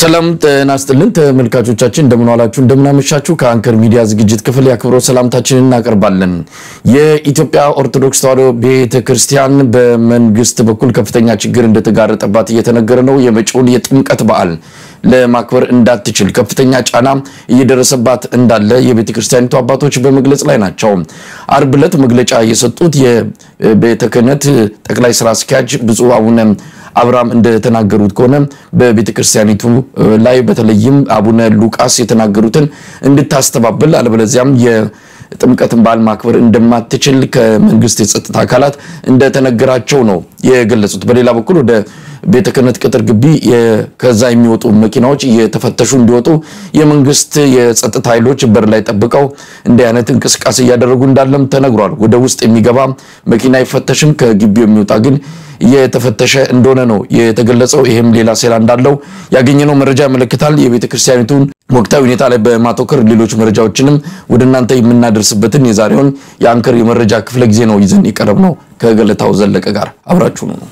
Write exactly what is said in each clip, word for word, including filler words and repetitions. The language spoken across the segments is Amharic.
ሰላም ተናስተልን ተመልካቾቻችን እንደምን ዋላችሁ እንደምን አመሻችሁ ከአንከር ሚዲያ ዝግጅት ክፍል ያክብሮ ሰላምታችንን እናቀርባለን የኢትዮጵያ ኦርቶዶክስ ተዋሕዶ ቤተክርስቲያን በመንግስት በኩል ከፍተኛ ችግር እንደተጋረጠባት እየተነገረ ነው የመጪውን የጥምቀት በዓል ለማክበር እንዳትችል ከፍተኛ ጫና እየደረሰባት እንዳለ የቤተክርስቲያኒቱ አባቶች በመግለጽ ላይ ናቸው አርብ ዕለት መግለጫ የሰጡት የቤተ ክህነት ጠቅላይ ስራ አስኪያጅ ብፁዕ አቡነ አብርሃም እንደተናገሩት ከሆነ በቤተክርስቲያኒቱ ላይ በተለይም አቡነ ሉቃስ የተናገሩትን እንድታስተባብል አለበለዚያም የጥምቀትን በዓል ማክበር እንደማትችል ከመንግስት የጸጥታ አካላት እንደተነገራቸው ነው የገለጹት በሌላ በኩል ወደ ቤተ ክህነት ቅጥር ግቢ ከዛ የሚወጡ መኪናዎች እየተፈተሹ እንዲወጡ የመንግስት የጸጥታ ኃይሎች በር ላይ ተጠብቀው እንደ አይነት እንቅስቃሴ ያደረጉ እንዳለም ተነግሯል ወደ ውስጥ የሚገባ መኪና ይፈተሽም ከግቢው የሚወጣ ግን የተፈተሸ እንደሆነ ነው የተገለጸው ይሄም ሌላ ሴራ እንዳለው ያገኘነው መረጃ ያመለክታል የቤተ ክርስቲያኒቱን ወቅታዊ ሁኔታ ላይ በማተኮር ሌሎች መረጃዎችንም ወደናንተ የምናደርስበትን የዛሬውን የአንከር የመረጃ ክፍለ ጊዜ ነው ይዘን ይቀርብነው ከገለታው ዘለቀ ጋር አብራችሁ ነው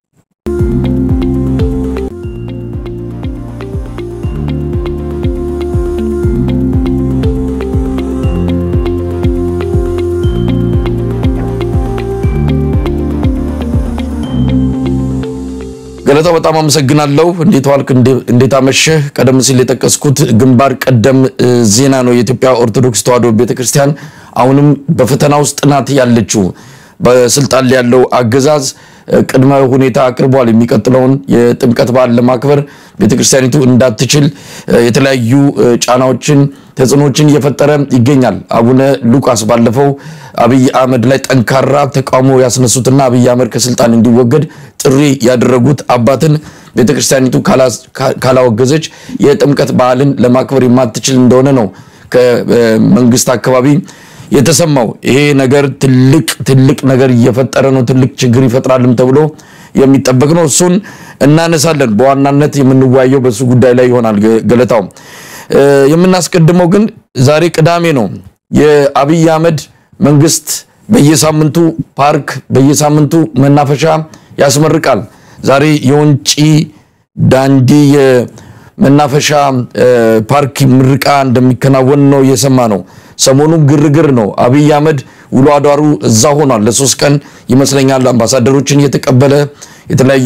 ገለታው በጣም አመሰግናለሁ እንዴት ዋልክ እንዴት አመሸህ ቀደም ሲል የተከስኩት ግንባር ቀደም ዜና ነው የኢትዮጵያ ኦርቶዶክስ ተዋሕዶ ቤተክርስቲያን አሁንም በፈተና ውስጥ ናት ያለችው በስልጣን ላይ ያለው አገዛዝ ቅድመ ሁኔታ አቅርቧል የሚቀጥለውን የጥምቀት በዓል ለማክበር ቤተክርስቲያኒቱ እንዳትችል የተለያዩ ጫናዎችን ተጽኖችን እየፈጠረ ይገኛል አቡነ ሉቃስ ባለፈው አብይ አህመድ ላይ ጠንካራ ተቃውሞ ያስነሱትና አብይ አህመድ ከስልጣን እንዲወገድ ጥሪ ያደረጉት አባትን ቤተክርስቲያኒቱ ካላወገዘች የጥምቀት በዓልን ለማክበር የማትችል እንደሆነ ነው ከመንግስት አካባቢ የተሰማው ይሄ ነገር ትልቅ ትልቅ ነገር እየፈጠረ ነው ትልቅ ችግር ይፈጥራልም ተብሎ የሚጠበቅ ነው እሱን እናነሳለን በዋናነት የምንዋየው በሱ ጉዳይ ላይ ይሆናል ገለታው የምናስቀድመው ግን ዛሬ ቅዳሜ ነው የአብይ አህመድ መንግስት በየሳምንቱ ፓርክ በየሳምንቱ መናፈሻ ያስመርቃል ዛሬ የወንጪ ዳንዲ የመናፈሻ ፓርክ ምርቃ እንደሚከናወን ነው የሰማነው ሰሞኑ ግርግር ነው አብይ አህመድ ውሎ አዳሩ እዛ ሆኗል ለሶስት ቀን ይመስለኛል አምባሳደሮችን እየተቀበለ የተለያዩ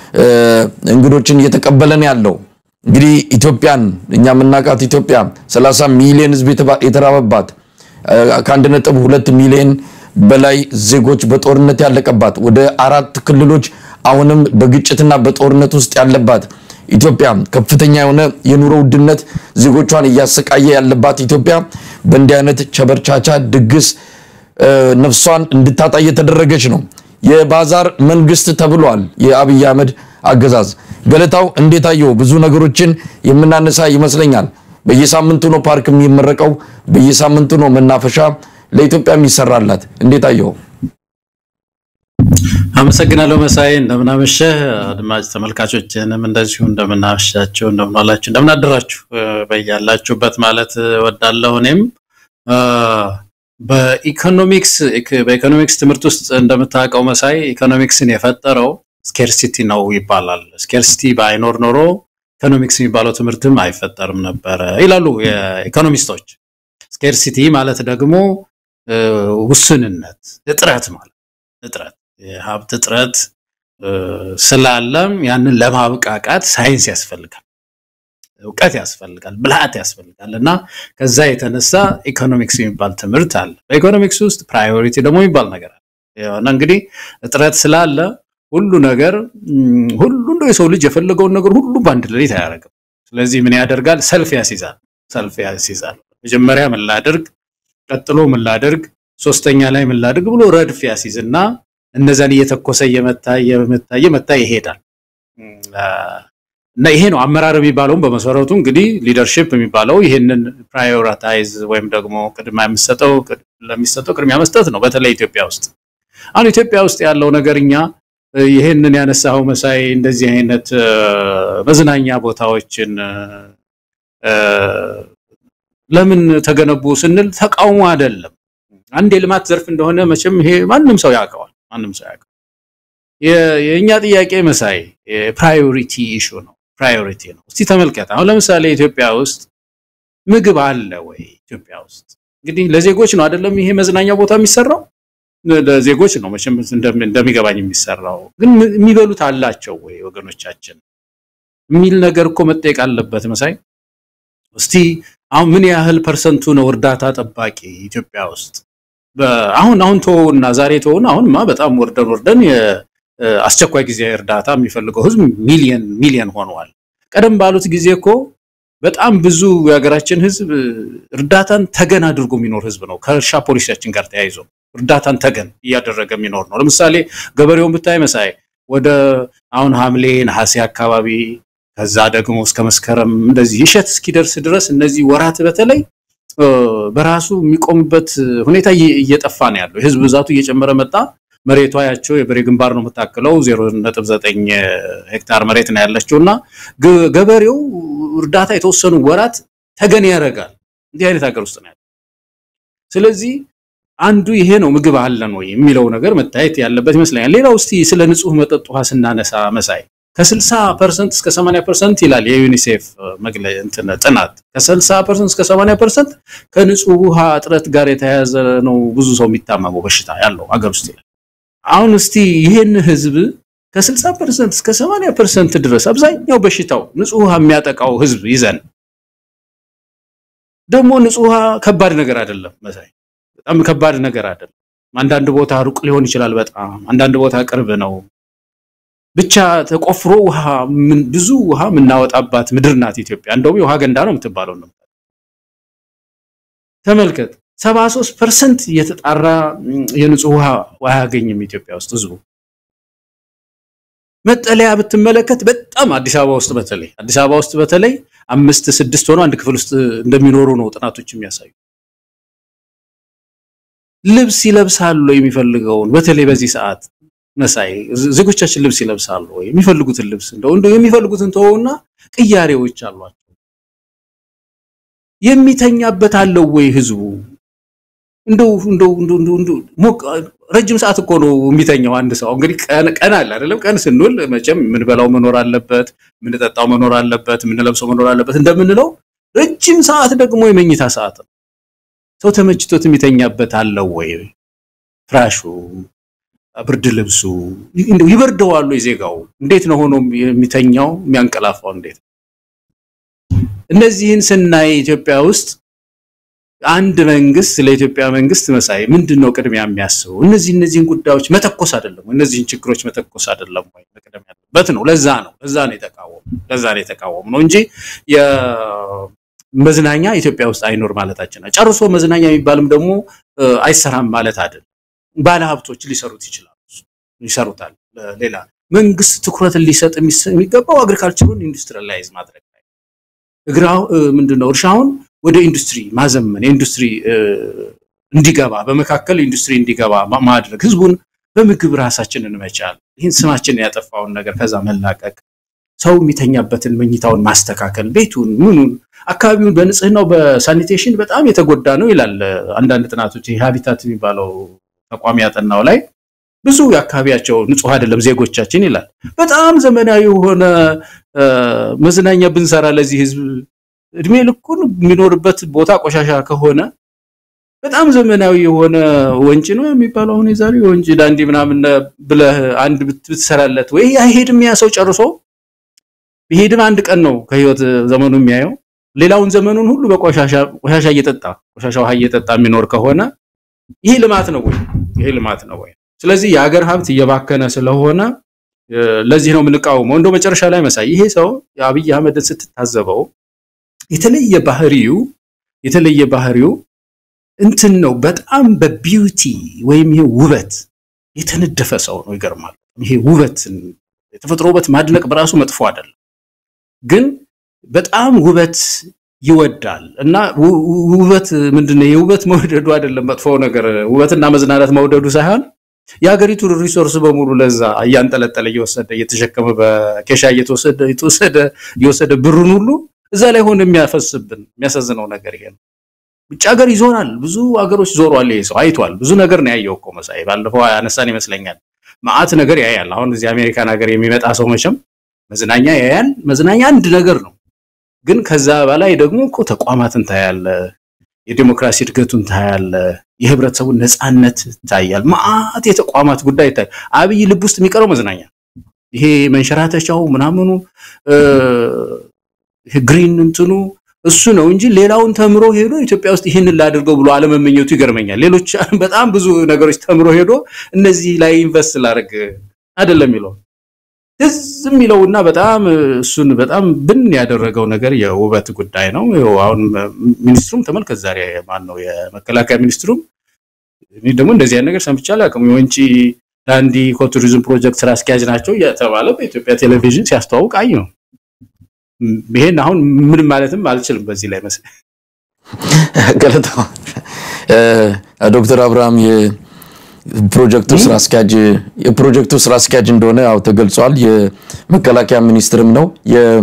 እንግዶችን እየተቀበለ ነው ያለው እንግዲህ ኢትዮጵያን እኛ ምናቃት ኢትዮጵያ ሰላሳ ሚሊዮን ህዝብ የተራበባት ከአንድ ነጥብ ሁለት ሚሊዮን በላይ ዜጎች በጦርነት ያለቀባት ወደ አራት ክልሎች አሁንም በግጭትና በጦርነት ውስጥ ያለባት ኢትዮጵያ ከፍተኛ የሆነ የኑሮ ውድነት ዜጎቿን ያሰቃየ ያለባት ኢትዮጵያ በእንዲህ አይነት ቸበርቻቻ ድግስ ነፍሷን እንድታጣ የተደረገች ነው የባዛር መንግስት ተብሏል የአብይ አህመድ አገዛዝ ገለታው እንዴት አየው ብዙ ነገሮችን የምናነሳ ይመስለኛል በየሳምንቱ ነው ፓርክ የሚመረቀው በየሳምንቱ ነው መናፈሻ ለኢትዮጵያ የሚሰራላት እንዴት አየው አመሰግናለሁ መሳይ እንደምናመሸህ አድማጭ ተመልካቾችንም እንደዚሁ እንደምናመሻችሁ እንደምናላችሁ እንደምናደራችሁ በያላችሁበት ማለት ወዳለው እኔም በኢኮኖሚክስ በኢኮኖሚክስ ትምህርት ውስጥ እንደምታውቀው መሳይ ኢኮኖሚክስን የፈጠረው ስኬርሲቲ ነው ይባላል ስኬርሲቲ ባይኖር ኖሮ ኢኮኖሚክስ የሚባለው ትምህርትም አይፈጠርም ነበር ይላሉ የኢኮኖሚስቶች ስኬርሲቲ ማለት ደግሞ ውስንነት እጥረት ማለት እጥረት የሀብት እጥረት ስላለም ያንን ለማብቃቃት ሳይንስ ያስፈልጋል ዕውቀት ያስፈልጋል ብልሃት ያስፈልጋልና ከዛ የተነሳ ኢኮኖሚክስ የሚባል ትምህርት አለ በኢኮኖሚክስ ውስጥ ፕራዮሪቲ ደግሞ የሚባል ነገር አለ ያው እንግዲህ እጥረት ስላለ ሁሉ ነገር ሁሉ እንደ የሰው ልጅ የፈለገውን ነገር ሁሉ ባንድ ላይ ያያረጋል ስለዚህ ምን ያደርጋል ሰልፍ ያስይዛል ሰልፍ ያስይዛል መጀመሪያ ምን ላድርግ ቀጥሎ ምን ላድርግ ሶስተኛ ላይ ምን ላድርግ ብሎ ረድፍ ያስይዝና እነዛን እየተኮሰ የመታ የመታ የመታ ይሄዳል እና ይሄ ነው አመራር የሚባለው በመሰረቱ እንግዲህ ሊደርሺፕ የሚባለው ይሄንን ፕራዮሪታይዝ ወይም ደግሞ ቅድሚያ መስጠው ለሚሰጠው ቅድሚያ መስጠት ነው በተለይ ኢትዮጵያ ውስጥ አሁን ኢትዮጵያ ውስጥ ያለው ነገርኛ ይሄንን ያነሳው መሳይ እንደዚህ አይነት መዝናኛ ቦታዎችን ለምን ተገነቡ ስንል ተቃውሞ አይደለም አንድ የልማት ዘርፍ እንደሆነ መቼም ይሄ ማንንም ሰው ያውቀዋል ማንንም ሰው ያውቀዋል የኛ ጥያቄ መሳይ ፕራዮሪቲ ኢሹ ነው ፕራዮሪቲ ነው እስቲ ተመልከታ አሁን ለምሳሌ ኢትዮጵያ ውስጥ ምግብ አለ ወይ ኢትዮጵያ ውስጥ እንግዲህ ለዜጎች ነው አይደለም ይሄ መዝናኛ ቦታ የሚሰራው ለዜጎች ነው መቼም እንደሚገባኝ የሚሰራው ግን የሚበሉት አላቸው ወይ ወገኖቻችን ሚል ነገር እኮ መጠየቅ አለበት መሳይ እስቲ አሁን ምን ያህል ፐርሰንቱ ነው እርዳታ ጠባቂ ኢትዮጵያ ውስጥ አሁን አሁን ተውና ዛሬ ተውና አሁንማ በጣም ወርደን ወርደን አስቸኳይ ጊዜ እርዳታ የሚፈልገው ህዝብ ሚሊየን ሚሊየን ሆኗል ቀደም ባሉት ጊዜ እኮ በጣም ብዙ የሀገራችን ህዝብ እርዳታን ተገን አድርጎ የሚኖር ህዝብ ነው ከእርሻ ፖሊሲያችን ጋር ተያይዞ እርዳታን ተገን ያደረገ የሚኖር ነው ለምሳሌ ገበሬውን ብታይ መሳይ ወደ አሁን ሐምሌ ነሐሴ አካባቢ ከዛ ደግሞ እስከ መስከረም እንደዚህ ይሸት እስኪደርስ ድረስ እነዚህ ወራት በተለይ በራሱ የሚቆምበት ሁኔታ እየጠፋ ነው ያለው ህዝብ ብዛቱ እየጨመረ መጣ መሬቷ ያቸው የበሬ ግንባር ነው መታከለው ዜሮ ነጥብ ዘጠኝ ሄክታር መሬት ነው ያለችውና ገበሬው እርዳታ የተወሰኑ ወራት ተገን ያረጋል እንዲህ አይነት ሀገር ውስጥ ነው ያለው ስለዚህ አንዱ ይሄ ነው ምግብ አለን ወይ የሚለው ነገር መታየት ያለበት ይመስለኛል ሌላው እስቲ ስለ ንጹህ መጠጥ ውሃ ስናነሳ መሳይ ከ60 ፐርሰንት እስከ ሰማንያ ፐርሰንት ይላል የዩኒሴፍ መግለጫ እንትን ጥናት ከ60 ፐርሰንት እስከ ሰማንያ ፐርሰንት ከንጹህ ውሃ እጥረት ጋር የተያያዘ ነው ብዙ ሰው የሚታመመው በሽታ ያለው ሀገር ውስጥ ይላል አሁን እስቲ ይሄን ህዝብ ከ60 ፐርሰንት እስከ ሰማንያ ፐርሰንት ድረስ አብዛኛው በሽታው ንጹህ ውሃ የሚያጠቃው ህዝብ ይዘን ደግሞ ንጹህ ውሃ ከባድ ነገር አይደለም መሳይ በጣም ከባድ ነገር አይደለም አንዳንድ ቦታ ሩቅ ሊሆን ይችላል በጣም አንዳንድ ቦታ ቅርብ ነው ብቻ ተቆፍሮ ውሃ ምን ብዙ ውሃ ምናወጣባት ምድር ናት ኢትዮጵያ እንደው የውሃ ገንዳ ነው የምትባለው ነው ተመልከት ሰባ ሶስት ፐርሰንት የተጣራ የንጹህ ውሃ ውሃ ያገኝም ኢትዮጵያ ውስጥ ህዝቡ መጠለያ ብትመለከት በጣም አዲስ አበባ ውስጥ በተለይ አዲስ አበባ ውስጥ በተለይ አምስት ስድስት ሆኖ አንድ ክፍል ውስጥ እንደሚኖሩ ነው ጥናቶች የሚያሳዩ ልብስ ይለብሳሉ የሚፈልገው በተለይ በዚህ ሰዓት መሳይ ዜጎቻችን ልብስ ይለብሳሉ ወይ የሚፈልጉትን ልብስ እንደው እንደው የሚፈልጉትን ተውና ቅያሬዎች አሏቸው የሚተኛበት አለው ወይ ህዝቡ እንደው እንደው እንደው ሞቅ ረጅም ሰዓት እኮ ነው የሚተኛው አንድ ሰው እንግዲህ ቀን ቀን አለ አይደለም ቀን ስንል መቼም ምን በላው መኖር አለበት ምን ተጣጣው መኖር አለበት ምን ለብሰው መኖር አለበት እንደምንለው ረጅም ሰዓት ደግሞ የመኝታ ሰዓት ሰው ተመችቶት የሚተኛበት አለው ወይ ፍራሹ ብርድ ልብሱ እንደው ይበርደዋል ወይ ዜጋው እንዴት ነው ሆኖ የሚተኛው የሚያንቀላፋው እንዴት እነዚህን ስናይ ኢትዮጵያ ውስጥ አንድ መንግስት ለኢትዮጵያ መንግስት መሳይ ምንድነው ቅድሚያ የሚያስበው እነዚህ እነዚህን ጉዳዮች መተኮስ አይደለም እነዚህን ችግሮች መተኮስ አይደለም ወይ መቅደም ያለበት ነው ለዛ ነው ለዛ ነው የተቃወሙ ለዛ ነው የተቃወሙ ነው እንጂ የመዝናኛ ኢትዮጵያ ውስጥ አይኖር ማለታችን ነው ጨርሶ መዝናኛ የሚባልም ደግሞ አይሰራም ማለት አይደለም ባለ ሀብቶች ሊሰሩት ይችላሉ ይሰሩታል ሌላ መንግስት ትኩረት ሊሰጥ የሚገባው አግሪካልቸሩን ኢንዱስትሪላይዝ ማድረግ ላይ እግራው ምንድነው እርሻውን ወደ ኢንዱስትሪ ማዘመን ኢንዱስትሪ እንዲገባ በመካከል ኢንዱስትሪ እንዲገባ ማድረግ ህዝቡን በምግብ ራሳችንን መቻል ይሄን ስማችን ያጠፋውን ነገር ከዛ መላቀቅ ሰው የሚተኛበትን መኝታውን ማስተካከል ቤቱን ምኑን አካባቢውን በንጽህናው በሳኒቴሽን በጣም የተጎዳ ነው ይላል አንዳንድ ጥናቶች የሃቢታት የሚባለው ተቋም ያጠናው ላይ ብዙ ያካባቢያቸው ንጹህ አይደለም ዜጎቻችን ይላል በጣም ዘመናዊ ሆነ መዝናኛ ብንሰራ ለዚህ ህዝብ እድሜ ልኩን የሚኖርበት ቦታ ቆሻሻ ከሆነ በጣም ዘመናዊ የሆነ ወንጭ ነው የሚባለው አሁን የዛሬ ወንጭ ዳንዲ ምናምን ብለህ አንድ ብትሰራለት ወይ አይሄድም ያ ሰው ጨርሶ ቢሄድም አንድ ቀን ነው ከህይወት ዘመኑ የሚያየው ሌላውን ዘመኑን ሁሉ በቆሻሻ ቆሻሻ እየጠጣ ቆሻሻ ውሃ እየጠጣ የሚኖር ከሆነ ይሄ ልማት ነው ወይ ይሄ ልማት ነው ወይ ስለዚህ የሀገር ሀብት እየባከነ ስለሆነ ለዚህ ነው ምንቃወመው እንደው መጨረሻ ላይ መሳይ ይሄ ሰው የአብይ አህመድን ስትታዘበው የተለየ ባህሪው የተለየ ባህሪው እንትን ነው በጣም በቢዩቲ ወይም ይሄ ውበት የተነደፈ ሰው ነው ይገርማል ይሄ ውበት የተፈጥሮ ውበት ማድነቅ በራሱ መጥፎ አይደለም ግን በጣም ውበት ይወዳል እና ውበት ምንድነው የውበት መውደዱ አይደለም መጥፎ ነገር ውበትና መዝናናት መውደዱ ሳይሆን ያገሪቱ ሪሶርስ በሙሉ ለዛ ያንጠለጠለ እየወሰደ እየተሸከመ በኬሻ እየተወሰደ እየተወሰደ እየወሰደ ብሩን ሁሉ እዛ ላይ ሆነ የሚያፈስብን የሚያሳዝነው ነገር ይሄ ነው ብቻ ሀገር ይዞራል ብዙ ሀገሮች ዞሯል ይሄ ሰው አይቷል ብዙ ነገር ነው ያየው እኮ መሳይ ባለፈው ያነሳን ይመስለኛል ማአት ነገር ያያል አሁን እዚህ አሜሪካን ሀገር የሚመጣ ሰው መቼም መዝናኛ ያያል መዝናኛ አንድ ነገር ነው ግን ከዛ በላይ ደግሞ እኮ ተቋማትን ታያለ የዲሞክራሲ እድገቱን ታያለ የህብረተሰቡ ነጻነት ታያል ማአት የተቋማት ጉዳይ ታይ አብይ ልብ ውስጥ የሚቀረው መዝናኛ ይሄ መንሸራተቻው ምናምኑ ግሪን እንትኑ እሱ ነው እንጂ ሌላውን ተምሮ ሄዶ ኢትዮጵያ ውስጥ ይሄንን ላድርገው ብሎ አለመመኘቱ ይገርመኛል ሌሎች በጣም ብዙ ነገሮች ተምሮ ሄዶ እነዚህ ላይ ኢንቨስት ላድርግ አይደለም ይለው እዝም ይለውና በጣም እሱን በጣም ብን ያደረገው ነገር የውበት ጉዳይ ነው አሁን ሚኒስትሩም ተመልከት ዛሬ ማን ነው የመከላከያ ሚኒስትሩም እኔ ደግሞ እንደዚህ አይነት ነገር ሰምቻለሁ አቀም ወንጪ ዳንዲ ኢኮቱሪዝም ፕሮጀክት ስራ አስኪያጅ ናቸው የተባለ በኢትዮጵያ ቴሌቪዥን ሲያስተዋውቅ አይ ነው ይሄን አሁን ምን ማለትም አልችልም በዚህ ላይ መሰለ ገለታው ዶክተር አብርሃም የፕሮጀክቱ ስራ አስኪያጅ የፕሮጀክቱ ስራ አስኪያጅ እንደሆነ ያው ተገልጿል የመከላከያ ሚኒስትርም ነው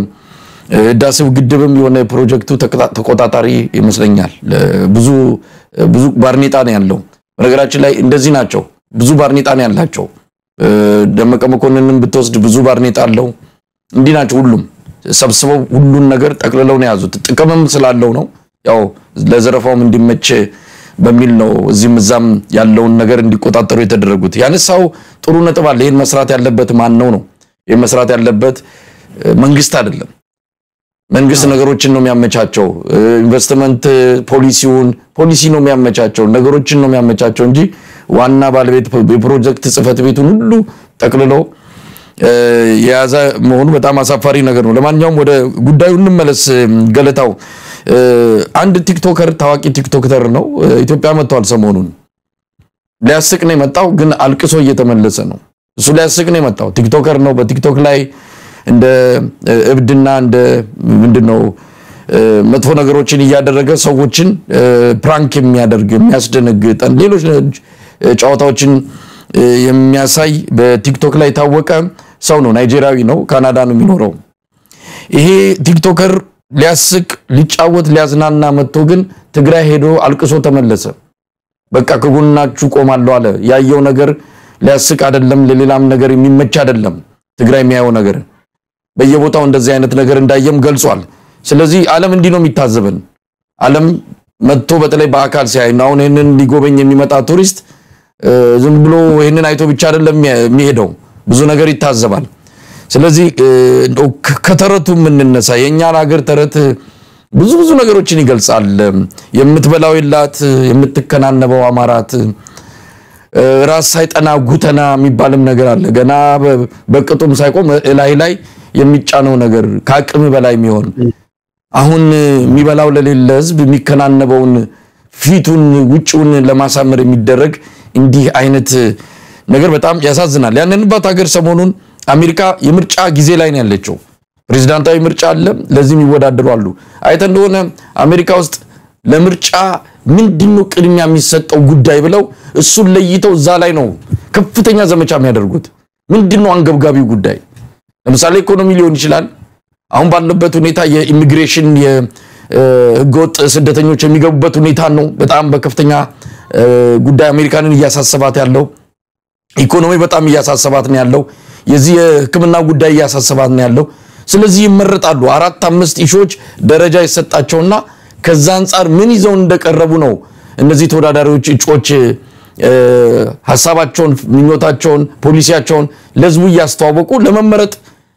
የዳስብ ግድብም የሆነ ፕሮጀክቱ ተቆጣጣሪ ይመስለኛል ብዙ ብዙ ባርኔጣ ነው ያለው በነገራችን ላይ እንደዚህ ናቸው ብዙ ባርኔጣ ነው ያላቸው ደመቀ መኮንንንም ብትወስድ ብዙ ባርኔጣ አለው እንዲ ናቸው ሁሉም ሰብስበው ሁሉን ነገር ጠቅልለው ነው ያዙት ጥቅምም ስላለው ነው ያው ለዘረፋውም እንዲመች በሚል ነው እዚህም እዛም ያለውን ነገር እንዲቆጣጠሩ የተደረጉት ያነሳው ጥሩ ነጥብ አለ ይሄን መስራት ያለበት ማን ነው ነው ይሄን መስራት ያለበት መንግስት አይደለም መንግስት ነገሮችን ነው የሚያመቻቸው ኢንቨስትመንት ፖሊሲውን ፖሊሲ ነው የሚያመቻቸው ነገሮችን ነው የሚያመቻቸው እንጂ ዋና ባለቤት የፕሮጀክት ጽፈት ቤቱን ሁሉ ጠቅልለው ያዛ መሆኑ በጣም አሳፋሪ ነገር ነው ለማንኛውም ወደ ጉዳዩ እንመለስ ገለታው አንድ ቲክቶከር ታዋቂ ቲክቶከር ነው ኢትዮጵያ መጥቷል ሰሞኑን ሊያስቅ ነው የመጣው ግን አልቅሶ እየተመለሰ ነው እሱ ሊያስቅ ነው የመጣው ቲክቶከር ነው በቲክቶክ ላይ እንደ እብድና እንደ ምንድነው መጥፎ ነገሮችን ያያደረገ ሰዎችን ፕራንክ የሚያደርግ የሚያስደነግጥ ሌሎች ጫዋታዎችን የሚያሳይ በቲክቶክ ላይ ታወቀ ሰው ነው ናይጄሪያዊ ነው ካናዳ ነው የሚኖረው ይሄ ቲክቶከር ሊያስቅ ሊጫወት ሊያዝናና መጥቶ ግን ትግራይ ሄዶ አልቅሶ ተመለሰ በቃ ከጎናችሁ ቆማለሁ አለ ያየው ነገር ሊያስቅ አይደለም ለሌላም ነገር የሚመች አይደለም ትግራይ የሚያየው ነገር በየቦታው እንደዚህ አይነት ነገር እንዳየም ገልጿል ስለዚህ ዓለም እንዲ ነው የሚታዘበን ዓለም መጥቶ በተለይ በአካል ሲያይ ነው እነን ሊጎበኝ የሚመጣ ቱሪስት ዝም ብሎ ይሄንን አይቶ ብቻ አይደለም የሚሄደው ብዙ ነገር ይታዘባል ስለዚህ ከተረቱ ምንነሳ የኛን ሀገር ተረት ብዙ ብዙ ነገሮችን ይገልጻል የምትበላው ይላት የምትከናነበው አማራት ራስ ሳይጠና ጉተና የሚባልም ነገር አለ ገና በቅጡም ሳይቆም ላይ ላይ የሚጫነው ነገር ካቅም በላይ የሚሆን አሁን የሚበላው ለሌለ ህዝብ የሚከናነበውን ፊቱን ውጪውን ለማሳመር የሚደረግ እንዲህ አይነት ነገር በጣም ያሳዝናል ያንንባት ሀገር ሰሞኑን አሜሪካ የምርጫ ጊዜ ላይ ነው ያለችው ፕሬዝዳንታዊ ምርጫ አለ ለዚህም ይወዳደሩ አሉ አይተ እንደሆነ አሜሪካ ውስጥ ለምርጫ ምንድነው ቅድሚያ የሚሰጠው ጉዳይ ብለው እሱን ለይተው እዛ ላይ ነው ከፍተኛ ዘመቻ የሚያደርጉት ምንድነው አንገብጋቢው ጉዳይ ለምሳሌ ኢኮኖሚ ሊሆን ይችላል አሁን ባለበት ሁኔታ የኢሚግሬሽን የህገወጥ ስደተኞች የሚገቡበት ሁኔታ ነው በጣም በከፍተኛ ጉዳይ አሜሪካንን ያሳሰባት ያለው ኢኮኖሚ በጣም ያሳሰባት ነው ያለው የዚህ ህክምና ጉዳይ ያሳሰባት ነው ያለው ስለዚህ ይመረጣሉ አራት አምስት ኢሾች ደረጃ ይሰጣቸውና ከዛ አንፃር ምን ይዘው እንደቀረቡ ነው እነዚህ ተወዳዳሪዎች እጮች ሐሳባቸውን ምኞታቸውን ፖሊሲያቸውን ለህዝቡ ያስተዋወቁ ለመመረጥ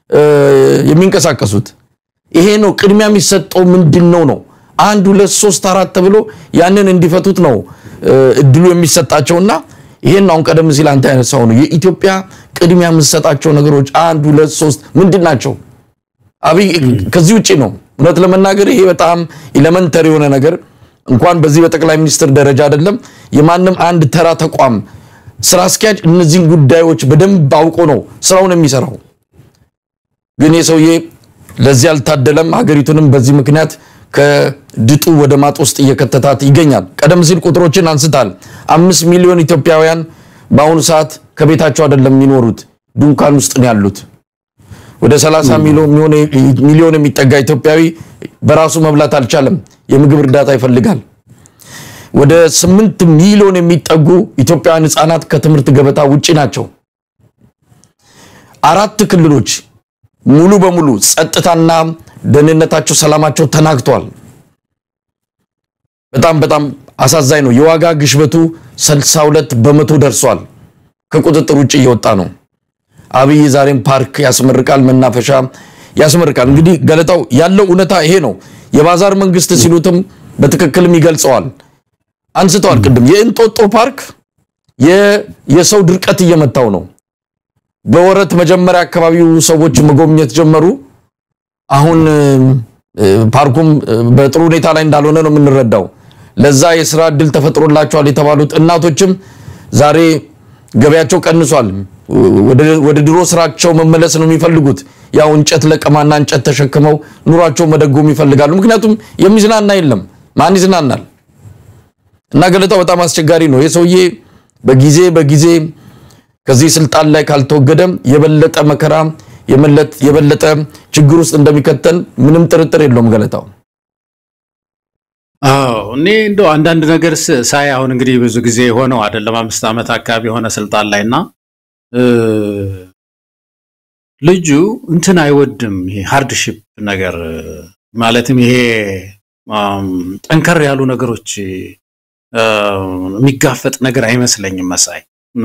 የሚንቀሳቀሱት ይሄ ነው ቅድሚያ የሚሰጠው ምንድነው ነው አንድ ሁለት ሶስት አራት ተብሎ ያንን እንዲፈቱት ነው እድሉ የሚሰጣቸውና ይሄን ነው ቀደም ሲል አንተ ያነሳው ነው የኢትዮጵያ ቅድሚያ የምሰጣቸው ነገሮች አንድ ሁለት ሶስት ምንድናቸው አብይ ከዚህ ውጪ ነው እውነት ለመናገር ይሄ በጣም ኤሌመንተሪ የሆነ ነገር እንኳን በዚህ በጠቅላይ ሚኒስትር ደረጃ አይደለም የማንም አንድ ተራ ተቋም ስራ አስኪያጅ እነዚህን ጉዳዮች በደንብ አውቆ ነው ስራውን የሚሰራው ግን የሰውዬ ለዚህ አልታደለም ሀገሪቱንም በዚህ ምክንያት ከድጡ ወደ ማጥ ውስጥ እየከተታት ይገኛል ቀደም ሲል ቁጥሮችን አንስታል አምስት ሚሊዮን ኢትዮጵያውያን በአሁኑ ሰዓት ከቤታቸው አይደለም የሚኖሩት ዱንካን ውስጥ ነው ያሉት ወደ ሰላሳ ሚሊዮን ሚሊዮን የሚጠጋ ኢትዮጵያዊ በራሱ መብላት አልቻለም የምግብ እርዳታ ይፈልጋል ወደ ስምንት ሚሊዮን የሚጠጉ ኢትዮጵያውያን ህፃናት ከትምህርት ገበታ ውጪ ናቸው አራት ክልሎች ሙሉ በሙሉ ጸጥታና ደህንነታቸው ሰላማቸው ተናግቷል። በጣም በጣም አሳዛኝ ነው። የዋጋ ግሽበቱ ስልሳ ሁለት በመቶ ደርሷል። ከቁጥጥር ውጪ እየወጣ ነው። አብይ ዛሬም ፓርክ ያስመርቃል፣ መናፈሻ ያስመርቃል። እንግዲህ ገለታው ያለው እውነታ ይሄ ነው። የባዛር መንግስት ሲሉትም በትክክልም ይገልጸዋል። አንስተዋል ቅድም የእንጦጦ ፓርክ የሰው ድርቀት እየመታው ነው። በወረት መጀመሪያ አካባቢው ሰዎች መጎብኘት ጀመሩ። አሁን ፓርኩም በጥሩ ሁኔታ ላይ እንዳልሆነ ነው የምንረዳው። ለዛ የሥራ እድል ተፈጥሮላቸዋል የተባሉት እናቶችም ዛሬ ገበያቸው ቀንሷል። ወደ ድሮ ስራቸው መመለስ ነው የሚፈልጉት። ያው እንጨት ለቀማና እንጨት ተሸክመው ኑሯቸው መደጎም ይፈልጋሉ። ምክንያቱም የሚዝናና የለም። ማን ይዝናናል? እና ገለታው በጣም አስቸጋሪ ነው። የሰውዬ በጊዜ በጊዜ ከዚህ ስልጣን ላይ ካልተወገደ የበለጠ መከራ የመለጥ የበለጠ ችግር ውስጥ እንደሚከተን ምንም ጥርጥር የለውም ገለታው። አዎ እኔ እንደው አንዳንድ ነገር ሳይ አሁን እንግዲህ ብዙ ጊዜ ሆነው አይደለም አምስት ዓመት አካባቢ ሆነ ስልጣን ላይና ልጁ እንትን አይወድም። ይሄ ሃርድሺፕ ነገር ማለትም ይሄ ጠንከር ያሉ ነገሮች የሚጋፈጥ ነገር አይመስለኝም መሳይ።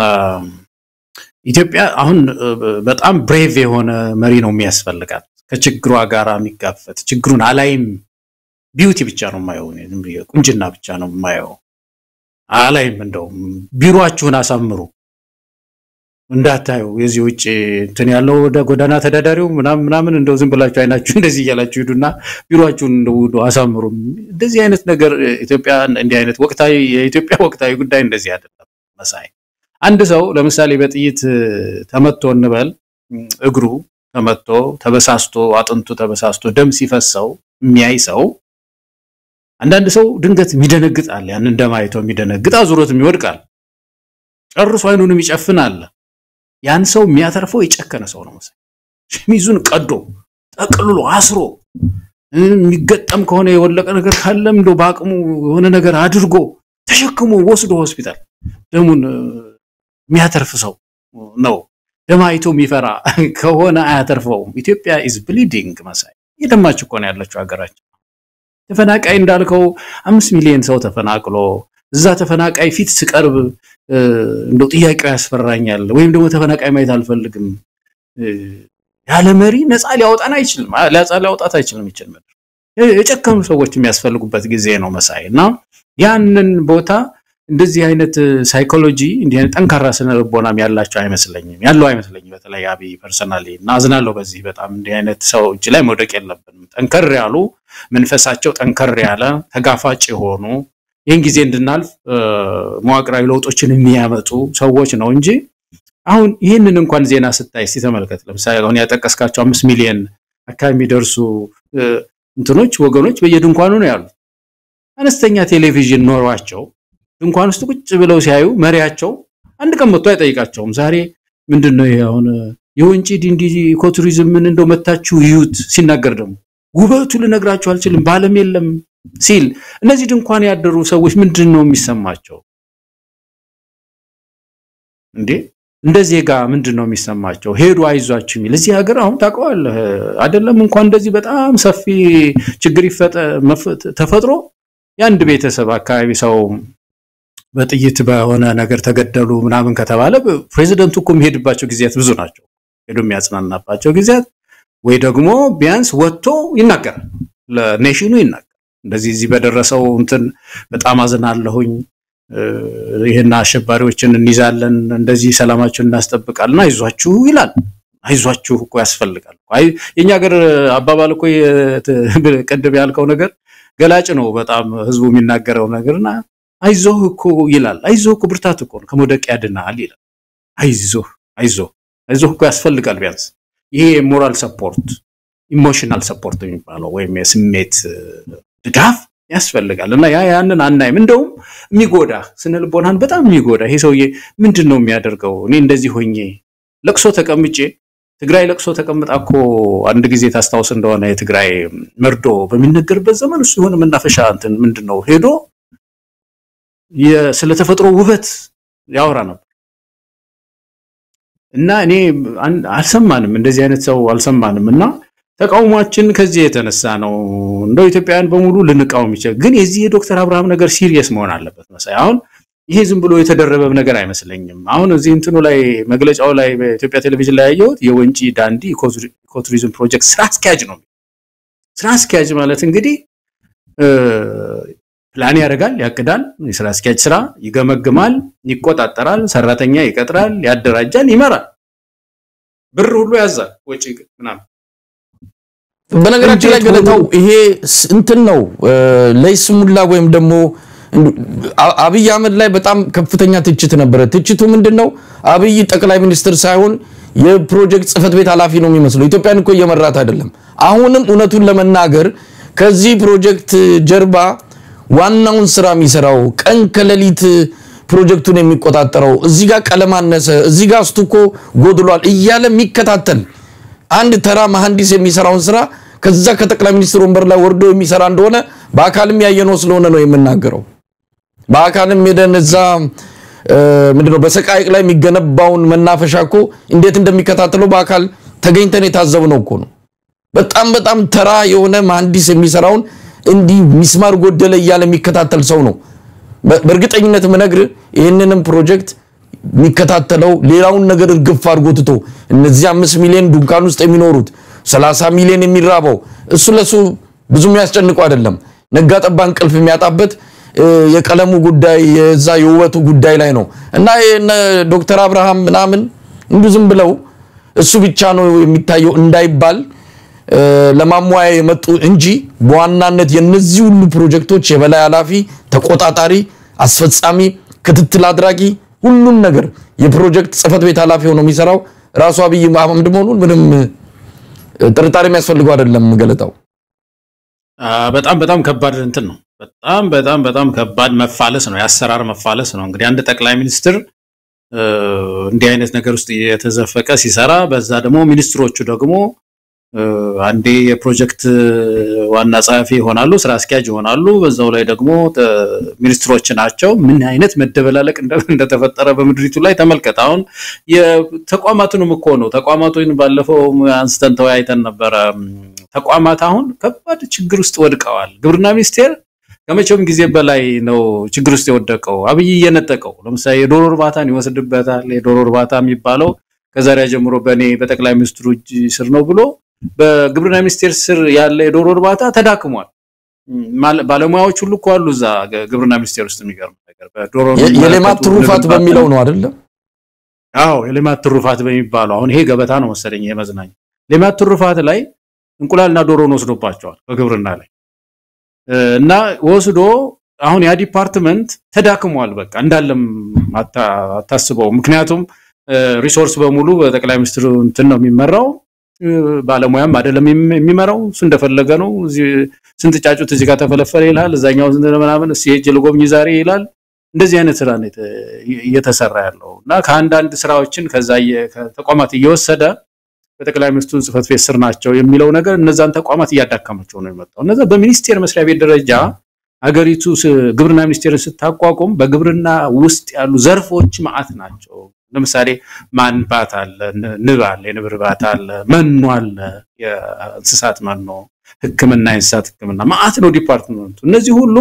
ኢትዮጵያ አሁን በጣም ብሬቭ የሆነ መሪ ነው የሚያስፈልጋት። ከችግሯ ጋር የሚጋፈጥ ችግሩን አላይም ቢዩቲ ብቻ ነው የማየው፣ ቁንጅና ብቻ ነው የማየው አላይም። እንደው ቢሮአችሁን አሳምሩ እንዳታዩ የዚህ ውጪ እንትን ያለው ወደ ጎዳና ተዳዳሪው ምናምን ምናምን እንደው ዝም ብላችሁ አይናችሁ እንደዚህ እያላችሁ ሄዱና ቢሮአችሁን እንደው አሳምሩ። እንደዚህ አይነት ነገር ኢትዮጵያ እንዲህ አይነት ወቅታዊ የኢትዮጵያ ወቅታዊ ጉዳይ እንደዚህ አይደለም መሳይ። አንድ ሰው ለምሳሌ በጥይት ተመቶ እንበል እግሩ ተመቶ ተበሳስቶ አጥንቱ ተበሳስቶ ደም ሲፈሰው የሚያይ ሰው አንዳንድ ሰው ድንገት የሚደነግጣል። ያን እንደማይቶ የሚደነግጥ አዙሮት የሚወድቃል፣ ጨርሶ አይኑንም ይጨፍናል። ያን ሰው የሚያተርፈው የጨከነ ሰው ነው መሰለኝ። ሸሚዙን ቀዶ ጠቅልሎ አስሮ የሚገጠም ከሆነ የወለቀ ነገር ካለም እንደው ባቅሙ የሆነ ነገር አድርጎ ተሸክሞ ወስዶ ሆስፒታል ደሙን የሚያተርፍ ሰው ነው። ደማይቶ የሚፈራ ከሆነ አያተርፈውም። ኢትዮጵያ is bleeding መሳይ። የደማች እኮ ነው ያለችው ሀገራችን። ተፈናቃይ እንዳልከው አምስት ሚሊዮን ሰው ተፈናቅሎ እዛ ተፈናቃይ ፊት ሲቀርብ እንደው ጥያቄው ያስፈራኛል ወይም ደግሞ ተፈናቃይ ማየት አልፈልግም ያለ መሪ ነፃ ሊያወጣን አይችልም። ነፃ ሊያወጣት አይችልም ይችላል ማለት የጨከኑ ሰዎች የሚያስፈልጉበት ጊዜ ነው መሳይና ያንን ቦታ እንደዚህ አይነት ሳይኮሎጂ እንዲህ አይነት ጠንካራ ስነ ልቦናም ያላቸው አይመስለኝም ያለው አይመስለኝም። በተለይ አብይ ፐርሰናሊ እና አዝናለሁ በዚህ በጣም እንዲህ አይነት ሰው እጅ ላይ መውደቅ የለብንም። ጠንከር ያሉ መንፈሳቸው ጠንከር ያለ ተጋፋጭ የሆኑ ይህን ጊዜ እንድናልፍ መዋቅራዊ ለውጦችን የሚያመጡ ሰዎች ነው እንጂ አሁን ይህንን እንኳን ዜና ስታይ ሲተመልከት ለምሳሌ አሁን ያጠቀስካቸው አምስት ሚሊዮን አካባቢ የሚደርሱ እንትኖች ወገኖች በየድንኳኑ ነው ያሉት። አነስተኛ ቴሌቪዥን ኖሯቸው ድንኳን ውስጥ ቁጭ ብለው ሲያዩ መሪያቸው አንድ ቀን መጥቶ አይጠይቃቸውም። ዛሬ ምንድነው ይሄ አሁን የወንጪ ዲንዲ ኢኮቱሪዝም ምን እንደው መታችሁ ይዩት ሲናገር ደግሞ ውበቱ ልነግራችሁ አልችልም ባለም የለም ሲል እነዚህ ድንኳን ያደሩ ሰዎች ምንድነው የሚሰማቸው እንዴ? እንደዚህ ጋር ምንድነው የሚሰማቸው? ሄዱ አይዟችሁ የሚል እዚህ ሀገር አሁን ታውቀዋለህ አይደለም እንኳን እንደዚህ በጣም ሰፊ ችግር ይፈጠ ተፈጥሮ ያንድ ቤተሰብ አካባቢ ሰው በጥይት በሆነ ነገር ተገደሉ ምናምን ከተባለ ፕሬዚደንቱ እኮ የሚሄድባቸው ጊዜያት ብዙ ናቸው። ሄዶ የሚያጽናናባቸው ጊዜያት ወይ ደግሞ ቢያንስ ወጥቶ ይናገራል፣ ለኔሽኑ ይናገራል። እንደዚህ እዚህ በደረሰው እንትን በጣም አዝናለሁኝ፣ ይሄና አሸባሪዎችን እንይዛለን፣ እንደዚህ ሰላማችንን እናስጠብቃለን፣ አይዟችሁ ይላል። አይዟችሁ እኮ ያስፈልጋል። አይ የኛ ሀገር አባባል እኮ ቀደም ያልከው ነገር ገላጭ ነው በጣም ህዝቡ የሚናገረው ነገርና አይዞህ እኮ ይላል። አይዞህ እኮ ብርታት እኮ ነው ከመውደቅ ያድናል ይላል። አይዞህ አይዞህ አይዞህ እኮ ያስፈልጋል። ቢያንስ ይሄ ሞራል ሰፖርት ኢሞሽናል ሰፖርት የሚባለው ወይም የስሜት ድጋፍ ያስፈልጋልና ያ ያንን አናይም። እንደውም የሚጎዳ ስነልቦናን በጣም የሚጎዳ ይሄ ሰውዬ ምንድነው የሚያደርገው? እኔ እንደዚህ ሆኜ ለቅሶ ተቀምጬ ትግራይ ለቅሶ ተቀምጣኮ አንድ ጊዜ ታስታውስ እንደሆነ የትግራይ መርዶ በሚነገርበት ዘመን እሱ የሆነ መናፈሻ እንትን ምንድነው ሄዶ የስለ ተፈጥሮ ውበት ያወራ ነበር። እና እኔ አልሰማንም እንደዚህ አይነት ሰው አልሰማንም እና ተቃውሟችን ከዚህ የተነሳ ነው እንደው ኢትዮጵያውያን በሙሉ ልንቃወም ይችላል ግን የዚህ የዶክተር አብርሃም ነገር ሲሪየስ መሆን አለበት መሳይ አሁን ይሄ ዝም ብሎ የተደረበ ነገር አይመስለኝም አሁን እዚህ እንትኑ ላይ መግለጫው ላይ በኢትዮጵያ ቴሌቪዥን ላይ ያየሁት የወንጪ ዳንዲ ኢኮቱሪዝም ፕሮጀክት ስራ አስኪያጅ ነው ስራ አስኪያጅ ማለት እንግዲህ ፕላን ያደርጋል ያቅዳል የስራ አስኪያጅ ስራ ይገመግማል ይቆጣጠራል ሰራተኛ ይቀጥራል ያደራጃል ይመራል ብር ሁሉ ያዛል ወጪ ምናምን በነገራችን ላይ ገለታው ይሄ እንትን ነው ለይስሙላ ወይም ደግሞ አብይ አህመድ ላይ በጣም ከፍተኛ ትችት ነበር ትችቱ ምንድነው አብይ ጠቅላይ ሚኒስትር ሳይሆን የፕሮጀክት ጽፈት ቤት ኃላፊ ነው የሚመስለው ኢትዮጵያን እኮ እየመራት አይደለም አሁንም እውነቱን ለመናገር ከዚህ ፕሮጀክት ጀርባ ዋናውን ስራ የሚሰራው ቀን ከሌሊት ፕሮጀክቱን የሚቆጣጠረው እዚህ ጋር ቀለም አነሰ እዚህ ጋር ስቱኮ ጎድሏል እያለ የሚከታተል አንድ ተራ መሐንዲስ የሚሰራውን ስራ ከዛ ከጠቅላይ ሚኒስትር ወንበር ላይ ወርዶ የሚሰራ እንደሆነ በአካልም ያየነው ስለሆነ ነው የምናገረው በአካልም ሄደንዛ ምንድነው በሰቃይቅ ላይ የሚገነባውን መናፈሻኮ እንዴት እንደሚከታተለው በአካል ተገኝተን የታዘብነው እኮ ነው በጣም በጣም ተራ የሆነ መሐንዲስ የሚሰራውን እንዲ ሚስማር ጎደለ እያለ የሚከታተል ሰው ነው በእርግጠኝነት ምነግር ይሄንንም ፕሮጀክት የሚከታተለው ሌላውን ነገር እርግፍ አድርጎትቶ እነዚህ አምስት ሚሊዮን ዱንካን ውስጥ የሚኖሩት ሰላሳ ሚሊዮን የሚራባው እሱ ለሱ ብዙ የሚያስጨንቁ አይደለም ነጋ ጠባን ቅልፍ የሚያጣበት የቀለሙ ጉዳይ የዛ የውበቱ ጉዳይ ላይ ነው እና ዶክተር አብርሃም ምናምን እንዱ ዝም ብለው እሱ ብቻ ነው የሚታየው እንዳይባል ለማሟያ የመጡ እንጂ በዋናነት የነዚህ ሁሉ ፕሮጀክቶች የበላይ ኃላፊ ተቆጣጣሪ አስፈጻሚ ክትትል አድራጊ ሁሉን ነገር የፕሮጀክት ጽፈት ቤት ኃላፊ ሆኖ የሚሰራው ራሱ አብይ አህመድ መሆኑን ምንም ጥርጣሬ የሚያስፈልገው አይደለም ገለታው በጣም በጣም ከባድ እንትን ነው በጣም በጣም በጣም ከባድ መፋለስ ነው ያሰራር መፋለስ ነው እንግዲህ አንድ ጠቅላይ ሚኒስትር እንዲህ አይነት ነገር ውስጥ የተዘፈቀ ሲሰራ በዛ ደግሞ ሚኒስትሮቹ ደግሞ አንዴ የፕሮጀክት ዋና ጻፊ ሆናሉ ስራ አስኪያጅ ሆናሉ በዛው ላይ ደግሞ ሚኒስትሮች ናቸው ምን አይነት መደበላለቅ እንደተፈጠረ በምድሪቱ ላይ ተመልከተ አሁን የተቋማቱንም እኮ ነው ተቋማቱን ባለፈው አንስተን ተወያይተን ነበር ተቋማት አሁን ከባድ ችግር ውስጥ ወድቀዋል ግብርና ሚኒስቴር ከመቼም ጊዜ በላይ ነው ችግር ውስጥ የወደቀው አብይ እየነጠቀው ለምሳሌ የዶሮ እርባታን ይወስድበታል የዶሮ እርባታ የሚባለው ከዛሬ ጀምሮ በኔ በጠቅላይ ሚኒስትሩ እጅ ስር ነው ብሎ በግብርና ሚኒስቴር ስር ያለ የዶሮ እርባታ ተዳክሟል ባለሙያዎች ሁሉ እኮ አሉ እዛ ግብርና ሚኒስቴር ውስጥ የሚገርም ነገር በዶሮ የሌማት ትሩፋት በሚለው ነው አይደል አዎ የሌማት ትሩፋት በሚባለው አሁን ይሄ ገበታ ነው መሰለኝ የመዝናኛ ሌማት ትሩፋት ላይ እንቁላልና ዶሮን ወስዶባቸዋል በግብርና ላይ እና ወስዶ አሁን ያ ዲፓርትመንት ተዳክሟል በቃ እንዳለም አታስበው ምክንያቱም ሪሶርስ በሙሉ በጠቅላይ ሚኒስትሩ እንትን ነው የሚመራው ባለሙያም አይደለም የሚመራው እሱ እንደፈለገ ነው ስንት ጫጩት እዚህ ጋር ተፈለፈለ ይላል እዛኛው ዝንደ ምናምን ሲሄጅ ለጎብኝ ዛሬ ይላል እንደዚህ አይነት ስራ ነው እየተሰራ ያለው እና ከአንድ አንድ ስራዎችን ከዛ ተቋማት እየወሰደ በጠቅላይ ሚኒስትሩ ጽፈት ቤት ስር ናቸው የሚለው ነገር እነዛን ተቋማት እያዳከማቸው ነው የመጣው እነዛ በሚኒስቴር መስሪያ ቤት ደረጃ አገሪቱ ግብርና ሚኒስቴርን ስታቋቁም በግብርና ውስጥ ያሉ ዘርፎች ማአት ናቸው ለምሳሌ ማንባት አለ ንብ አለ የንብ እርባታ አለ መኖ አለ የእንስሳት መኖ ህክምና የእንስሳት ህክምና ማአት ነው ዲፓርትመንቱ እነዚህ ሁሉ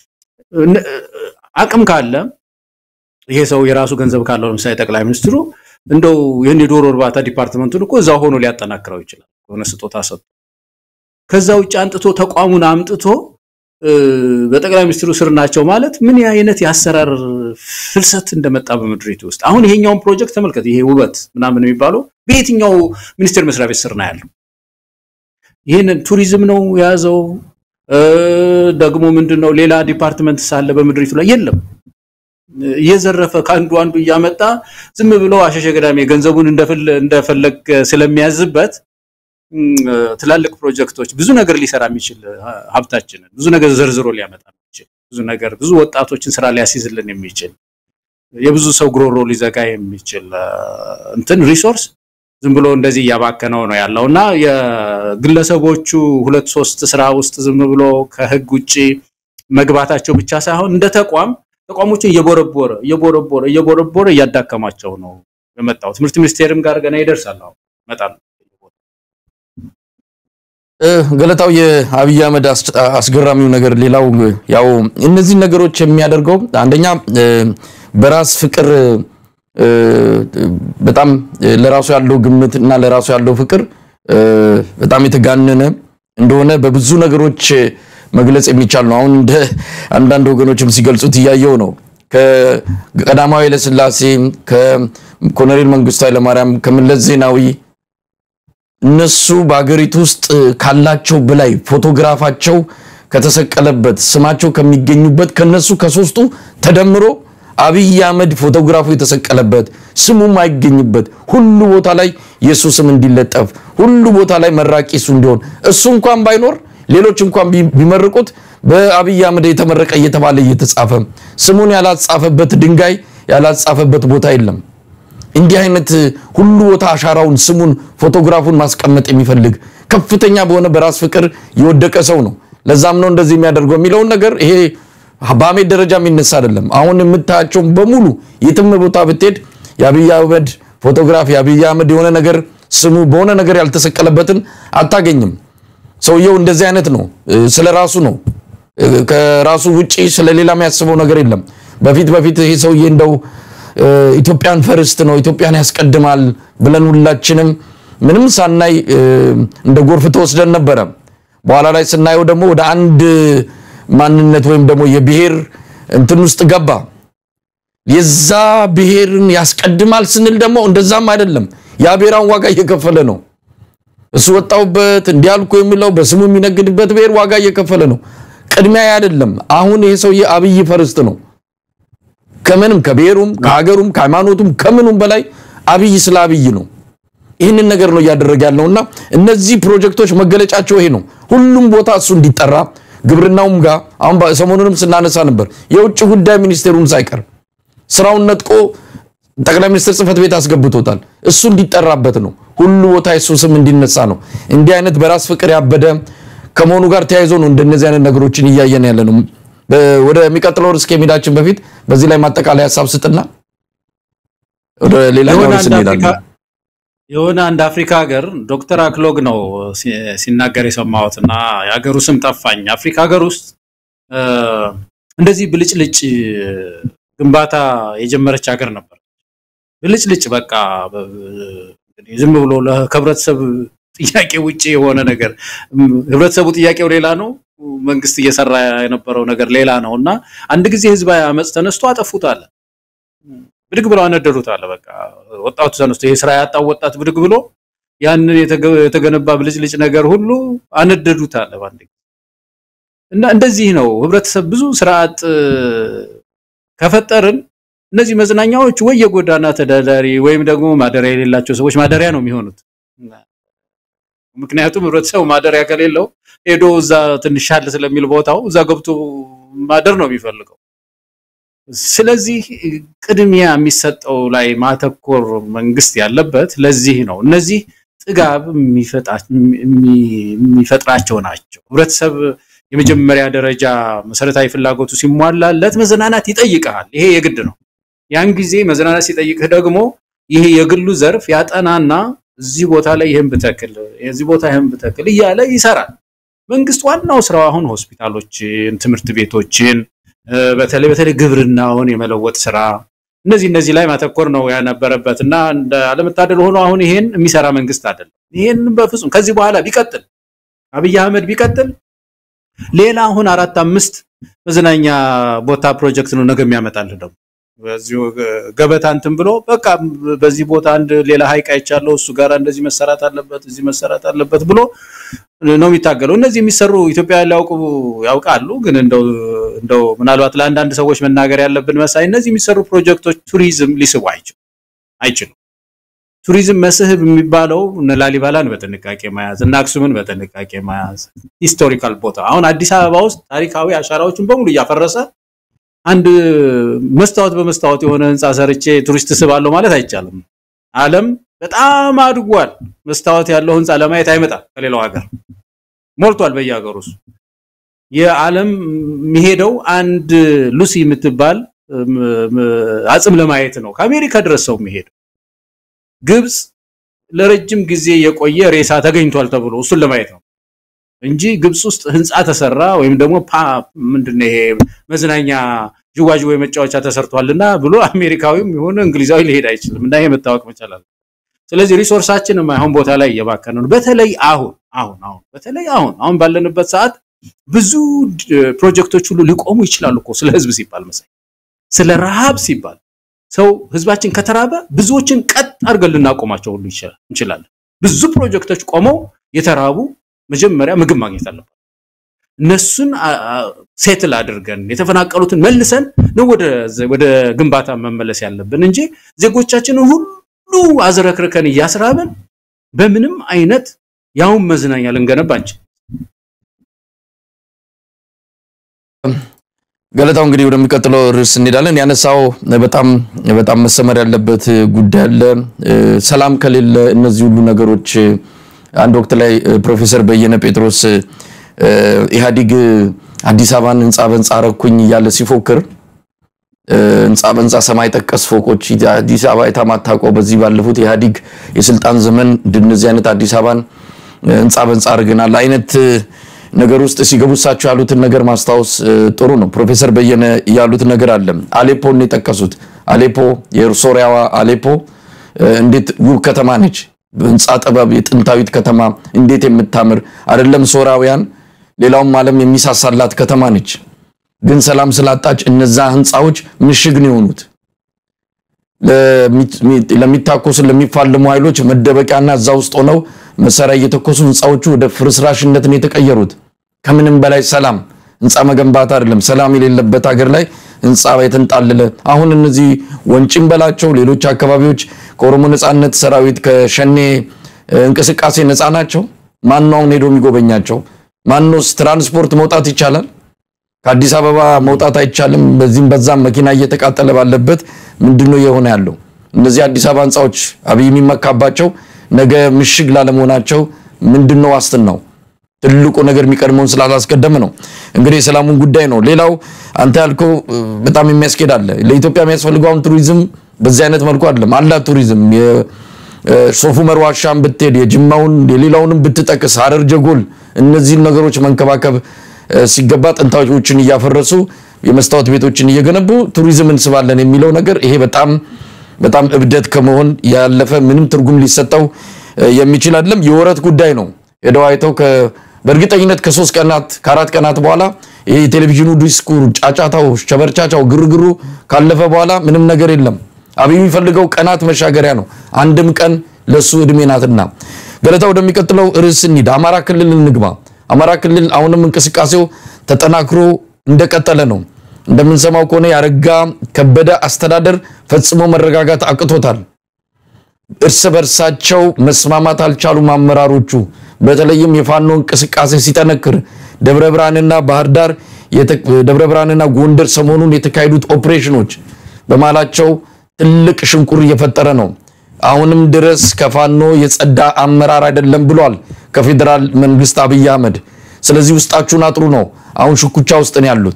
አቅም ካለ ይሄ ሰው የራሱ ገንዘብ ካለው ለምሳሌ ጠቅላይ ሚኒስትሩ እንደው የኔ ዶሮ እርባታ ዲፓርትመንቱን እኮ እዛው ሆኖ ሊያጠናክረው ይችላል ሆነ ስጦታ ሰጥቶ ከዛው ውጭ አንጥቶ ተቋሙን አምጥቶ በጠቅላይ ሚኒስትሩ ስር ናቸው ማለት ምን አይነት ያሰራር ፍልሰት እንደመጣ በመድሪት ውስጥ አሁን ይሄኛውን ፕሮጀክት ተመልከት ይሄ ውበት ምናምን የሚባለው በየትኛው ሚኒስቴር መስሪያ ቤት ስር ነው ያለው ይሄን ቱሪዝም ነው ያዘው ደግሞ ምንድነው ሌላ ዲፓርትመንት ሳለ በመድሪቱ ላይ የለም እየዘረፈ ካንዱ አንዱ ያመጣ ዝም ብሎ አሸሸ ገዳሜ ገንዘቡን እንደፈለ እንደፈለግ ስለሚያዝበት ትላልቅ ፕሮጀክቶች ብዙ ነገር ሊሰራ የሚችል ሀብታችን ብዙ ነገር ዘርዝሮ ሊያመጣ የሚችል ብዙ ነገር ብዙ ወጣቶችን ስራ ሊያስይዝልን የሚችል የብዙ ሰው ግሮሮ ሊዘጋ የሚችል እንትን ሪሶርስ ዝም ብሎ እንደዚህ ያባከነው ነው ያለውና የግለሰቦቹ ሁለት ሶስት ስራ ውስጥ ዝም ብሎ ከህግ ውጪ መግባታቸው ብቻ ሳይሆን እንደ ተቋም ተቋሞችን እየቦረቦረ እየቦረቦረ እየቦረቦረ ያዳከማቸው ነው በመጣው ትምህርት ሚኒስቴርም ጋር ገና ይደርሳል አሁን መጣል ገለታው የአብይ አህመድ አስገራሚው ነገር ሌላው ያው እነዚህ ነገሮች የሚያደርገው አንደኛ በራስ ፍቅር በጣም ለራሱ ያለው ግምት እና ለራሱ ያለው ፍቅር በጣም የተጋነነ እንደሆነ በብዙ ነገሮች መግለጽ የሚቻል ነው አሁን እንደ አንዳንድ ወገኖችም ሲገልጹት ያያየው ነው ከቀዳማዊ ለስላሴ ከኮሎኔል መንግስቱ ኃይለማርያም ከመለስ ዜናዊ እነሱ በአገሪቱ ውስጥ ካላቸው በላይ ፎቶግራፋቸው ከተሰቀለበት ስማቸው ከሚገኙበት ከነሱ ከሶስቱ ተደምሮ አብይ አህመድ ፎቶግራፉ የተሰቀለበት ስሙ ማይገኝበት ሁሉ ቦታ ላይ ኢየሱስ ስም እንዲለጠፍ ሁሉ ቦታ ላይ መራቂ እሱ እንዲሆን እሱ እንኳን ባይኖር ሌሎች እንኳን ቢመርቁት በአብይ አህመድ የተመረቀ እየተባለ እየተጻፈ ስሙን ያላጻፈበት ድንጋይ ያላጻፈበት ቦታ የለም እንዲህ አይነት ሁሉ ቦታ አሻራውን ስሙን ፎቶግራፉን ማስቀመጥ የሚፈልግ ከፍተኛ በሆነ በራስ ፍቅር የወደቀ ሰው ነው ለዛም ነው እንደዚህ የሚያደርገው የሚለው ነገር ይሄ በአሜድ ደረጃ የሚነሳ አይደለም አሁን የምታያቸው በሙሉ የትም ቦታ ብትሄድ የአብይ አህመድ ፎቶግራፍ የአብይ አህመድ የሆነ ነገር ስሙ በሆነ ነገር ያልተሰቀለበትን አታገኝም ሰውየው እንደዚህ አይነት ነው ስለራሱ ነው ከራሱ ውጪ ስለሌላ የሚያስበው ነገር የለም በፊት በፊት ይሄ ሰውዬ እንደው ኢትዮጵያን ፈርስት ነው ኢትዮጵያን ያስቀድማል ብለን ሁላችንም ምንም ሳናይ እንደ ጎርፍ ተወስደን ነበር በኋላ ላይ ስናየው ደግሞ ወደ አንድ ማንነት ወይም ደግሞ የብሔር እንትን ውስጥ ገባ የዛ ብሔርን ያስቀድማል ስንል ደግሞ እንደዛም አይደለም ያ ብሔራን ዋጋ እየከፈለ ነው እሱ ወጣውበት እንዲያልኩ የሚለው በስሙ የሚነግድበት ብሔር ዋጋ እየከፈለ ነው ቅድሚያ አይደለም አሁን ይሄ ሰው የአብይ ፈርስት ነው ከመንም ከብሔሩም ከሀገሩም ከሃይማኖቱም ከምኑም በላይ አብይ ስለ አብይ ነው ይሄንን ነገር ነው ያደረገ ያለውና እነዚህ ፕሮጀክቶች መገለጫቸው ይሄ ነው ሁሉም ቦታ እሱ እንዲጠራ ግብርናውም ጋር አሁን ሰሞኑንም ስናነሳ ነበር የውጭ ጉዳይ ሚኒስቴሩም ሳይቀር ስራውን ነጥቆ ጠቅላይ ሚኒስትር ጽፈት ቤት አስገብቶታል እሱ እንዲጠራበት ነው ሁሉ ቦታ ኢየሱስም እንዲነሳ ነው እንዲህ አይነት በራስ ፍቅር ያበደ ከመሆኑ ጋር ተያይዞ ነው እንደነዚህ አይነት ነገሮችን ይያየን ያለ ነው ወደ ሚቀጥለው ርስከ ሜዳችን በፊት በዚህ ላይ ማጠቃለያ ሐሳብ ስጥና ወደ ሌላኛው ስንሄዳለን የሆነ አንድ አፍሪካ ሀገር ዶክተር አክሎግ ነው ሲናገር የሰማሁትና የሀገሩ ስም ጠፋኝ አፍሪካ ሀገር ውስጥ እንደዚህ ብልጭልጭ ግንባታ የጀመረች ሀገር ነበር ብልጭልጭ በቃ ዝም ብሎ ለህብረተሰብ ጥያቄ ውጪ የሆነ ነገር ህብረተሰቡ ጥያቄው ሌላ ነው መንግስት እየሰራ የነበረው ነገር ሌላ ነውና አንድ ጊዜ ህዝብ አመጽ ተነስቶ አጠፉታል ብድግ ብሎ አነደሩታል በቃ ወጣቱ ተነስቶ ይሄ ስራ ያጣው ወጣት ብድግ ብሎ ያንን የተገነባ ብልጭልጭ ነገር ሁሉ አነደዱታል ባንዴ እና እንደዚህ ነው ህብረተሰብ ብዙ ስርዓት ከፈጠርን እነዚህ መዝናኛዎች ወይ የጎዳና ተዳዳሪ ወይም ደግሞ ማደሪያ የሌላቸው ሰዎች ማደሪያ ነው የሚሆኑት ምክንያቱም ህብረተሰቡ ማደሪያ ከሌለው ሄዶ እዛ ትንሽ ሻል ስለሚል ቦታው እዛ ገብቶ ማደር ነው የሚፈልገው ስለዚህ ቅድሚያ የሚሰጠው ላይ ማተኮር መንግስት ያለበት ለዚህ ነው እነዚህ ጥጋብ የሚፈጥራቸው ናቸው ህብረተሰብ የመጀመሪያ ደረጃ መሰረታዊ ፍላጎቱ ሲሟላለት መዝናናት ይጠይቃል ይሄ የግድ ነው ያን ጊዜ መዝናናት ሲጠይቅህ ደግሞ ይሄ የግሉ ዘርፍ ያጠናና እዚህ ቦታ ላይ ይሄን በተከለ እዚህ ቦታ ይሄን በተከለ ይያለ ይሰራል መንግስት ዋናው ስራው አሁን ሆስፒታሎችን ትምህርት ቤቶችን በተለይ በተለይ ግብርናውን የመለወጥ ስራ እነዚህ እነዚህ ላይ ማተኮር ነው ያነበረበትና እንደ አለመታደል ሆኖ አሁን ይሄን የሚሰራ መንግስት አይደለም ይሄን በፍጹም ከዚህ በኋላ ቢቀጥል አብይ አህመድ ቢቀጥል ሌላ አሁን አራት አምስት መዝናኛ ቦታ ፕሮጀክት ነው ነገ የሚያመጣል ደግሞ በዚሁ ገበታንትን ብሎ በቃ በዚህ ቦታ አንድ ሌላ ሃይቅ አይቻለው እሱ ጋር እንደዚህ መሰራት አለበት እዚህ መሰራት አለበት ብሎ ነው የሚታገለው እነዚህ የሚሰሩ ኢትዮጵያ ያላውቁ ያውቃሉ ግን እንደው እንደው ምናልባት ለአንድ አንድ ሰዎች መናገር ያለብን መሳይ እነዚህ የሚሰሩ ፕሮጀክቶች ቱሪዝም ሊስቡ አይችሉ አይችሉ ቱሪዝም መስህብ የሚባለው ላሊባላን በተነቃቂ ማያዝ እና አክሱምን በተነቃቂ ማያዝ ሂስቶሪካል ቦታ አሁን አዲስ አበባ ውስጥ ታሪካዊ አሻራዎችን በሙሉ ያፈረሰ አንድ መስታወት በመስታወት የሆነ ህንጻ ሰርቼ ቱሪስት ስባለው ማለት አይቻልም ዓለም በጣም አድጓል መስታወት ያለው ህንጻ ለማየት አይመጣ ከሌላው ሀገር ሞልቷል በየሀገሩ የዓለም የሚሄደው አንድ ሉሲ የምትባል አጽም ለማየት ነው ከአሜሪካ ድረስ ሰው የሚሄድ ግብጽ ለረጅም ጊዜ የቆየ ሬሳ ተገኝቷል ተብሎ እሱን ለማየት ነው እንጂ ግብጽ ውስጥ ህንጻ ተሰራ ወይም ደግሞ ምንድነው ይሄ መዝናኛ ጅዋጅ ወይ መጫወቻ ተሰርቷልና ብሎ አሜሪካዊም ይሁን እንግሊዛዊ ሊሄድ አይችልም እና ይሄ መታወቅ መቻላል ስለዚህ ሪሶርሳችን ማይሆን ቦታ ላይ እየባከነ ነው በተለይ አሁን አሁን አሁን በተለይ አሁን አሁን ባለንበት ሰዓት ብዙ ፕሮጀክቶች ሁሉ ሊቆሙ ይችላሉ እኮ ስለ ህዝብ ሲባል መሳይ ስለ ረሃብ ሲባል ሰው ህዝባችን ከተራበ ብዙዎችን ቀጥ አድርገን ልናቆማቸው ሁሉ ይችላል እንችላለን ብዙ ፕሮጀክቶች ቆመው የተራቡ መጀመሪያ ምግብ ማግኘት አለበት እነሱን ሴትል አድርገን የተፈናቀሉትን መልሰን ነው ወደ ወደ ግንባታ መመለስ ያለብን እንጂ ዜጎቻችንን ሁሉ አዝረክርከን ያስራበን በምንም አይነት ያው መዝናኛ ልንገነባንች ገለታው እንግዲህ ወደሚቀጥለው ርዕስ እንሄዳለን ያነሳው በጣም በጣም መሰመር ያለበት ጉዳይ አለ ሰላም ከሌለ እነዚህ ሁሉ ነገሮች አንድ ወቅት ላይ ፕሮፌሰር በየነ ጴጥሮስ ኢህአዲግ አዲስ አበባን ህንጻ በህንጻ አረኩኝ ያለ ሲፎክር ህንጻ በህንጻ ሰማይ ጠቀስ ፎቆች አዲስ አበባ የታማታቀው በዚህ ባለፉት ኢህአዲግ የስልጣን ዘመን እንደዚህ አይነት አዲስ አበባን ህንጻ በህንጻ አርገናል አይነት ነገር ውስጥ ሲገቡሳቸው ያሉትን ነገር ማስታወስ ጥሩ ነው ፕሮፌሰር በየነ ያሉት ነገር አለ አሌፖን የጠቀሱት አሌፖ የሶሪያዋ አሌፖ እንዴት ውብ ከተማ ነች ህንጻ ጥበብ የጥንታዊት ከተማ እንዴት የምታምር አይደለም ሶራውያን ሌላውም ዓለም የሚሳሳላት ከተማ ነች ግን ሰላም ስላጣች እነዛ ህንጻዎች ምሽግ ነው የሆኑት ለሚታኮስ ለሚፋለሙ ኃይሎች መደበቂያና እዛ ውስጥ ሆነው መሰራ እየተኮሱ ህንጻዎቹ ወደ ፍርስራሽነት ነው የተቀየሩት ከምንም በላይ ሰላም ህንጻ መገንባት አይደለም ሰላም የሌለበት ሀገር ላይ ህንጻ የተንጣለለ አሁን እነዚህ ወንጭም በላቸው ሌሎች አካባቢዎች ከኦሮሞ ነጻነት ሰራዊት ከሸኔ እንቅስቃሴ ነጻ ናቸው ማንነው ሄዶ የሚጎበኛቸው ማንነው ትራንስፖርት መውጣት ይቻላል ከአዲስ አበባ መውጣት አይቻልም በዚህም በዛም መኪና እየተቃጠለ ባለበት ምንድነው የሆነ ያለው እነዚህ አዲስ አበባ ህንጻዎች አብይ የሚመካባቸው ነገ ምሽግ ላለመሆናቸው ምንድነው ዋስትናው ትልቁ ነገር የሚቀድመውን ስላላስቀደመ ነው እንግዲህ ሰላሙን ጉዳይ ነው ሌላው አንተ ያልከው በጣም የሚያስኬድ አለ ለኢትዮጵያ የሚያስፈልገው ቱሪዝም በዚህ አይነት መልኩ አይደለም አላ ቱሪዝም የሶፉ መርዋሻም ብትሄድ የጅማውን የሌላውንም ብትጠቅስ ሐረር ጀጎል እነዚህ ነገሮች መንከባከብ ሲገባ ጥንታዎችን ያፈረሱ የመስታወት ቤቶችን እየገነቡ ቱሪዝምን ስባለን የሚለው ነገር ይሄ በጣም በጣም እብደት ከመሆን ያለፈ ምንም ትርጉም ሊሰጠው የሚችል አይደለም የወረት ጉዳይ ነው የደዋይተው በእርግጠኝነት ከሶስት ቀናት ከአራት ቀናት በኋላ ይሄ ቴሌቪዥኑ ዲስኩር ጫጫታው ቸበርቻቻው ግርግሩ ካለፈ በኋላ ምንም ነገር የለም አብይ የሚፈልገው ቀናት መሻገሪያ ነው አንድም ቀን ለሱ እድሜ ናትና ገለታው ወደሚቀጥለው ርዕስ እንሂድ አማራ ክልል እንግባ አማራ ክልል አሁንም እንቅስቃሴው ተጠናክሮ እንደቀጠለ ነው እንደምንሰማው ከሆነ ያረጋ ከበደ አስተዳደር ፈጽሞ መረጋጋት አቅቶታል እርስ በርሳቸው መስማማት አልቻሉም አመራሮቹ በተለይም የፋኖ እንቅስቃሴ ሲጠነክር ደብረ ብርሃንና ባህር ዳር ደብረ ብርሃንና ጎንደር ሰሞኑን የተካሄዱት ኦፕሬሽኖች በማላቸው ትልቅ ሽንቁር እየፈጠረ ነው አሁንም ድረስ ከፋኖ የጸዳ አመራር አይደለም ብሏል ከፌደራል መንግስት አብይ አህመድ ስለዚህ ውስጣችሁን አጥሩ ነው አሁን ሽኩቻ ውስጥ ነው ያሉት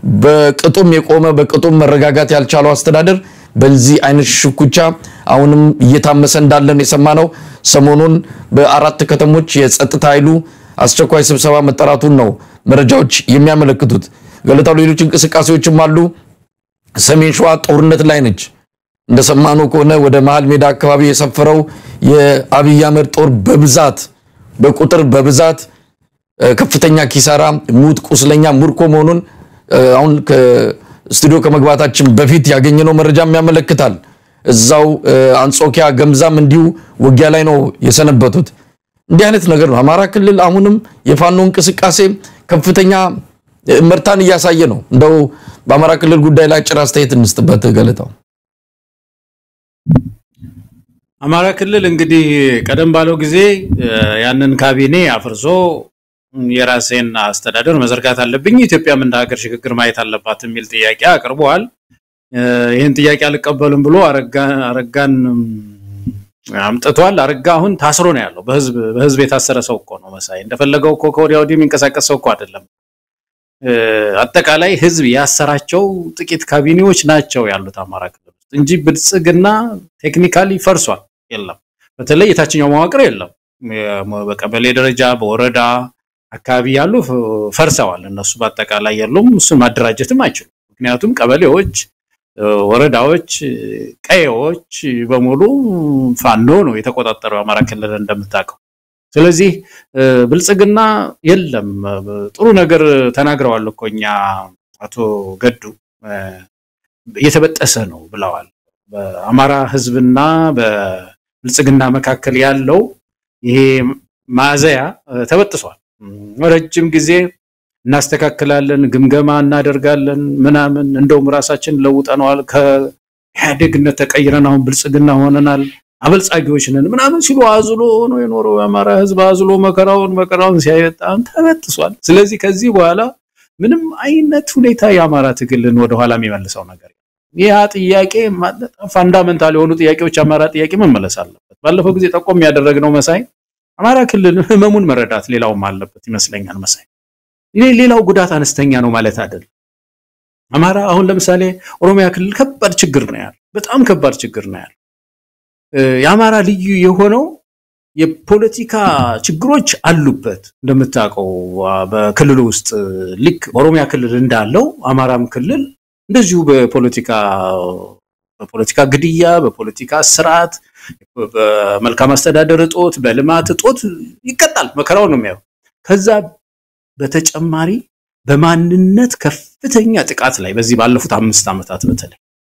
በቅጡም የቆመ በቅጡም መረጋጋት ያልቻለው አስተዳደር በዚህ አይነት ሽኩቻ አሁንም እየታመሰ እንዳለን የሰማነው ሰሞኑን በአራት ከተሞች የጸጥታ ኃይሉ አስቸኳይ ስብሰባ መጠራቱን ነው መረጃዎች የሚያመለክቱት ገለታው ሌሎች እንቅስቃሴዎችም አሉ ሰሜን ሸዋ ጦርነት ላይ ነች እንደሰማነው ከሆነ ወደ መሃል ሜዳ አካባቢ የሰፈረው የአብይ አህመድ ጦር በብዛት በቁጥር በብዛት ከፍተኛ ኪሳራ ሙት ቁስለኛ ሙርኮ መሆኑን አሁን ከስቱዲዮ ከመግባታችን በፊት ያገኘነው መረጃም ያመለክታል እዛው አንጾኪያ ገምዛም እንዲሁ ውጊያ ላይ ነው የሰነበቱት እንዲህ አይነት ነገር ነው አማራ ክልል አሁንም የፋኖ እንቅስቃሴ ከፍተኛ ምርታን እያሳየ ነው እንደው በአማራ ክልል ጉዳይ ላይ ጭራ አስተያየት እንስጥበት ገለታው አማራ ክልል እንግዲህ ቀደም ባለው ጊዜ ያንን ካቢኔ አፍርሶ የራሴን አስተዳደር መዘርጋት አለብኝ ኢትዮጵያም እንደ ሀገር ሽግግር ማየት አለባት የሚል ጥያቄ አቅርቧል ይሄን ጥያቄ አልቀበልም ብሎ አረጋን አረጋን አምጥቷል አረጋ አሁን ታስሮ ነው ያለው በህዝብ በህዝብ የታሰረ ሰው እኮ ነው መሳይ እንደፈለገው እኮ ከወዲያው ዲም እንቀሳቀስ ሰው እኮ አይደለም አጠቃላይ ህዝብ ያሰራቸው ጥቂት ካቢኔዎች ናቸው ያሉት አማራ ክልል እንጂ ብልጽግና ቴክኒካሊ ፈርሷል የለም በተለይ የታችኛው መዋቅር የለም በቀበሌ ደረጃ በወረዳ አካባቢ ያሉ ፈርሰዋል እነሱ በአጠቃላይ ያሉም እሱን ማደራጀትም አይችሉም ምክንያቱም ቀበሌዎች ወረዳዎች ቀዬዎች በሙሉ ፋኖ ነው የተቆጣጠረው አማራ ክልል እንደምታውቀው ስለዚህ ብልጽግና የለም ጥሩ ነገር ተናግረዋል እኮኛ አቶ ገዱ የተበጠሰ ነው ብለዋል በአማራ ህዝብና በብልጽግና መካከል ያለው ይሄ ማዘያ ተበጥሷል ረጅም ጊዜ እናስተካክላለን ግምገማ እናደርጋለን ምናምን እንደውም ራሳችን ለውጠናል ከኢህአዴግነት ተቀይረን አሁን ብልጽግና ሆነናል አበልጻጊዎች ነን ምናምን ሲሉ አዝሎ ነው የኖረው አማራ ህዝብ አዝሎ መከራውን መከራውን ሲያየጣን ተበጥሷል ስለዚህ ከዚህ በኋላ ምንም አይነት ሁኔታ የአማራ ትግልን ወደ ኋላ የሚመልሰው ነገር ያ ጥያቄ ማለት ፋንዳሜንታል የሆኑ ጥያቄዎች አማራ ጥያቄ መመለስ አለበት ባለፈው ጊዜ ተቆም ያደረግነው መሳይ አማራ ክልል ህመሙን መረዳት ሌላውም አለበት ይመስለኛል መሳይ ይሄ ሌላው ጉዳት አነስተኛ ነው ማለት አይደል አማራ አሁን ለምሳሌ ኦሮሚያ ክልል ከባድ ችግር ነው ያለው በጣም ከባድ ችግር ነው ያለው የአማራ ልዩ የሆነው የፖለቲካ ችግሮች አሉበት እንደምታውቀው በክልሉ ውስጥ ልክ ኦሮሚያ ክልል እንዳለው አማራም ክልል እንደዚሁ በፖለቲካ በፖለቲካ ግድያ በፖለቲካ ስርዓት በመልካም አስተዳደር ጦት በልማት ጦት ይቀጣል መከራው ነው የሚያው ከዛ በተጨማሪ በማንነት ከፍተኛ ጥቃት ላይ በዚህ ባለፉት አምስት አመታት በተለይ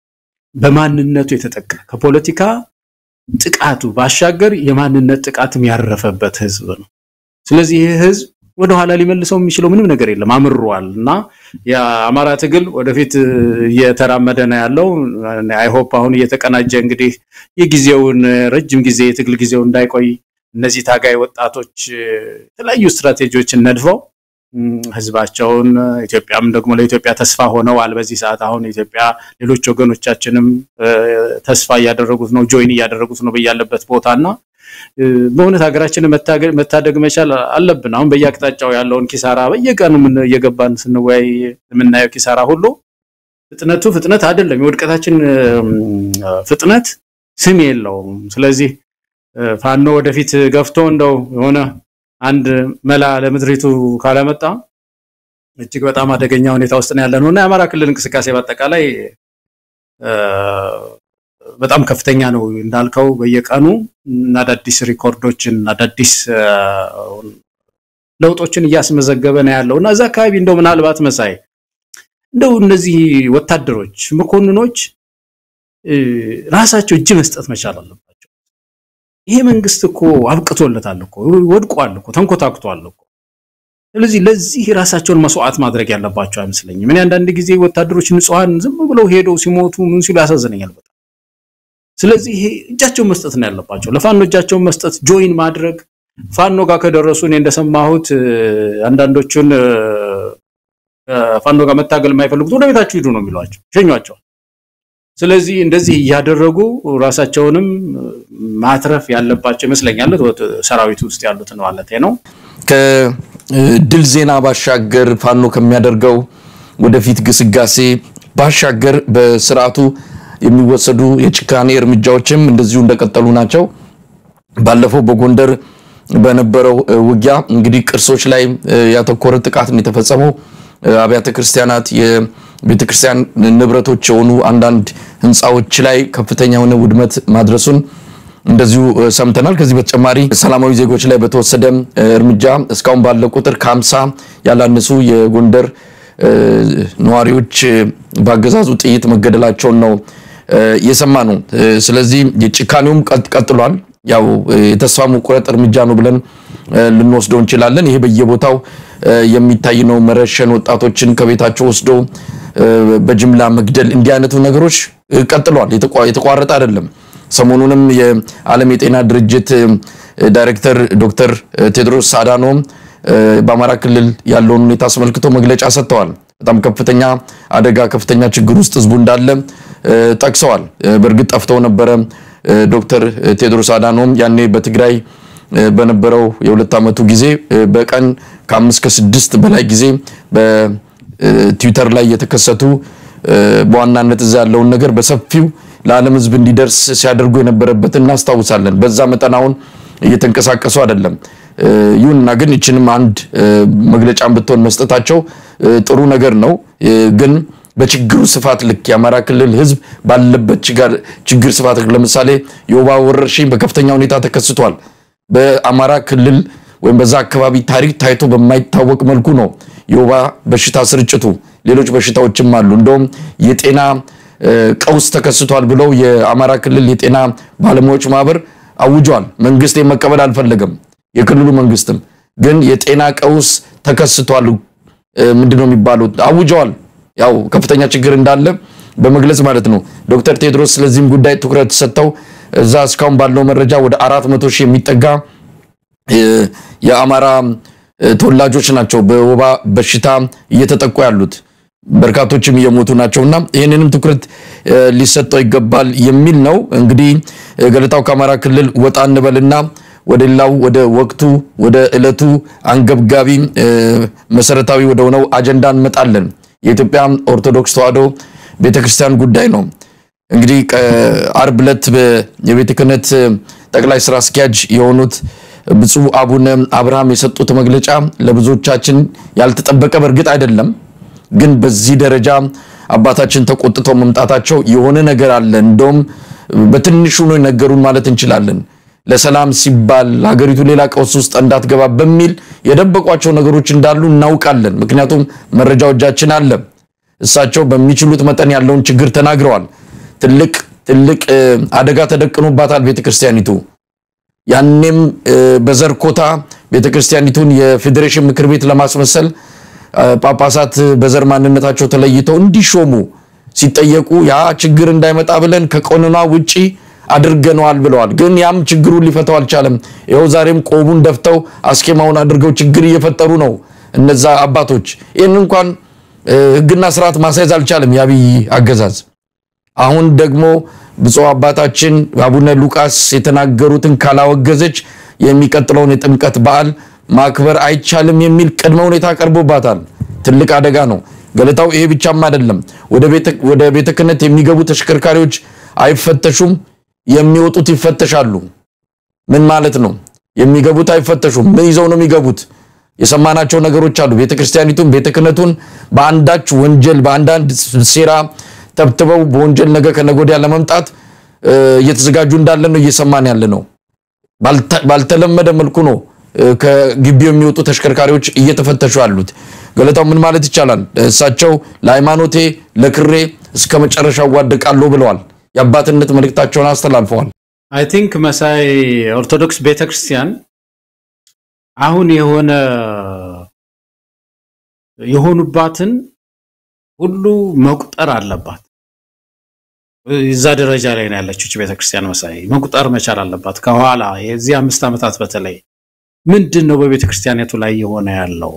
በማንነቱ የተጠቃ ከፖለቲካ ጥቃቱ ባሻገር የማንነት ጥቃትም ያረፈበት ህዝብ ነው ስለዚህ ይሄ ህዝብ ወደ ኋላ ሊመልሰው የሚችለው ምንም ነገር የለም አምሯልና የአማራ ትግል ወደፊት እየተራመደ ነው ያለው አይ ሆፕ አሁን እየተቀናጀ እንግዲህ የጊዜውን ረጅም ጊዜ የትግል ጊዜው እንዳይቆይ እነዚህ ታጋይ ወጣቶች የተለያዩ ስትራቴጂዎችን ነድፈው ህዝባቸውን ኢትዮጵያም ደግሞ ለኢትዮጵያ ተስፋ ሆነዋል በዚህ ሰዓት አሁን ኢትዮጵያ ሌሎች ወገኖቻችንም ተስፋ ያደረጉት ነው ጆይን ያደረጉት ነው በያለበት ቦታና በእውነት ሀገራችንን መታደግ መቻል አለብን አሁን በየአቅጣጫው ያለውን ኪሳራ በየቀኑ ምን እየገባን ስንወያይ የምናየው ኪሳራ ሁሉ ፍጥነቱ ፍጥነት አይደለም የወድቀታችን ፍጥነት ስም የለውም ስለዚህ ፋኖ ወደፊት ገፍቶ እንደው የሆነ አንድ መላ ለምድሪቱ ካላመጣ እጅግ በጣም አደገኛ ሁኔታ ውስጥ ነው ያለነውና የአማራ ክልል እንቅስቃሴ በአጠቃላይ በጣም ከፍተኛ ነው እንዳልከው በየቀኑ አዳዲስ ሪኮርዶችን አዳዲስ ለውጦችን ያስመዘገበ ነው ያለውና እዛ አካባቢ እንደው ምናልባት መሳይ እንደው እነዚህ ወታደሮች መኮንኖች ራሳቸው እጅ መስጠት መቻል አለባቸው ይሄ መንግስት እኮ አብቅቶለታል እኮ ወድቋል እኮ ተንኮታክቷል እኮ ስለዚህ ለዚህ ራሳቸውን መስዋዕት ማድረግ ያለባቸው አይመስለኝም ምን አንዳንድ ጊዜ ወታደሮች ንጹሃን ዝም ብለው ሄደው ሲሞቱ ምን ሲሉ ያሳዝነኛል በጣም ስለዚህ ይሄ እጃቸውን መስጠት ነው ያለባቸው ለፋኖ እጃቸውን መስጠት ጆይን ማድረግ ፋኖ ጋር ከደረሱ እኔ እንደሰማሁት አንዳንዶቹን ፋኖ ጋር መታገል የማይፈልጉት ወደ ቤታቸው ሄዱ ነው የሚሏቸው ሸኛቸው ስለዚህ እንደዚህ ያደረጉ ራሳቸውንም ማትረፍ ያለባቸው ይመስለኛል ሰራዊቱ ውስጥ ያሉት ነው ማለት ነው ከድል ዜና ባሻገር ፋኖ ከሚያደርገው ወደፊት ግስጋሴ ባሻገር በስርዓቱ የሚወሰዱ የጭካኔ እርምጃዎችም እንደዚሁ እንደቀጠሉ ናቸው ባለፈው በጎንደር በነበረው ውጊያ እንግዲህ ቅርሶች ላይ ያተኮረ ጥቃት ነው የተፈጸመው አብያተ ክርስቲያናት የቤተክርስቲያን ንብረቶች የሆኑ አንዳንድ ህንጻዎች ላይ ከፍተኛ የሆነ ውድመት ማድረሱን እንደዚሁ ሰምተናል ከዚህ በተጨማሪ ሰላማዊ ዜጎች ላይ በተወሰደ እርምጃ እስካሁን ባለው ቁጥር ከ50 ያላነሱ የጎንደር ነዋሪዎች ባገዛዙ ጥይት መገደላቸው ነው የሰማነው ስለዚህ የጭካኔውም ቀጥሏል ያው የተስፋ መቁረጥ እርምጃ ነው ብለን ልንወስደው እንችላለን ይሄ በየቦታው የሚታይ ነው መረሸን ወጣቶችን ከቤታቸው ወስዶ በጅምላ መግደል እንዲህ አይነቱ ነገሮች ቀጥሏል የተቋረጠ አይደለም ሰሞኑንም የዓለም የጤና ድርጅት ዳይሬክተር ዶክተር ቴድሮስ አዳኖም በአማራ ክልል ያለውን ሁኔታ አስመልክቶ መግለጫ ሰጥተዋል በጣም ከፍተኛ አደጋ ከፍተኛ ችግር ውስጥ ህዝቡ እንዳለ ጠቅሰዋል በርግጥ ጠፍተው ነበር ዶክተር ቴድሮስ አዳኖም ያኔ በትግራይ በነበረው የሁለት አመቱ ጊዜ በቀን ከ5 እስከ ስድስት በላይ ጊዜ በትዊተር ላይ የተከሰቱ በዋናነት እዛ ያለውን ነገር በሰፊው ለዓለም ህዝብ እንዲደርስ ሲያደርጉ የነበረበት እናስታውሳለን በዛ መጠናውን እየተንቀሳቀሱ አይደለም ይሁንና ግን እቺንም አንድ መግለጫን ብትሆን መስጠታቸው ጥሩ ነገር ነው ግን በችግሩ ስፋት ልክ የአማራ ክልል ህዝብ ባለበት ችግር ስፋት ለምሳሌ የወባ ወረርሽኝ በከፍተኛ ሁኔታ ተከስቷል በአማራ ክልል ወይም በዛ አካባቢ ታሪክ ታይቶ በማይታወቅ መልኩ ነው የወባ በሽታ ስርጭቱ ሌሎች በሽታዎችም አሉ እንደውም የጤና ቀውስ ተከስቷል ብለው የአማራ ክልል የጤና ባለሙያዎች ማህበር አውጇል መንግስት የመቀበል አልፈለገም የክልሉ መንግስትም ግን የጤና ቀውስ ተከስቷል ምንድነው የሚባለው አውጇል ያው ከፍተኛ ችግር እንዳለ በመግለጽ ማለት ነው ዶክተር ቴድሮስ ስለዚህም ጉዳይ ትኩረት ሰጥተው እዛ እስካሁን ባለው መረጃ ወደ አራት መቶ ሺህ የሚጠጋ የአማራ ተወላጆች ናቸው በወባ በሽታ እየተጠቁ ያሉት በርካቶችም እየሞቱ ናቸውና ይሄንንም ትኩረት ሊሰጠው ይገባል የሚል ነው እንግዲህ ገለታው ከአማራ ክልል ወጣ እንበልና ወደላው ወደ ወቅቱ ወደ እለቱ አንገብጋቢ መሰረታዊ ወደ ሆነው አጀንዳ እንመጣለን የኢትዮጵያ ኦርቶዶክስ ተዋሕዶ ቤተክርስቲያን ጉዳይ ነው እንግዲህ አርብ ዕለት የቤተ ክህነት ጠቅላይ ስራ አስኪያጅ የሆኑት ብፁዕ አቡነ አብርሃም የሰጡት መግለጫ ለብዙዎቻችን ያልተጠበቀ በርግጥ አይደለም ግን በዚህ ደረጃ አባታችን ተቆጥተው መምጣታቸው የሆነ ነገር አለ እንደውም በትንሹ ነው ነገሩን ማለት እንችላለን ለሰላም ሲባል ሀገሪቱ ሌላ ቀውስ ውስጥ እንዳትገባ በሚል የደበቋቸው ነገሮች እንዳሉ እናውቃለን ምክንያቱም መረጃዎቻችን አለ እሳቸው በሚችሉት መጠን ያለውን ችግር ተናግረዋል ትልቅ ትልቅ አደጋ ተደቅኖባታል ቤተክርስቲያኒቱ ያንንም በዘርኮታ ቤተክርስቲያኒቱን የፌዴሬሽን ምክር ቤት ለማስመሰል ጳጳሳት በዘር ማንነታቸው ተለይተው እንዲሾሙ ሲጠየቁ ያ ችግር እንዳይመጣ ብለን ከቆንና ውጪ አድርገናል ብለዋል ግን ያም ችግሩን ሊፈታው አልቻለም ይሄው ዛሬም ቆቡን ደፍተው አስኬማውን አድርገው ችግር እየፈጠሩ ነው እነዛ አባቶች ይሄን እንኳን ህግና ስርዓት ማሳየዝ አልቻለም ያብይ አገዛዝ አሁን ደግሞ ብፁዕ አባታችን አቡነ ሉቃስ የተናገሩትን ካላወገዘች የሚቀጥለውን የጥምቀት በዓል ማክበር አይቻልም የሚል ቅድመ ሁኔታ ቀርቦባታል ትልቅ አደጋ ነው ገለታው ይሄ ብቻም አይደለም ወደ ቤተ ወደ ቤተ ክህነት የሚገቡ ተሽከርካሪዎች አይፈተሹም የሚወጡት ይፈተሻሉ ምን ማለት ነው የሚገቡት አይፈተሹም ምን ይዘው ነው የሚገቡት የሰማናቸው ነገሮች አሉ ቤተክርስቲያኒቱን ቤተ ክህነቱን በአንዳች ወንጀል በአንዳንድ ሴራ ተብትበው በወንጀል ነገ ከነጎዲያ ለመምጣት እየተዘጋጁ እንዳለ ነው እየሰማን ያለ ነው ባልተለመደ መልኩ ነው ከግቢው የሚወጡ ተሽከርካሪዎች እየተፈተሹ አሉት ገለታው ምን ማለት ይቻላል እሳቸው ለሃይማኖቴ ለክሬ እስከ መጨረሻው ዋደቃለሁ ብለዋል የአባትነት መልእክታቸውን አስተላልፈዋል አይ ቲንክ መሳይ ኦርቶዶክስ ቤተክርስቲያን አሁን የሆነ የሆኑባትን ሁሉ መቁጠር አለባት እዛ ደረጃ ላይ ነው ያለችው ቤተክርስቲያን መሳይ መቁጠር መቻል አለባት ከኋላ የዚህ አምስት ዓመታት በተለይ ምንድነው በቤተክርስቲያኒቱ ላይ የሆነ ያለው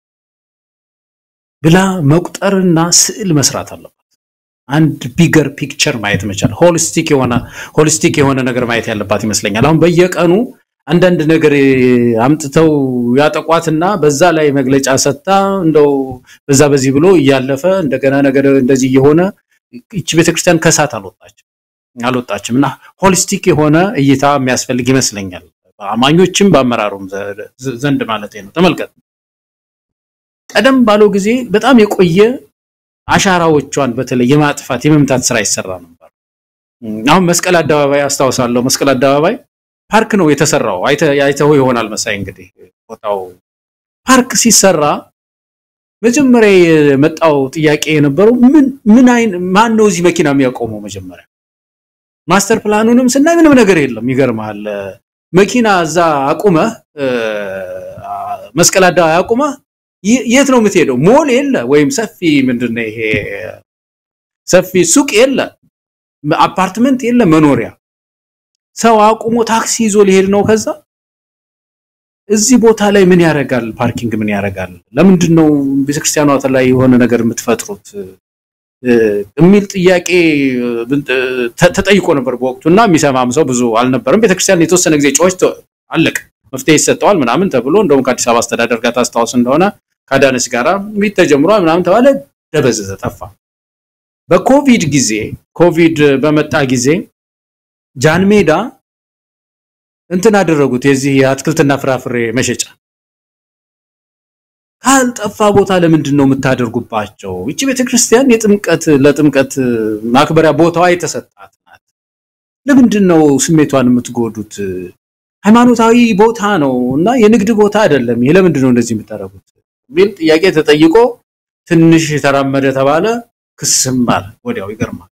ብላ መቁጠርና ስዕል መስራት አለባት አንድ ቢገር ፒክቸር ማየት መቻል ሆሊስቲክ የሆነ ሆሊስቲክ የሆነ ነገር ማየት ያለባት ይመስለኛል አሁን በየቀኑ አንዳንድ ነገር አምጥተው ያጠቋትና በዛ ላይ መግለጫ ሰጣ እንደው በዛ በዚህ ብሎ ያለፈ እንደገና ነገር እንደዚህ የሆነ እቺ ቤተክርስቲያን ከሳት አልወጣች አልወጣችምና ሆሊስቲክ የሆነ እይታ የሚያስፈልግ ይመስለኛል አማኞችም በአመራሩም ዘንድ ማለት ነው ተመልከት ቀደም ባለው ጊዜ በጣም የቆየ አሻራዎቿን በተለይ የማጥፋት የመምታት ስራ ይሰራ ነበር አሁን መስቀል አደባባይ አስተዋውሳለሁ መስቀል አደባባይ ፓርክ ነው የተሰራው አይተው ይሆናል መሳይ እንግዲህ ቦታው ፓርክ ሲሰራ መጀመሪያ የመጣው ጥያቄ የነበረው ምን ምን አይን ማን ነው እዚህ መኪና የሚያቆመው መጀመሪያ ማስተር ፕላኑንም ስናይ ምንም ነገር የለም ይገርማል መኪና እዛ አቁመ መስቀል አደባባይ አቁመ የት ነው የምትሄደው ሞል የለ ወይም ሰፊ ምንድነው ይሄ ሰፊ ሱቅ የለ አፓርትመንት የለ መኖሪያ ሰው አቁሞ ታክሲ ይዞ ሊሄድ ነው ከዛ እዚህ ቦታ ላይ ምን ያረጋል ፓርኪንግ ምን ያረጋል ለምንድነው ቤተክርስቲያኗ ላይ የሆነ ነገር የምትፈጥሩት እሚል ጥያቄ ተጠይቆ ነበር በወቅቱና የሚሰማም ሰው ብዙ አልነበረም ቤተክርስቲያን የተወሰነ ጊዜ ጮህት አለቀ መፍትሄ ይሰጣዋል ምናምን ተብሎ እንደውም ከአዲስ አበባ አስተዳደር ጋር ታስታውስ እንደሆነ ካዳነስ ጋራ ሚት ተጀምሯል ምናምን ተባለ ደበዘዘ ጠፋ በኮቪድ ጊዜ ኮቪድ በመጣ ጊዜ ጃን ሜዳ እንትን አደረጉት የዚህ የአትክልትና ፍራፍሬ መሸጫ ካልጠፋ ቦታ ለምንድነው የምታደርጉባቸው እቺ ቤተክርስቲያን የጥምቀት ለጥምቀት ማክበሪያ ቦታዋ የተሰጣት ናት ለምንድነው ስሜቷን የምትጎዱት ሃይማኖታዊ ቦታ ነውና የንግድ ቦታ አይደለም ይሄ ለምንድነው እንደዚህ የምታደርጉት ቢል ጥያቄ ተጠይቆ ትንሽ ተራመደ ተባለ ክስም አለ ወዲያው ይገርማል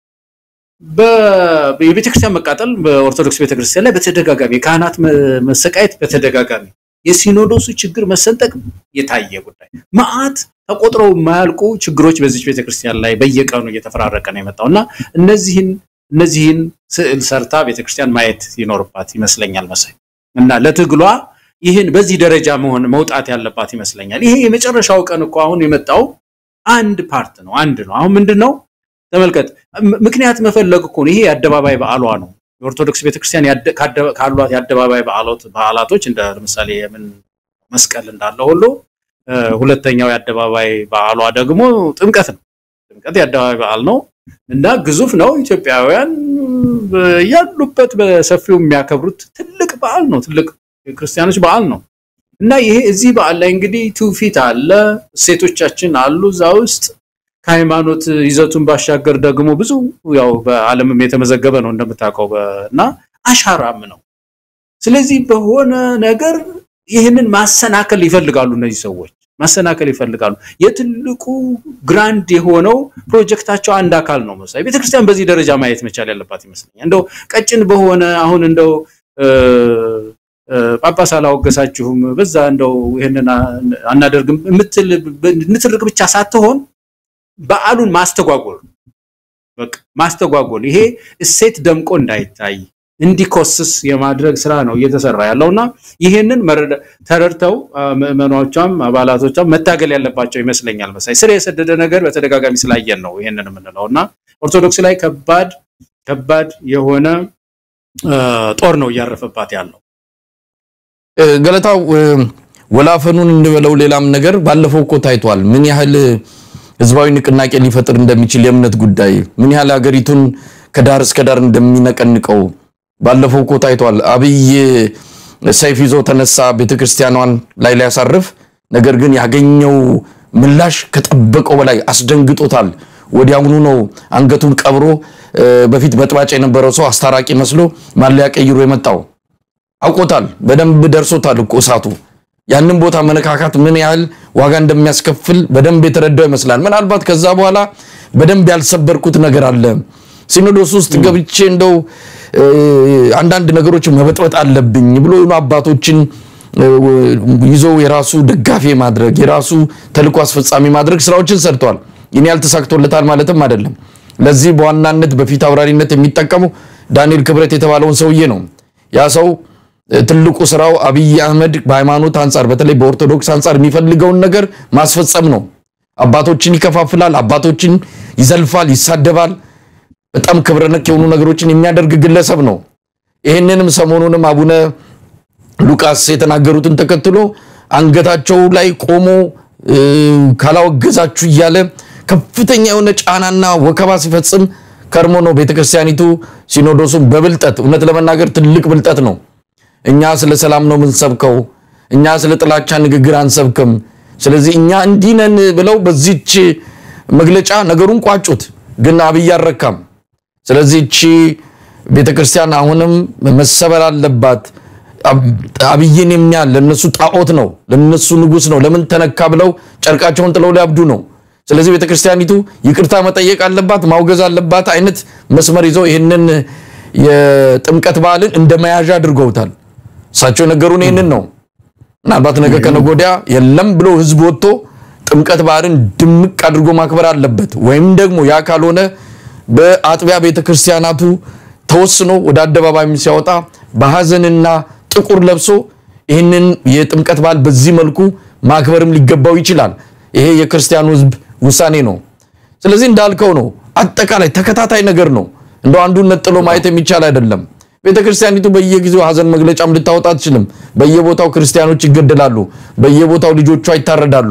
በቤተክርስቲያን መቃጠል በኦርቶዶክስ ቤተክርስቲያን ላይ በተደጋጋሚ ካህናት መሰቃየት በተደጋጋሚ የሲኖዶሱ ችግር መሰንጠቅ የታየ ጉዳይ ማአት ተቆጥረው ማያልቁ ችግሮች በዚህ ቤተክርስቲያን ላይ በየቀኑ እየተፈራረቀ ነው የመጣውና እነዚህን እነዚህን ስዕል ሰርታ ቤተክርስቲያን ማየት ይኖርባት ይመስለኛል መሳይ እና ለትግሏ ይሄን በዚህ ደረጃ መሆን መውጣት ያለባት ይመስለኛል ይሄ የመጨረሻው ቀን እኮ አሁን የመጣው አንድ ፓርት ነው አንድ ነው አሁን ምንድነው ተመልከት ምክንያት መፈለግ እኮ ነው ይሄ አደባባይ በዓሏ ነው የኦርቶዶክስ ቤተክርስቲያን ካሏት የአደባባይ በዓላት በዓላቶች እንደ ለምሳሌ የምን መስቀል እንዳለው ሁሉ ሁለተኛው የአደባባይ በዓሏ ደግሞ ጥምቀት ነው ጥምቀት የአደባባይ በዓል ነው እና ግዙፍ ነው ኢትዮጵያውያን ያሉበት በሰፊው የሚያከብሩት ትልቅ በዓል ነው ትልቅ ክርስቲያኖች በዓል ነው እና ይሄ እዚህ በዓል ላይ እንግዲህ ትውፊት አለ ሴቶቻችን አሉ ዛውስት ሃይማኖት ይዘቱን ባሻገር ደግሞ ብዙ ያው በዓለምም የተመዘገበ ነው እንደምታውቀውና አሻራም ነው ስለዚህ በሆነ ነገር ይሄንን ማሰናከል ይፈልጋሉ እነዚህ ሰዎች ማሰናከል ይፈልጋሉ የትልቁ ግራንድ የሆነው ፕሮጀክታቸው አንድ አካል ነው መሳይ ቤተክርስቲያን በዚህ ደረጃ ማየት መቻል ያለባት ይመስለኛል እንደው ቀጭን በሆነ አሁን እንደው ጳጳስ አላወገሳችሁም በዛ እንደው ይሄንን አናደርግም ምትል ንትርክ ብቻ ሳትሆን በዓሉን ማስተጓጎል በቃ ማስተጓጎል ይሄ እሴት ደምቆ እንዳይታይ እንዲኮስስ የማድረግ ስራ ነው እየተሰራ ያለውና ይሄንን ተረርተው መመኗቻም አባላቶቻም መታገል ያለባቸው ይመስለኛል መሳይ ስለ የሰደደ ነገር በተደጋጋሚ ስላየን ነው ይሄንን የምንለውና ኦርቶዶክስ ላይ ከባድ ከባድ የሆነ ጦር ነው ያረፈባት ያለው ገለታው ወላፈኑን እንደበለው ሌላም ነገር ባለፈው እኮ ታይቷል ምን ያህል ህዝባዊ ንቅናቄ ሊፈጥር እንደሚችል የምነት ጉዳይ ምን ያህል ሀገሪቱን ከዳር እስከ ዳር እንደሚነቀንቀው ባለፈው እኮ ታይቷል አብይ ሰይፍ ይዞ ተነሳ ቤተክርስቲያኗን ላይ ላይ ያሳርፍ ነገር ግን ያገኘው ምላሽ ከጠበቀው በላይ አስደንግጦታል ወዲያውኑ ነው አንገቱን ቀብሮ በፊት በጥባጭ የነበረው ሰው አስታራቂ መስሎ ማለያ ቀይሮ የመጣው አውቆታል በደንብ ደርሶታል እኮ እሳቱ ያንን ቦታ መነካካት ምን ያህል ዋጋ እንደሚያስከፍል በደንብ የተረዳው ይመስላል ምናልባት ከዛ በኋላ በደንብ ያልሰበርኩት ነገር አለ ሲኖዶስ ውስጥ ገብቼ እንደው አንዳንድ ነገሮች መበጥበጥ አለብኝ ብሎ ነው አባቶችን ይዞ የራሱ ደጋፊ ማድረግ የራሱ ተልቆ አስፈጻሚ ማድረግ ስራዎችን ሰርቷል ይሄን ያልተሳክቶለታል ማለትም አይደለም ለዚህ በዋናነት በፊት አውራሪነት የሚጠቀሙ ዳንኤል ክብረት የተባለውን ሰውዬ ነው ያ ሰው ትልቁ ስራው አብይ አህመድ በሃይማኖት አንፃር በተለይ በኦርቶዶክስ አንፃር የሚፈልገውን ነገር ማስፈጸም ነው አባቶችን ይከፋፍላል አባቶችን ይዘልፋል ይሳደባል በጣም ክብረነክ የሆኑ ነገሮችን የሚያደርግ ግለሰብ ነው ይሄንንም ሰሞኑንም አቡነ ሉቃስ የተናገሩትን ተከትሎ አንገታቸው ላይ ቆሞ ካላወገዛችሁ ይያለ ከፍተኛ የሆነ ጫናና ወከባ ሲፈጽም ከርሞ ነው ቤተክርስቲያኒቱ ሲኖዶሱን በብልጠት እውነት ለመናገር ትልቅ ብልጠት ነው እኛ ስለ ሰላም ነው ምንሰብከው እኛ ስለ ጥላቻ ንግግር አንሰብክም ስለዚህ እኛ እንዲነን ብለው በዚህች መግለጫ ነገሩን ቋጩት ግን አብይ ያረካም ስለዚህ እቺ ቤተክርስቲያን አሁንም መሰበር አለባት አብይን የሚያል ለነሱ ጣዖት ነው ለነሱ ንጉስ ነው ለምን ተነካ ብለው ጨርቃቸውን ጥለው ሊያብዱ ነው ስለዚህ ቤተክርስቲያኒቱ ይቅርታ መጠየቅ አለባት ማውገዝ አለባት አይነት መስመር ይዘው ይሄንን የጥምቀት በዓልን እንደማያዣ አድርገውታል ሳቸው ነገሩን ይሄንን ነው ምናልባት ነገ ከነጎዲያ የለም ብሎ ህዝብ ወጥቶ ጥምቀት በዓልን ድምቅ አድርጎ ማክበር አለበት ወይም ደግሞ ያ ካልሆነ በአጥቢያ ቤተክርስቲያናቱ ተወስኖ ወደ አደባባይ ሲያወጣ በሐዘንና ጥቁር ለብሶ ይሄንን የጥምቀት በዓል በዚህ መልኩ ማክበርም ሊገባው ይችላል ይሄ የክርስቲያኑ ህዝብ ውሳኔ ነው ስለዚህ እንዳልከው ነው አጠቃላይ ተከታታይ ነገር ነው እንደው አንዱን ነጥሎ ማየት የሚቻል አይደለም ቤተክርስቲያኒቱ በየጊዜው ሐዘን መግለጫም ልታወጣ አትችልም በየቦታው ክርስቲያኖች ይገደላሉ በየቦታው ልጆቿ ይታረዳሉ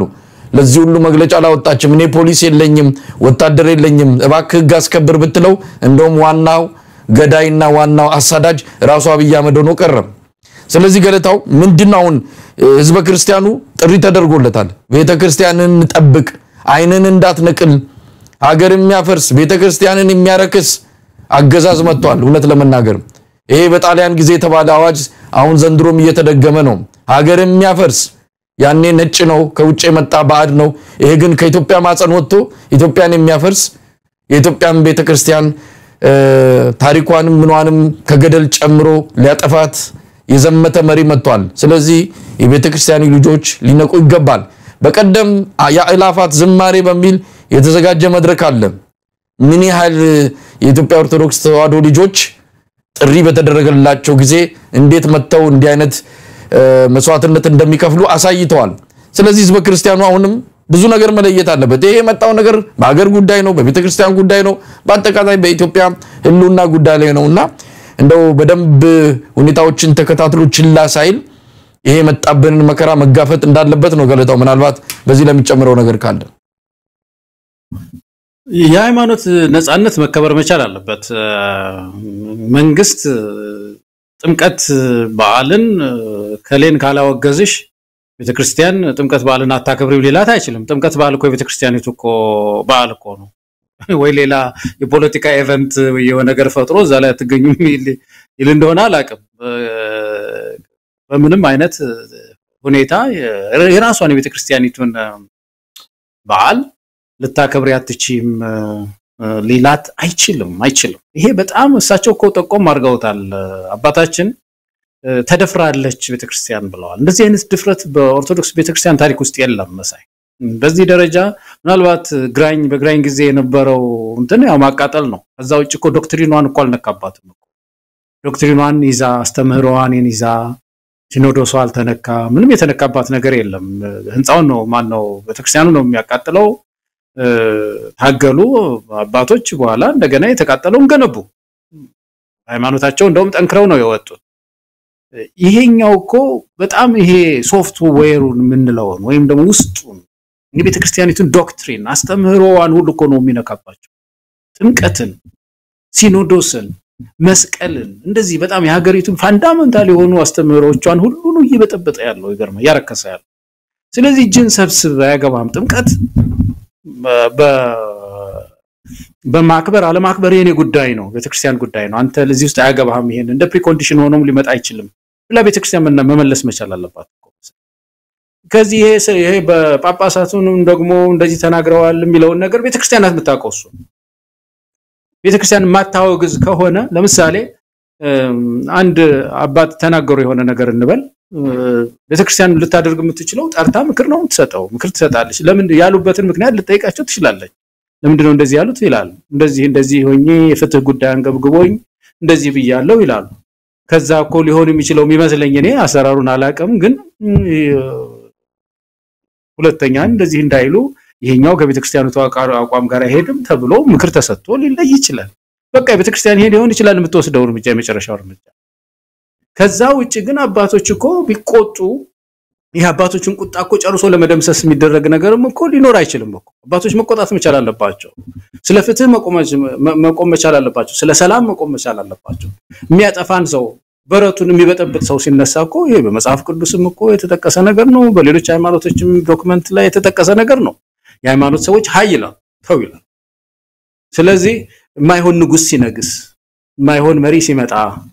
ለዚህ ሁሉ መግለጫ ላወጣችም እኔ ፖሊስ የለኝም ወታደር የለኝም እባክህ ህግ አስከብር ብትለው እንደውም ዋናው ገዳይና ዋናው አሳዳጅ ራሱ አብይ አህመድ ሆኖ ቀረ ስለዚህ ገለታው ምንድነው ህዝበ ክርስቲያኑ ጥሪ ተደርጎለታል ቤተክርስቲያንን ጠብቅ አይነን እንዳትነቅል ሀገር የሚያፈርስ ቤተክርስቲያንን የሚያረክስ አገዛዝ መጥቷል እውነት ለመናገር ይሄ በጣሊያን ጊዜ ተባለ አዋጅ አሁን ዘንድሮም እየተደገመ ነው ሀገር የሚያፈርስ ያኔ ነጭ ነው ከውጭ የመጣ ባዕድ ነው ይሄ ግን ከኢትዮጵያ ማጸን ወጥቶ ኢትዮጵያን የሚያፈርስ የኢትዮጵያን ቤተክርስቲያን ታሪኳንም ምንዋንም ከገደል ጨምሮ ሊያጠፋት የዘመተ መሪ መጥቷል ስለዚህ የቤተክርስቲያኑ ልጆች ሊነቁ ይገባል በቀደም ያዕላፋት ዝማሬ በሚል የተዘጋጀ መድረክ አለ ምን ያህል የኢትዮጵያ ኦርቶዶክስ ተዋሕዶ ልጆች ጥሪ በተደረገላቸው ጊዜ እንዴት መተው እንዲህ አይነት መስዋዕትነት እንደሚከፍሉ አሳይተዋል ስለዚህ ህዝበ ክርስቲያኑ አሁንም ብዙ ነገር መለየት አለበት ይሄ መጣው ነገር በአገር ጉዳይ ነው በቤተክርስቲያን ጉዳይ ነው በአጠቃላይ በኢትዮጵያ ህልውና ጉዳይ ላይ ነውና እንደው በደንብ ሁኔታዎችን ተከታትሎ ችላ ሳይል ይሄ መጣብንን መከራ መጋፈጥ እንዳለበት ነው ገለታው ምናልባት በዚህ ለሚጨምረው ነገር ካለ የሃይማኖት ነጻነት መከበር መቻል አለበት መንግስት ጥምቀት በዓልን ከሌን ካላወገዝሽ ቤተክርስቲያን ጥምቀት በዓልን አታከብሪው ሊላት አይችልም ጥምቀት በዓል እኮ ቤተክርስቲያኒቱ እኮ በዓል እኮ ነው ወይ ሌላ የፖለቲካ ኢቨንት የሆነ ነገር ፈጥሮ ዛላ ተገኙም ይል እንደሆነ አላቀም በምንም አይነት ሁኔታ የራሷን የቤተክርስቲያኒቱን በዓል ልታከብሪ አትችይም ሊላት አይችልም አይችልም ይሄ በጣም እሳቸው እኮ ጠቆም አድርገውታል አባታችን ተደፍራለች ቤተክርስቲያን ብለዋል እንደዚህ አይነት ድፍረት በኦርቶዶክስ ቤተክርስቲያን ታሪክ ውስጥ የለም መሳይ በዚህ ደረጃ ምናልባት ግራኝ በግራኝ ጊዜ የነበረው እንትን ያው ማቃጠል ነው ከዛው እጭ እኮ ዶክትሪኗን እኮ አልነካባትም እኮ ዶክትሪኗን ይዛ አስተምህሮዋን ይዛ ሲኖዶሱ አልተነካ ምንም የተነካባት ነገር የለም ህንጻውን ነው ማን ነው ቤተክርስቲያኑ ነው የሚያቃጥለው ታገሉ አባቶች በኋላ እንደገና የተቃጠለውን ገነቡ ሃይማኖታቸው እንደውም ጠንክረው ነው የወጡት ይሄኛው እኮ በጣም ይሄ ሶፍትዌሩን ምንለው ወይም ደግሞ ውስጡን የቤተክርስቲያኒቱን ዶክትሪን አስተምህሮዋን ሁሉ እኮ ነው የሚነካባቸው ጥምቀትን ሲኖዶስን መስቀልን እንደዚህ በጣም የሀገሪቱን ፋንዳሜንታል የሆኑ አስተምህሮዎቿን ሁሉ ነው እየበጠበጠ ያለው ይገርማ ያረከሰ ያለው ስለዚህ ጅን ሰብስብ ያገባም ጥምቀት በ በማክበር አለማክበር የኔ ጉዳይ ነው ቤተክርስቲያን ጉዳይ ነው አንተ ለዚህ ውስጥ ያገባም ይሄን እንደ ፕሪኮንዲሽን ሆኖም ሊመጣ አይችልም ብላ ቤተክርስቲያን መመለስ መቻል አለባት ከዚህ ይሄ በጳጳሳቱንም ደግሞ እንደዚህ ተናግረዋል የሚለው ነገር ቤተክርስቲያናት መታቆሱ ቤተክርስቲያን ማታወግዝ ከሆነ ለምሳሌ አንድ አባት ተናገሩ የሆነ ነገር እንበል ቤተክርስቲያን ልታደርግ የምትችለው ጠርታ ምክር ነው የምትሰጠው ምክር ትሰጣለች ለምን ያሉበትን ምክንያት ልጠይቃቸው ትችላለች ለምንድነው እንደዚህ ያሉት ይላል እንደዚህ እንደዚህ ሆኜ የፍትህ ጉዳይ አንገብግቦኝ እንደዚህ ብያለሁ ይላሉ ከዛ እኮ ሊሆን የሚችለው የሚመስለኝ እኔ አሰራሩን አላቀም ግን ሁለተኛ እንደዚህ እንዳይሉ ይሄኛው ከቤተክርስቲያኑ ተዋቃሩ አቋም ጋር አይሄድም ተብሎ ምክር ተሰጥቶ ሊለይ ይችላል በቃ ቤተክርስቲያን ሄድ ይሆን ይችላል የምትወስደው እርምጃ የመጨረሻው እርምጃ ከዛ ውጪ ግን አባቶች እኮ ቢቆጡ ይሄ አባቶችን ቁጣ እኮ ጨርሶ ለመደምሰስ የሚደረግ ነገርም እኮ ሊኖር አይችልም እኮ አባቶች መቆጣት መቻል አለባቸው ስለ ፍትህ መቆም መቻል አለባቸው ስለ ሰላም መቆም መቻል አለባቸው የሚያጠፋን ሰው በረቱን የሚበጠብጥ ሰው ሲነሳ እኮ ይሄ በመጽሐፍ ቅዱስም እኮ የተጠቀሰ ነገር ነው በሌሎች ሃይማኖቶችም ዶክመንት ላይ የተጠቀሰ ነገር ነው የሃይማኖት ሰዎች ኃይላ ተው ይላል ስለዚህ ማይሆን ንጉስ ሲነግስ ማይሆን መሪ ሲመጣ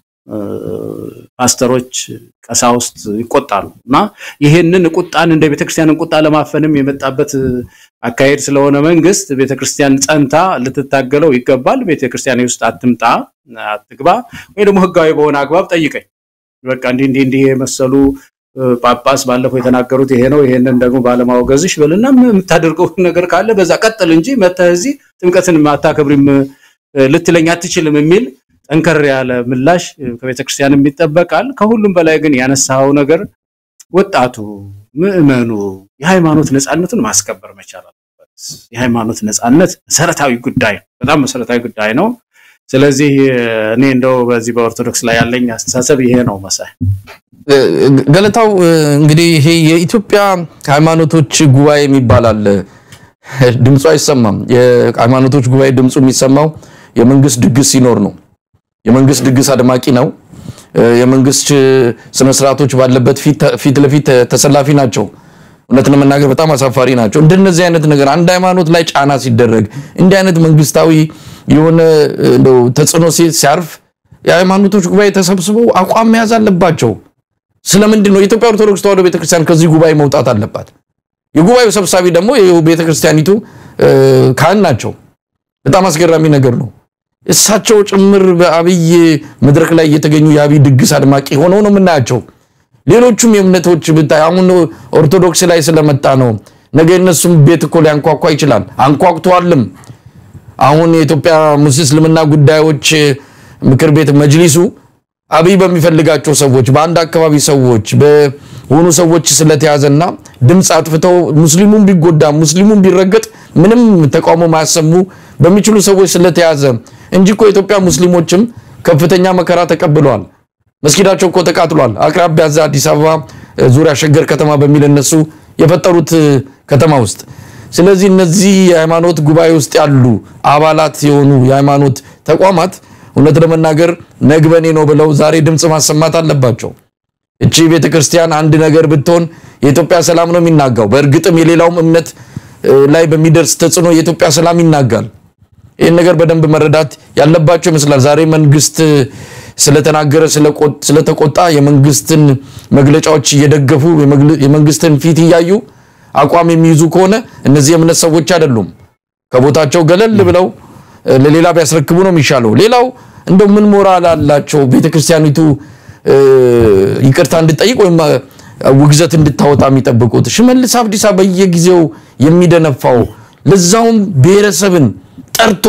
ፓስተሮች ቀሳውስት ይቆጣሉና ይሄንን ቁጣን እንደ ቤተክርስቲያንን ቁጣ ለማፈንም የመጣበት አካሄድ ስለሆነ መንግስት ቤተክርስቲያን ጸንታ ልትታገለው ይገባል ቤተክርስቲያን ውስጥ አትምጣ አትግባ ወይ ደግሞ ህጋዊ በሆነ አግባብ ጠይቀኝ በቃ እንዴ እንዴ እንዴ መሰሉ ጳጳስ ባለፈው የተናገሩት ይሄ ነው ይሄንን ደግሞ ባለማወገዝሽ በልና የምታደርገው ነገር ካለ በዛ ቀጥል እንጂ መተዚ ጥምቀትን ማታከብሪም ልትለኛ አትችልም የሚል ጠንከር ያለ ምላሽ ከቤተክርስቲያንም ይተበቃል ከሁሉም በላይ ግን ያነሳው ነገር ወጣቱ ምእመኑ የሃይማኖት ነጻነቱን ማስከበር መቻል አለበት የሃይማኖት ነጻነት መሰረታዊ ጉዳይ በጣም መሰረታዊ ጉዳይ ነው ስለዚህ እኔ እንደው በዚህ በኦርቶዶክስ ላይ ያለኝ አስተሳሰብ ይሄ ነው መሳይ ገለታው እንግዲህ ይሄ የኢትዮጵያ ሃይማኖቶች ጉባኤ የሚባላል ድምጹ አይሰማም የሃይማኖቶች ጉባኤ ድምጹ የሚሰማው የመንግስት ድግስ ሲኖር ነው የመንግስት ድግስ አድማቂ ነው የመንግስት ስነ ስርዓቶች ባለበት ፊት ፊት ለፊት ተሰላፊ ናቸው እውነት ለመናገር በጣም አሳፋሪ ናቸው እንደነዚህ አይነት ነገር አንድ ሃይማኖት ላይ ጫና ሲደረግ እንደ አይነት መንግስታዊ የሆነ እንደው ተጽዕኖ ሲያርፍ የሃይማኖቶች ጉባኤ ተሰብስበው አቋም መያዝ አለባቸው ስለምንድን ነው የኢትዮጵያ ኦርቶዶክስ ተዋሕዶ ቤተክርስቲያን ከዚህ ጉባኤ መውጣት አለባት የጉባኤው ሰብሳቢ ደግሞ የቤተክርስቲያኒቱ ካህን ናቸው በጣም አስገራሚ ነገር ነው እሳቸው ጭምር በአብይ መድረክ ላይ የተገኙ የአብይ ድግስ አድማቂ ሆነው ነው የምናያቸው ሌሎቹም የእምነቶች ብታይ አሁን ኦርቶዶክስ ላይ ስለመጣ ነው ነገ እነሱም ቤት እኮ ሊያንኳኳ ይችላል አንኳኩቷልም አሁን የኢትዮጵያ ሙስሊምና ጉዳዮች ምክር ቤት መጅሊሱ አብይ በሚፈልጋቸው ሰዎች በአንድ አካባቢ ሰዎች በሆኑ ሰዎች ስለተያዘና ድምጽ አጥፍተው ሙስሊሙን ቢጎዳ ሙስሊሙን ቢረገጥ ምንም ተቃውሞ ማያሰሙ በሚችሉ ሰዎች ስለተያዘ እንጂ እኮ የኢትዮጵያ ሙስሊሞችም ከፍተኛ መከራ ተቀብለዋል መስጊዳቸው እኮ ተቃጥሏል አቅራቢያ አዲስ አበባ ዙሪያ ሸገር ከተማ በሚል እነሱ የፈጠሩት ከተማ ውስጥ ስለዚህ እነዚህ የሃይማኖት ጉባኤ ውስጥ ያሉ አባላት የሆኑ የሃይማኖት ተቋማት እውነት ለመናገር ነግበኔ ነው ብለው ዛሬ ድምጽ ማሰማት አለባቸው እቺ ቤተክርስቲያን አንድ ነገር ብትሆን የኢትዮጵያ ሰላም ነው የሚናጋው በእርግጥም የሌላውም እምነት ላይ በሚደርስ ተጽዕኖ የኢትዮጵያ ሰላም ይናጋል ይሄን ነገር በደንብ መረዳት ያለባቸው ይመስላል ዛሬ መንግስት ስለተናገረ ስለተቆጣ የመንግስትን መግለጫዎች እየደገፉ የመንግስትን ፊት ያያዩ አቋም የሚይዙ ከሆነ እነዚህ የእምነት ሰዎች አይደሉም ከቦታቸው ገለል ብለው ለሌላ ቢያስረክቡ ነው የሚሻለው ሌላው እንደው ምን ሞራል አላቸው ቤተክርስቲያኒቱ ይቅርታ እንድትጠይቅ ወይ ውግዘት እንድታወጣ የሚጠብቁት ሽመልስ አብዲሳ በየጊዜው የሚደነፋው ለዛውም ብሔረሰብን ጠርቶ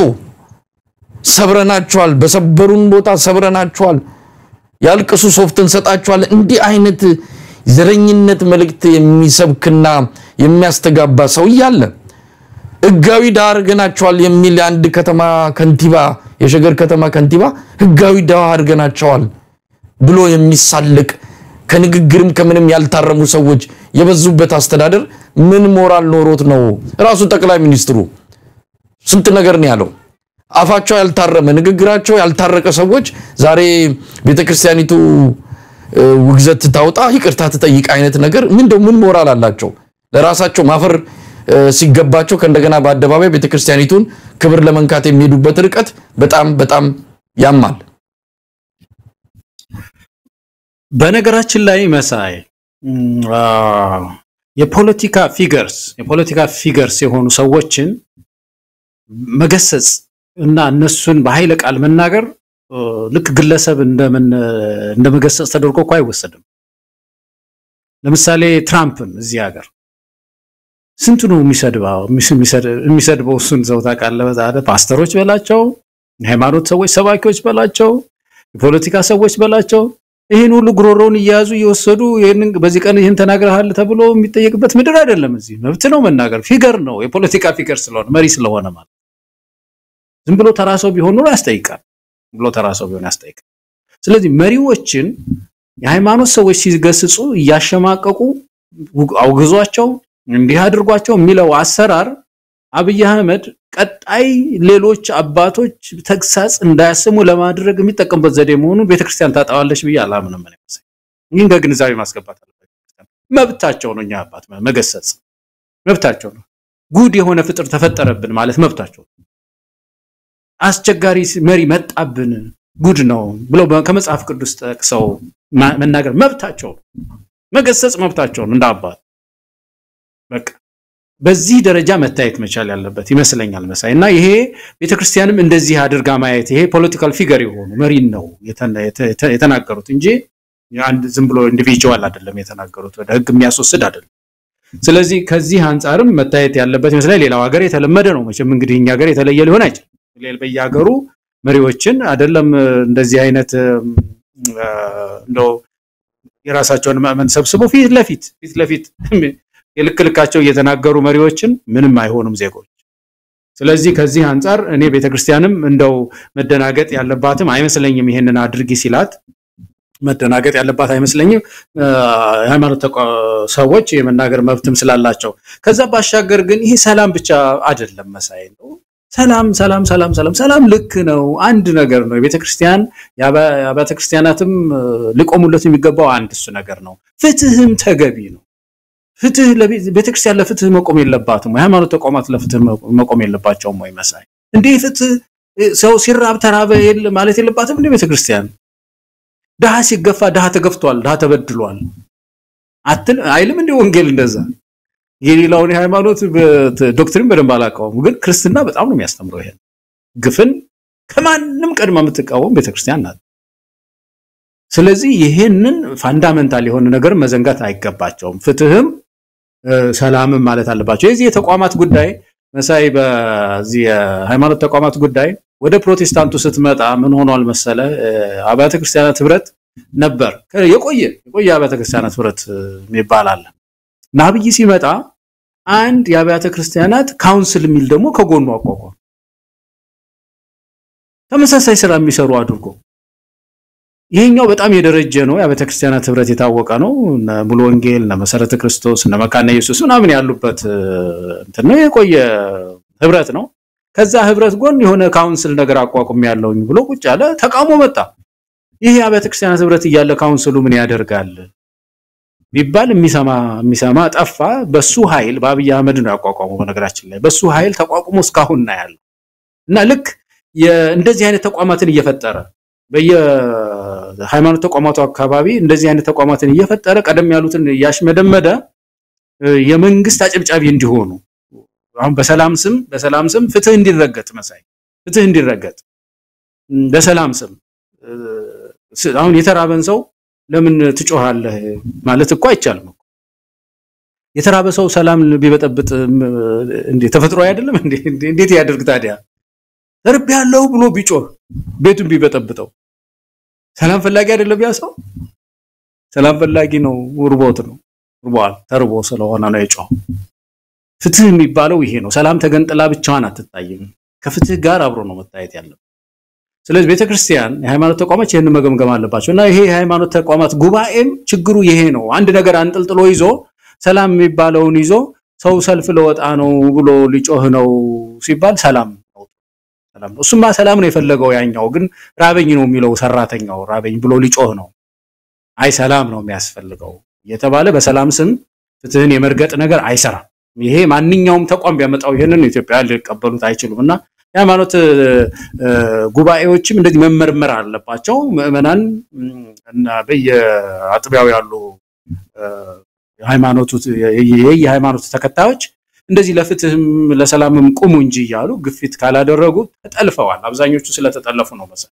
ሰብረናቸዋል በሰበሩን ቦታ ሰብረናቸዋል ያልቅሱ ሶፍትን ሰጣቸዋል እንዲህ አይነት ዘረኝነት መልእክት የሚሰብክና የሚያስተጋባ ሰው ይያለ ህጋዊ ዳርገናቸዋል የሚል አንድ ከተማ ከንቲባ የሸገር ከተማ ከንቲባ ህጋዊ ዳርገናቸዋል ብሎ የሚሳልቅ ከንግግርም ከምንም ያልታረሙ ሰዎች የበዙበት አስተዳደር ምን ሞራል ኖሮት ነው ራሱ ጠቅላይ ሚኒስትሩ ስንት ነገር ነው ያለው አፋቸው ያልታረመ ንግግራቸው ያልታረቀ ሰዎች ዛሬ ቤተክርስቲያኒቱ ውግዘት ታውጣ ይቅርታ ተጠይቅ አይነት ነገር ምንድነው ምን ሞራል አላቸው ለራሳቸው ማፈር ሲገባቸው ከእንደገና በአደባባይ ቤተክርስቲያኒቱን ክብር ለመንካት የሚሄዱበት ርቀት በጣም በጣም ያማል በነገራችን ላይ መሳይ የፖለቲካ ፊገርስ የፖለቲካ ፊገርስ የሆኑ ሰዎችን መገሰጽ እና እነሱን በኃይለ ቃል መናገር ልክ ግለሰብ እንደምን እንደመገሰጽ ተደርጎ እኮ አይወሰድም ለምሳሌ ትራምፕን እዚህ ሀገር ስንቱ ነው የሚሰድባው የሚሰድበው እሱን ዘው ታውቃለህ በዛደ ፓስተሮች በላቸው ሃይማኖት ሰዎች ሰባኪዎች በላቸው የፖለቲካ ሰዎች በላቸው ይሄን ሁሉ ግሮሮውን ይያዙ ይወሰዱ ይሄን በዚህ ቀን ይሄን ተናግረሃል ተብሎ የሚጠየቅበት ምድር አይደለም እዚህ መብት ነው መናገር ፊገር ነው የፖለቲካ ፊገር ስለሆነ መሪ ስለሆነ ማለት ዝም ብሎ ተራሰው ቢሆን ነው ያስጠይቃል ብሎ ተራሰው ቢሆን ያስጠይቃል ስለዚህ መሪዎችን የሃይማኖት ሰዎች ሲገስጹ ያሸማቀቁ አውግዟቸው እንዲህ አድርጓቸው የሚለው አሰራር አብይ አህመድ ቀጣይ ሌሎች አባቶች ተግሳጽ እንዳያስሙ ለማድረግ የሚጠቀምበት ዘዴ መሆኑን ቤተክርስቲያን ታጣዋለች ብዬ አላምንም ማለት ነው ይሄን በግንዛቤ ማስገባት አለበት መብታቸው ነው እኛ አባት መገሰጽ መብታቸው ነው ጉድ የሆነ ፍጥር ተፈጠረብን ማለት መብታቸው አስቸጋሪ መሪ መጣብን ጉድ ነው ብሎ ከመጽሐፍ ቅዱስ ጠቅሰው መናገር መብታቸው መገሰጽ መብታቸው ነው እንዳባት በቃ በዚህ ደረጃ መታየት መቻል ያለበት ይመስለኛል መሳይና ይሄ ቤተክርስቲያንም እንደዚህ አድርጋ ማየት ይሄ ፖለቲካል ፊገር ይሆኑ መሪን ነው የተናገሩት እንጂ አንድ ዝም ብሎ ኢንዲቪጁዋል አይደለም የተናገሩት ወደ ህግ የሚያስወስድ አይደለም ስለዚህ ከዚህ አንፃርም መታየት ያለበት ይመስላል ሌላው ሀገር የተለመደ ነው መቼም እንግዲህ እኛ ሀገር የተለየ ሊሆን አይችልም ሌላ በየሀገሩ መሪዎችን አይደለም እንደዚህ አይነት እንደው የራሳቸውን ማመን ሰብስበው ፊት ለፊት ፊት ለፊት የልክልካቸው እየተናገሩ መሪዎችን ምንም አይሆኑም ዜጎች ስለዚህ ከዚህ አንፃር እኔ ቤተክርስቲያንም እንደው መደናገጥ ያለባትም አይመስለኝም ይሄንን አድርጊ ሲላት መደናገጥ ያለባት አይመስለኝም ሃይማኖት ሰዎች የመናገር መብትም ስላላቸው ከዛ ባሻገር ግን ይሄ ሰላም ብቻ አይደለም መሳይ ነው ሰላም ሰላም ሰላም ሰላም ሰላም ልክ ነው አንድ ነገር ነው የቤተክርስቲያን ያቤተክርስቲያናትም ሊቆሙለት የሚገባው አንድ እሱ ነገር ነው ፍትህም ተገቢ ነው ፍትህ ለቤተክርስቲያን ለፍትህ መቆም የለባትም ሃይማኖት ተቋማት ለፍትህ መቆም የለባቸውም ወይ መሳይ እንዴ ፍትህ ሰው ሲራብ ተራበ ማለት የለባትም እንዴ ቤተክርስቲያን ዳህ ሲገፋ ዳህ ተገፍቷል ዳህ ተበድሏል አትል አይልም እንዴ ወንጌል እንደዛ የሌላውን ሃይማኖት ዶክትሪን በደንብ አላቀውም ግን ክርስትና በጣም ነው የሚያስተምረው ይሄን ግፍን ከማንንም ቀድማ የምትቃወም ቤተክርስቲያን ናት ስለዚህ ይሄንን ፋንዳሜንታል የሆነ ነገር መዘንጋት አይገባቸውም ፍትህም ሰላምም ማለት አለባቸው የዚህ ተቋማት ጉዳይ መሳይ በዚህ ሃይማኖት ተቋማት ጉዳይ ወደ ፕሮቴስታንቱ ስትመጣ ምን ሆኗል መሰለ አብያተ ክርስቲያናት ህብረት ነበር የቆየ የቆየ አብያተ ክርስቲያናት ህብረት የሚባል ናብይ ሲመጣ አንድ የአብያተ ክርስቲያናት ካውንስል ሚል ደግሞ ከጎኑ አቋቋም ተመሳሳይ ስራ የሚሰሩ አድርጎ ይሄኛው በጣም የደረጀ ነው የአብያተ ክርስቲያናት ህብረት የታወቀ ነው ሙሉ ወንጌል እና መሰረተ ክርስቶስ እና መካነ ኢየሱስ ምናምን ያሉበት እንትን ነው የቆየ ህብረት ነው ከዛ ህብረት ጎን የሆነ ካውንስል ነገር አቋቁም ያለውኝ ብሎ ቁጭ አለ ተቃውሞ መጣ ይሄ የአብያተ ክርስቲያናት ህብረት ይያለ ካውንስሉ ምን ያደርጋል ቢባል የሚሰማ የሚሰማ ጠፋ በሱ ኃይል በአብይ አህመድ ነው ያቋቋመው በነገራችን ላይ በሱ ኃይል ተቋቁሞ እስካሁን ነው ያለው እና ልክ እንደዚህ አይነት ተቋማትን እየፈጠረ በየሃይማኖት ተቋማቱ አካባቢ እንደዚህ አይነት ተቋማትን እየፈጠረ ቀደም ያሉትን ያሽመደመደ የመንግስት አጨብጫቢ እንዲሆኑ አሁን በሰላም ስም በሰላም ስም ፍትህ እንዲረገጥ መሳይ ፍትህ እንዲረገጥ በሰላም ስም አሁን የተራበን ሰው ለምን ትጮሃለህ ማለት እኮ አይቻልም እኮ የተራበ ሰው ሰላም ቢበጠብጥ እንዴ ተፈጥሮ አይደለም እንዴ እንዴት ያደርግ ታዲያ ተርብ ያለው ብሎ ቢጮህ ቤቱን ቢበጠብጠው ሰላም ፈላጊ አይደለም ያ ሰው ሰላም ፈላጊ ነው ውርቦት ነው ውርቧል ተርቦ ስለሆነ ነው የጮህ ፍትህ የሚባለው ይሄ ነው ሰላም ተገንጥላ ብቻዋን አትታይም ከፍትህ ጋር አብሮ ነው መታየት ያለው ስለዚህ ቤተክርስቲያን የሃይማኖት ተቋማት ይሄን መገምገም አለባቸውና ይሄ የሃይማኖት ተቋማት ጉባኤም ችግሩ ይሄ ነው አንድ ነገር አንጠልጥሎ ይዞ ሰላም የሚባለውን ይዞ ሰው ሰልፍ ለወጣ ነው ብሎ ሊጮህ ነው ሲባል ሰላም ነው ሰላም ነው እሱማ ሰላም ነው የፈለገው ያኛው ግን ራበኝ ነው የሚለው ሰራተኛው ራበኝ ብሎ ሊጮህ ነው አይ ሰላም ነው የሚያስፈልገው የተባለ በሰላም ስም ፍትህን የመርገጥ ነገር አይሰራም ይሄ ማንኛውም ተቋም ቢያመጣው ይሄንን ኢትዮጵያ ሊቀበሉት አይችሉምና የሃይማኖት ጉባኤዎችም እንደዚህ መመርመር አለባቸው ምእመናን እና በየአጥቢያው ያሉ ሃይማኖቱ የሃይማኖት ተከታዮች እንደዚህ ለፍትህም ለሰላምም ቁሙ እንጂ ያሉ ግፊት ካላደረጉ ተጠልፈዋል አብዛኞቹ ስለተጠለፉ ነው መሰለ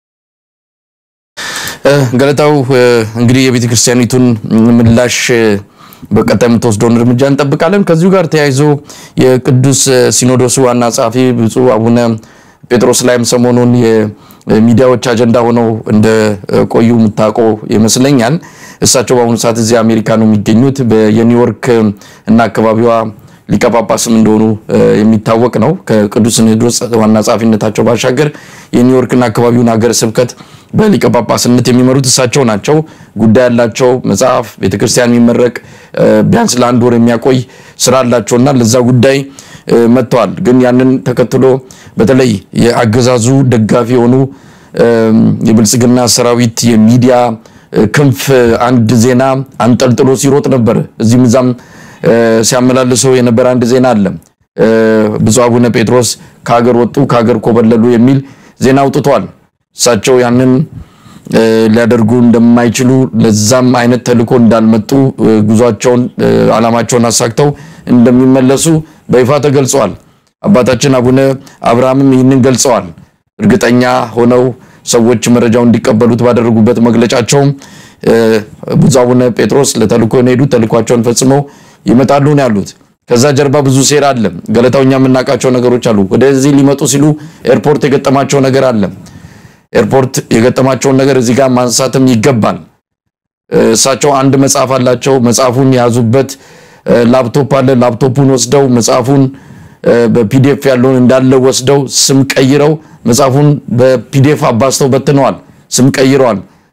ገለታው እንግዲህ የቤተ ክርስቲያኒቱን ምላሽ በቀጣይም ተወስዶን እርምጃ እንጠብቃለን ከዚሁ ጋር ተያይዞ የቅዱስ ሲኖዶስ ዋና ጻፊ ብፁዕ አቡነ ጴጥሮስ ላይም ሰሞኑን የሚዲያዎች አጀንዳ ሆነው እንደ ቆዩ ምታቆ ይመስለኛል እሳቸው በአሁኑ ሰዓት እዚህ አሜሪካ ነው የሚገኙት በኒውዮርክ እና አካባቢዋ ሊቀጳጳስም እንደሆኑ የሚታወቅ ነው ከቅዱስ ሲኖዶስ ዋና ጻፊነታቸው ባሻገር የኒውዮርክ እና አካባቢውን ሀገረ ስብከት በሊቀጳጳስነት የሚመሩት እሳቸው ናቸው ጉዳይ ያላቸው መጽሐፍ ቤተክርስቲያን የሚመረቅ ቢያንስ ለአንድ ወር የሚያቆይ ስራ አላቸውና ለዛ ጉዳይ መጥተዋል ግን ያንን ተከትሎ በተለይ የአገዛዙ ደጋፊ ሆኑ የብልጽግና ሰራዊት የሚዲያ ክንፍ አንድ ዜና አንጠልጥሎ ሲሮጥ ነበር እዚህ ምዛም ሲያመላልሰው የነበር አንድ ዜና አለ ብፁዕ አቡነ ጴጥሮስ ከሀገር ወጡ ከሀገር ኮበለሉ የሚል ዜና አውጥቷል እሳቸው ያንን ሊያደርጉ እንደማይችሉ ለዛም አይነት ተልኮ እንዳልመጡ ጉዟቸውን አላማቸውን አሳክተው እንደሚመለሱ በይፋ ተገልጿል አባታችን አቡነ አብርሃምም ይህንን ገልጸዋል እርግጠኛ ሆነው ሰዎች መረጃውን እንዲቀበሉት ባደረጉበት መግለጫቸው ብፁዕ አቡነ ጴጥሮስ ለተልኮ ሄዱ ተልኳቸውን ፈጽመው ይመጣሉ ነው ያሉት ከዛ ጀርባ ብዙ ሴራ አለ ገለታውኛ ምናቃቸው ነገሮች አሉ ወደዚህ ሊመጡ ሲሉ ኤርፖርት የገጠማቸው ነገር አለ ኤርፖርት የገጠማቸውን ነገር እዚህ ጋር ማንሳትም ይገባል እሳቸው አንድ መጽሐፍ አላቸው መጽሐፉን ያዙበት ላፕቶፕ አለ ላፕቶፑን ወስደው መጽሐፉን በፒዲኤፍ ያለውን እንዳለ ወስደው ስም ቀይረው መጽሐፉን በፒዲኤፍ አባስተው በትነዋል ስም ቀይረዋል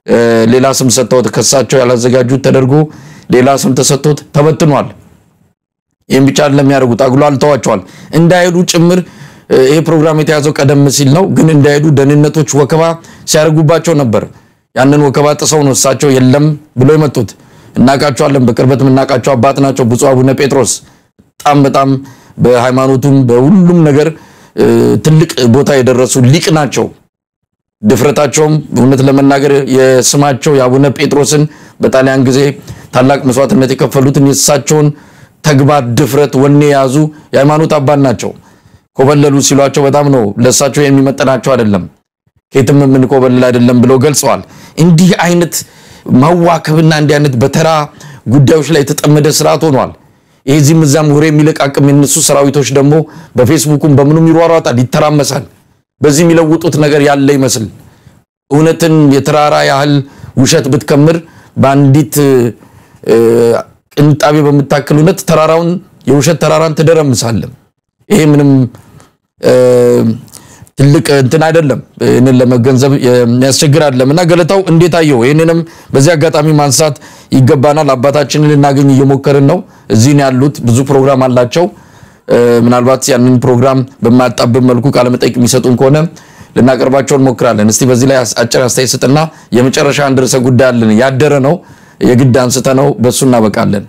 ሌላ ስም ሰጥተውት ከሳቸው ያላዘጋጁት ተደርጎ ሌላ ስም ተሰጥቶት ተበትኗል። ይሄን ብቻ ለሚያደርጉት አግሏል ተዋቸዋል እንዳይሄዱ ጭምር ይሄ ፕሮግራም የተያዘው ቀደም ሲል ነው ግን እንዳይሄዱ ደህንነቶች ወከባ ሲያርጉባቸው ነበር። ያንን ወከባ ጥሰው ነው እሳቸው የለም ብሎ የመጡት። እናቃቸዋለን በቅርበት ምናቃቸው አባት ናቸው ብፁዕ አቡነ ጴጥሮስ በጣም በጣም በሃይማኖቱም በሁሉም ነገር ትልቅ ቦታ የደረሱ ሊቅ ናቸው። ድፍረታቸውም እውነት ለመናገር የስማቸው የአቡነ ጴጥሮስን በጣሊያን ጊዜ ታላቅ መስዋዕትነት የከፈሉትን የሳቸውን ተግባር ድፍረት ወኔ ያዙ የሃይማኖት አባት ናቸው። ኮበለሉ ሲሏቸው በጣም ነው ለሳቸው የሚመጣናቸው አይደለም ከየትም ምን ኮበለል አይደለም ብለው ገልጸዋል። እንዲህ አይነት ማዋከብና እንዲህ አይነት በተራ ጉዳዮች ላይ የተጠመደ ስርዓት ሆኗል። እዚህ ምዛም ወሬ የሚለቃቅም የነሱ ሰራዊቶች ደግሞ በፌስቡክም በምኑም ይሯሯጣል ይተራመሳል። በዚህ የሚለውጡት ነገር ያለ ይመስል እውነትን የተራራ ያህል ውሸት ብትከምር ባንዲት ቅንጣቤ በመታከል እውነት ተራራውን የውሸት ተራራን ተደረምሳለ። ይሄ ምንም ትልቅ እንትን አይደለም እነን ለመገንዘብ የሚያስቸግር አይደለምና ገለታው እንዴት አየው? ይሄንንም በዚህ አጋጣሚ ማንሳት ይገባናል። አባታችንን ልናገኝ እየሞከርን ነው። እዚህ ነው ያሉት ብዙ ፕሮግራም አላቸው። ምናልባት ያንን ፕሮግራም በማጣበብ መልኩ ቃለ መጠይቅ የሚሰጡን ከሆነ ልናቀርባቸው እንሞክራለን። እስቲ በዚህ ላይ አጭር አስተያየት ስጥና የመጨረሻ አንድ ርዕሰ ጉዳይ አለን ያደረ ነው የግድ አንስተነው በሱና በቃለን።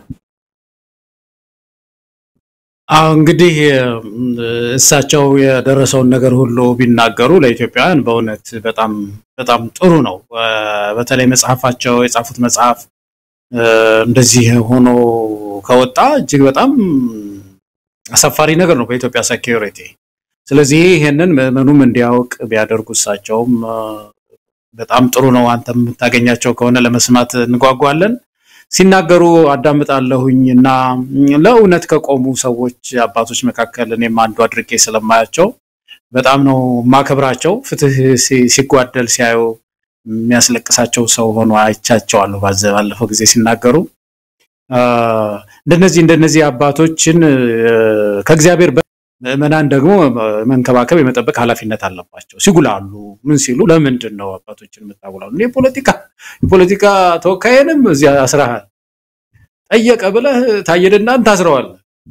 አው እንግዲህ እሳቸው የደረሰውን ነገር ሁሉ ቢናገሩ ለኢትዮጵያውያን በእውነት በጣም በጣም ጥሩ ነው። በተለይ መጽሐፋቸው የጻፉት መጽሐፍ እንደዚህ ሆኖ ከወጣ እጅግ በጣም አሳፋሪ ነገር ነው በኢትዮጵያ ሴኩሪቲ። ስለዚህ ይሄንን ምኑም እንዲያውቅ ቢያደርጉ እሳቸውም በጣም ጥሩ ነው። አንተም ታገኛቸው ከሆነ ለመስማት እንጓጓለን። ሲናገሩ አዳምጣለሁኝና ለእውነት ከቆሙ ሰዎች አባቶች መካከል እኔም አንዱ አድርጌ ስለማያቸው በጣም ነው ማከብራቸው። ፍትህ ሲጓደል ሲያዩ የሚያስለቅሳቸው ሰው ሆኖ አይቻቸዋለሁ ባለፈው ጊዜ ሲናገሩ። እንደነዚህ እንደነዚህ አባቶችን ከእግዚአብሔር በመናን ደግሞ መንከባከብ የመጠበቅ ኃላፊነት አለባቸው። ሲጉላሉ ምን ሲሉ ለምንድን ነው አባቶችን መታወላሉ? እኔ ፖለቲካ ፖለቲካ ተወካይንም እዚያ አስራሃል ጠየቀ ብለህ ታየደናን ታስረዋል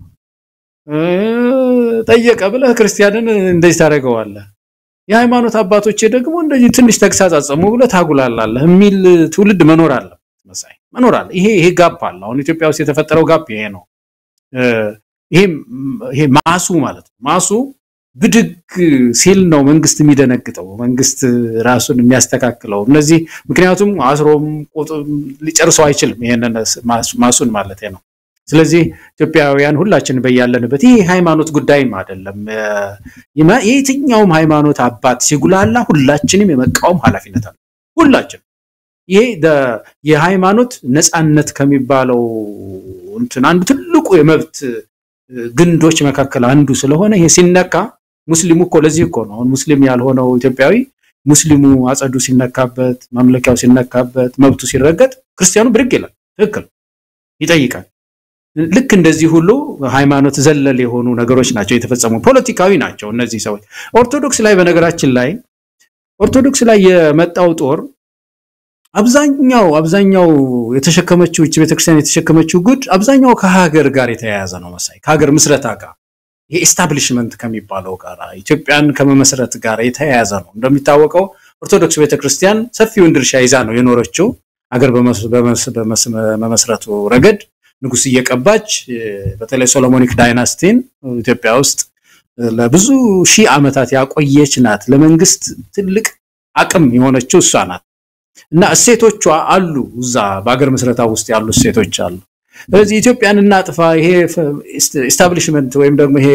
ጠየቀ ብለህ ክርስቲያንን እንደዚህ ታረጋዋለህ። የሃይማኖት አባቶች ደግሞ እንደዚህ ትንሽ ተግሳጻጸሙ ብለህ ታጉላላለህ የሚል ትውልድ መኖር አለ መሳይ መኖር አለ። ይሄ ይሄ ጋፕ አለ። አሁን ኢትዮጵያ ውስጥ የተፈጠረው ጋፕ ይሄ ነው። ይሄ ይሄ ማሱ ማለት ነው። ማሱ ብድግ ሲል ነው መንግስት የሚደነግጠው መንግስት ራሱን የሚያስተካክለው። እነዚህ ምክንያቱም አስሮም ቁጥም ሊጨርሰው አይችልም ይሄንን ማሱን ማለት ነው። ስለዚህ ኢትዮጵያውያን ሁላችን በያለንበት ይሄ ሃይማኖት ጉዳይም አይደለም። የትኛውም ሃይማኖት አባት ሲጉላላ ሁላችንም የመቃወም ኃላፊነት አለ ሁላችን። ይሄ የሃይማኖት ነፃነት ከሚባለው እንትን አንዱ ትልቁ የመብት ግንዶች መካከል አንዱ ስለሆነ ይሄ ሲነካ ሙስሊሙ እኮ ለዚህ እኮ ነው ሙስሊም ያልሆነው ኢትዮጵያዊ ሙስሊሙ አጸዱ ሲነካበት ማምለኪያው ሲነካበት መብቱ ሲረገጥ ክርስቲያኑ ብርቅ ይላል ትክክል ይጠይቃል። ልክ እንደዚህ ሁሉ ሃይማኖት ዘለል የሆኑ ነገሮች ናቸው የተፈጸሙ ፖለቲካዊ ናቸው እነዚህ ሰዎች። ኦርቶዶክስ ላይ በነገራችን ላይ ኦርቶዶክስ ላይ የመጣው ጦር አብዛኛው አብዛኛው የተሸከመችው እቺ ቤተክርስቲያን የተሸከመችው ጉድ አብዛኛው ከሀገር ጋር የተያያዘ ነው መሳይ ከሀገር ምስረታ ጋር የኤስታብሊሽመንት ከሚባለው ጋር ኢትዮጵያን ከመመስረት ጋር የተያያዘ ነው። እንደሚታወቀው ኦርቶዶክስ ቤተክርስቲያን ሰፊውን ድርሻ ይዛ ነው የኖረችው ሀገር በመመስረቱ ረገድ ንጉስ እየቀባች በተለይ ሶሎሞኒክ ዳይናስቲን ኢትዮጵያ ውስጥ ለብዙ ሺህ ዓመታት ያቆየች ናት። ለመንግስት ትልቅ አቅም የሆነችው እሷ ናት። እና እሴቶቿ አሉ እዛ በአገር መስረታ ውስጥ ያሉ እሴቶች አሉ። ስለዚህ ኢትዮጵያን እናጥፋ ይሄ ኤስታብሊሽመንት ወይም ደግሞ ይሄ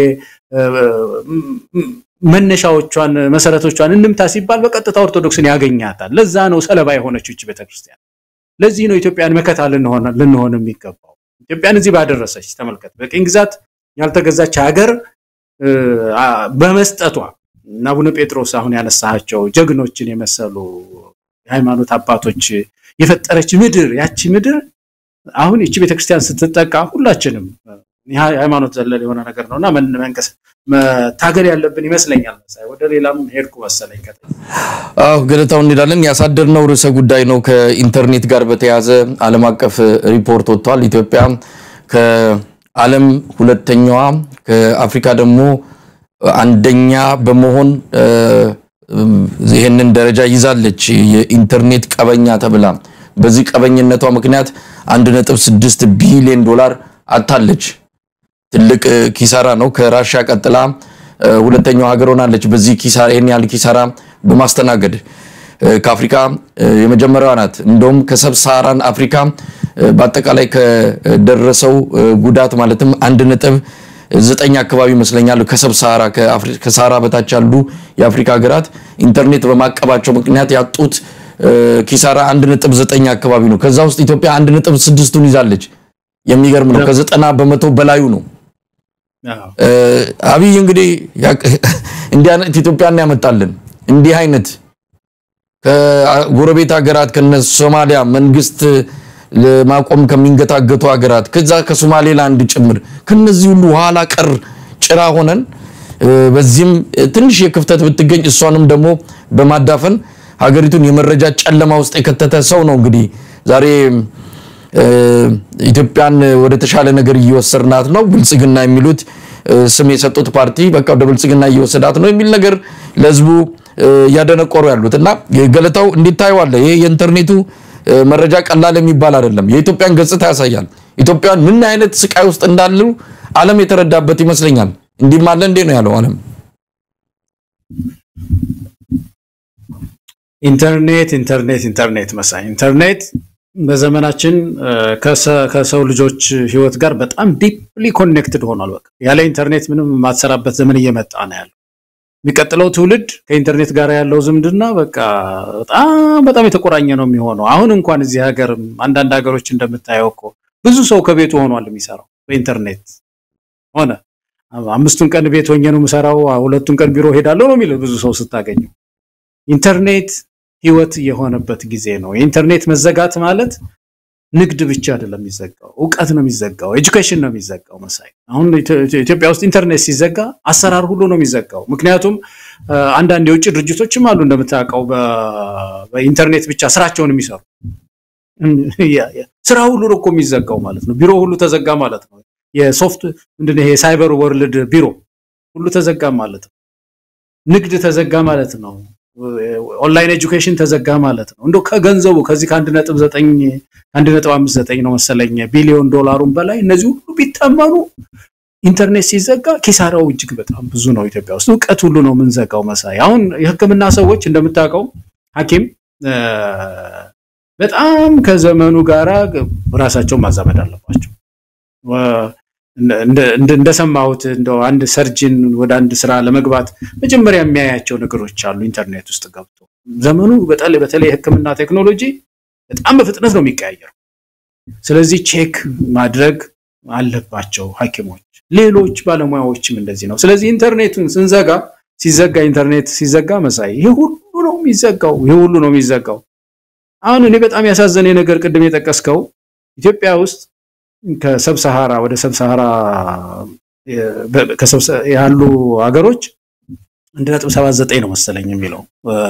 መነሻዎቿን መሰረቶቿን እንምታ ሲባል በቀጥታ ኦርቶዶክስን ያገኛታል። ለዛ ነው ሰለባ የሆነችው እቺ ቤተክርስቲያን። ለዚህ ነው ኢትዮጵያን መከታ ልንሆን ልንሆን የሚገባው። ኢትዮጵያን እዚህ ባደረሰች ተመልከት በቅኝ ግዛት ያልተገዛች ሀገር በመስጠቷ እና አቡነ ጴጥሮስ አሁን ያነሳቸው ጀግኖችን የመሰሉ የሃይማኖት አባቶች የፈጠረች ምድር ያቺ ምድር አሁን እቺ ቤተክርስቲያን ስትጠቃ ሁላችንም ይሄ ሃይማኖት ዘለል የሆነ ነገር ነውና መንቀስ መታገል ያለብን ይመስለኛል ሳይ ወደ ሌላም ሄድኩ መሰለኝ ከተ አው ገለታው እንዲዳለን ያሳደርነው ርዕሰ ጉዳይ ነው ከኢንተርኔት ጋር በተያያዘ ዓለም አቀፍ ሪፖርት ወጥቷል ኢትዮጵያ ከዓለም ሁለተኛዋ ከአፍሪካ ደግሞ አንደኛ በመሆን ይሄንን ደረጃ ይዛለች የኢንተርኔት ቀበኛ ተብላ በዚህ ቀበኝነቷ ምክንያት አንድ ነጥብ ስድስት ቢሊዮን ዶላር አታለች ትልቅ ኪሳራ ነው ከራሺያ ቀጥላ ሁለተኛው ሀገር ሆናለች በዚህ ኪሳራ ይሄን ያህል ኪሳራ በማስተናገድ ከአፍሪካ የመጀመሪያዋ ናት እንደውም ከሰብሳራን አፍሪካ በአጠቃላይ ከደረሰው ጉዳት ማለትም አንድ ነጥብ ዘጠኝ አካባቢ መስለኛል ከሰብሳራ ከአፍሪካ ከሳራ በታች ያሉ የአፍሪካ ሀገራት ኢንተርኔት በማቀባቸው ምክንያት ያጡት ኪሳራ አንድ ነጥብ ዘጠኝ አካባቢ ነው ከዛ ውስጥ ኢትዮጵያ አንድ ነጥብ ስድስት ን ይዛለች የሚገርም ነው ከዘጠና በመቶ በላዩ ነው አብይ እንግዲህ እንዲህ አይነት ኢትዮጵያን ያመጣልን እንዲህ አይነት ከጎረቤት ሀገራት ከነ ሶማሊያ መንግስት ለማቆም ከሚንገታገቱ ሀገራት ከዛ ከሶማሌላንድ ጭምር ከነዚህ ሁሉ ኋላ ቀር ጭራ ሆነን በዚህም ትንሽ የክፍተት ብትገኝ እሷንም ደግሞ በማዳፈን ሀገሪቱን የመረጃ ጨለማ ውስጥ የከተተ ሰው ነው እንግዲህ ዛሬ ኢትዮጵያን ወደ ተሻለ ነገር እየወሰድናት ነው ብልጽግና የሚሉት ስም የሰጡት ፓርቲ በቃ ወደ ብልጽግና እየወሰዳት ነው የሚል ነገር ለህዝቡ ያደነቆሩ ያሉትና ገለታው እንዲታዩዋለ ይሄ የኢንተርኔቱ መረጃ ቀላል የሚባል አይደለም የኢትዮጵያን ገጽታ ያሳያል ኢትዮጵያን ምን አይነት ስቃይ ውስጥ እንዳሉ ዓለም የተረዳበት ይመስለኛል እንዲህ ማለት እንዴ ነው ያለው ዓለም ኢንተርኔት ኢንተርኔት ኢንተርኔት መሳይ ኢንተርኔት በዘመናችን ከሰው ልጆች ህይወት ጋር በጣም ዲፕሊ ኮኔክትድ ሆኗል በቃ ያለ ኢንተርኔት ምንም ማትሰራበት ዘመን እየመጣ ነው ያለው የሚቀጥለው ትውልድ ከኢንተርኔት ጋር ያለው ዝምድና በቃ በጣም በጣም የተቆራኘ ነው የሚሆነው አሁን እንኳን እዚህ ሀገር አንዳንድ ሀገሮች እንደምታየው እኮ ብዙ ሰው ከቤቱ ሆኗል የሚሰራው በኢንተርኔት ሆነ አምስቱን ቀን ቤት ሆኜ ነው የምሰራው ሁለቱን ቀን ቢሮ ሄዳለሁ ነው የሚለው ብዙ ሰው ስታገኘው ኢንተርኔት ህይወት የሆነበት ጊዜ ነው ኢንተርኔት መዘጋት ማለት ንግድ ብቻ አይደለም የሚዘጋው ዕውቀት ነው የሚዘጋው ኤጁኬሽን ነው የሚዘጋው መሳይ አሁን ኢትዮጵያ ውስጥ ኢንተርኔት ሲዘጋ አሰራር ሁሉ ነው የሚዘጋው ምክንያቱም አንዳንድ የውጭ ድርጅቶችም አሉ እንደምታውቀው በኢንተርኔት ብቻ ስራቸውን የሚሰሩ ስራ ሁሉ ነው እኮ የሚዘጋው ማለት ነው ቢሮ ሁሉ ተዘጋ ማለት ነው የሶፍት ምንድነው ይሄ ሳይበር ወርልድ ቢሮ ሁሉ ተዘጋ ማለት ነው ንግድ ተዘጋ ማለት ነው ኦንላይን ኤጁኬሽን ተዘጋ ማለት ነው እንደው ከገንዘቡ ከዚህ ከአንድ ነጥብ ዘጠኝ አንድ ነጥብ አምስት ዘጠኝ ነው መሰለኝ ቢሊዮን ዶላሩን በላይ እነዚህ ሁሉ ቢተመኑ ኢንተርኔት ሲዘጋ ኪሳራው እጅግ በጣም ብዙ ነው ኢትዮጵያ ውስጥ ዕውቀት ሁሉ ነው ምንዘጋው መሳይ አሁን የህክምና ሰዎች እንደምታውቀው ሐኪም በጣም ከዘመኑ ጋራ ራሳቸው ማዛመድ አለባቸው እንደ እንደሰማሁት እንደው አንድ ሰርጅን ወደ አንድ ስራ ለመግባት መጀመሪያ የሚያያቸው ነገሮች አሉ ኢንተርኔት ውስጥ ገብቶ ዘመኑ በተለይ በተለይ ህክምና ቴክኖሎጂ በጣም በፍጥነት ነው የሚቀያየረው ስለዚህ ቼክ ማድረግ አለባቸው ሐኪሞች ሌሎች ባለሙያዎችም እንደዚህ ነው ስለዚህ ኢንተርኔቱን ስንዘጋ ሲዘጋ ኢንተርኔት ሲዘጋ መሳይ ይሄ ሁሉ ነው የሚዘጋው ይሄ ሁሉ ነው የሚዘጋው አሁን እኔ በጣም ያሳዘነ ነገር ቅድም የጠቀስከው ኢትዮጵያ ውስጥ ከሰብሳሃራ ወደ ሰብሳሃራ ከሰብሳ ያሉ ሀገሮች አንድ ነጥብ ሰባት ዘጠኝ ነው መሰለኝ የሚለው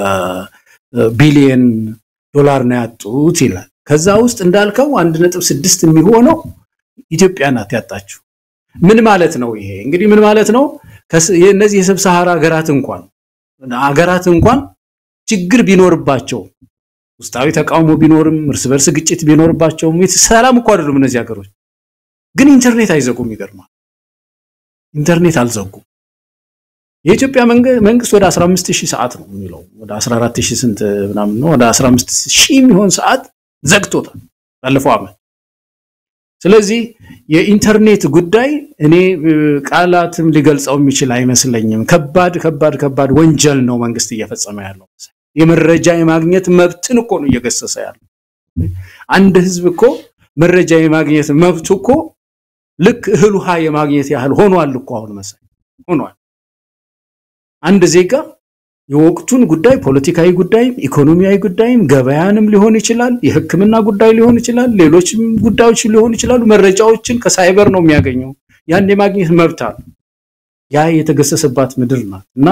ቢሊየን ዶላር ነው ያጡት ይላል ከዛ ውስጥ እንዳልከው አንድ ነጥብ ስድስት የሚሆነው ኢትዮጵያ ናት ያጣችው ምን ማለት ነው ይሄ እንግዲህ ምን ማለት ነው የነዚህ የሰብሳሃራ ሀገራት እንኳን ሀገራት እንኳን ችግር ቢኖርባቸው ውስጣዊ ተቃውሞ ቢኖርም እርስ በርስ ግጭት ቢኖርባቸው ሰላም እኮ አይደሉም እነዚህ ሀገሮች ግን ኢንተርኔት አይዘጉም ይገርማል ኢንተርኔት አልዘጉም የኢትዮጵያ መንግስት ወደ አስራ አምስት ሺህ ሰዓት ነው የሚለው ወደ አስራ አራት ሺህ ስንት ምናምን ነው ወደ አስራ አምስት ሺህ የሚሆን ሰዓት ዘግቶታል ባለፈው አመት ስለዚህ የኢንተርኔት ጉዳይ እኔ ቃላትም ሊገልጸው የሚችል አይመስለኝም ከባድ ከባድ ከባድ ወንጀል ነው መንግስት እየፈጸመ ያለው የመረጃ የማግኘት መብትን እኮ ነው እየገሰሰ ያለው አንድ ህዝብ እኮ መረጃ የማግኘት መብቱ እኮ ልክ እህል ውሃ የማግኘት ያህል ሆኗል እኮ አሁን መሳይ ሆኗል አንድ ዜጋ የወቅቱን ጉዳይ ፖለቲካዊ ጉዳይ ኢኮኖሚያዊ ጉዳይ ገበያንም ሊሆን ይችላል የህክምና ጉዳይ ሊሆን ይችላል ሌሎችም ጉዳዮች ሊሆን ይችላሉ መረጃዎችን ከሳይበር ነው የሚያገኘው ያን የማግኘት መብት አለ ያ የተገሰሰባት ምድር ናት እና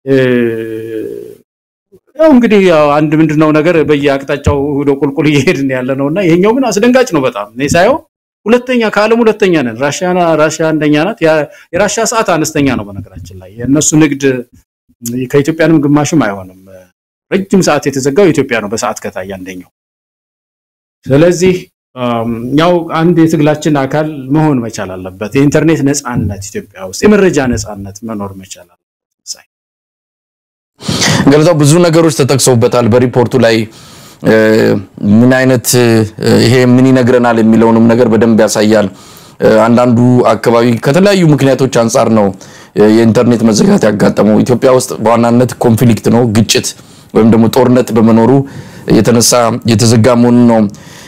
ያው እንግዲህ ያው አንድ ምንድነው ነገር በየአቅጣጫው ወደ ቁልቁል እየሄድን ያለ ነውና ይሄኛው ግን አስደንጋጭ ነው በጣም ነው ሳይው ሁለተኛ ካለም ሁለተኛ ነን ራሽያና ራሽያ አንደኛ ናት የራሽያ ሰዓት አነስተኛ ነው በነገራችን ላይ የነሱ ንግድ ከኢትዮጵያንም ግማሽም አይሆንም ረጅም ሰዓት የተዘጋው ኢትዮጵያ ነው በሰዓት ከታየ አንደኛው ስለዚህ ያው አንድ የትግላችን አካል መሆን መቻል አለበት የኢንተርኔት ነፃነት ኢትዮጵያ ውስጥ የመረጃ ነፃነት መኖር መቻል አለበት ሳይ ገለታው ብዙ ነገሮች ተጠቅሰውበታል በሪፖርቱ ላይ ምን አይነት ይሄ ምን ይነግረናል የሚለውንም ነገር በደንብ ያሳያል አንዳንዱ አካባቢ ከተለያዩ ምክንያቶች አንፃር ነው የኢንተርኔት መዘጋት ያጋጠመው ኢትዮጵያ ውስጥ በዋናነት ኮንፍሊክት ነው ግጭት ወይም ደግሞ ጦርነት በመኖሩ የተነሳ የተዘጋ መሆኑን ነው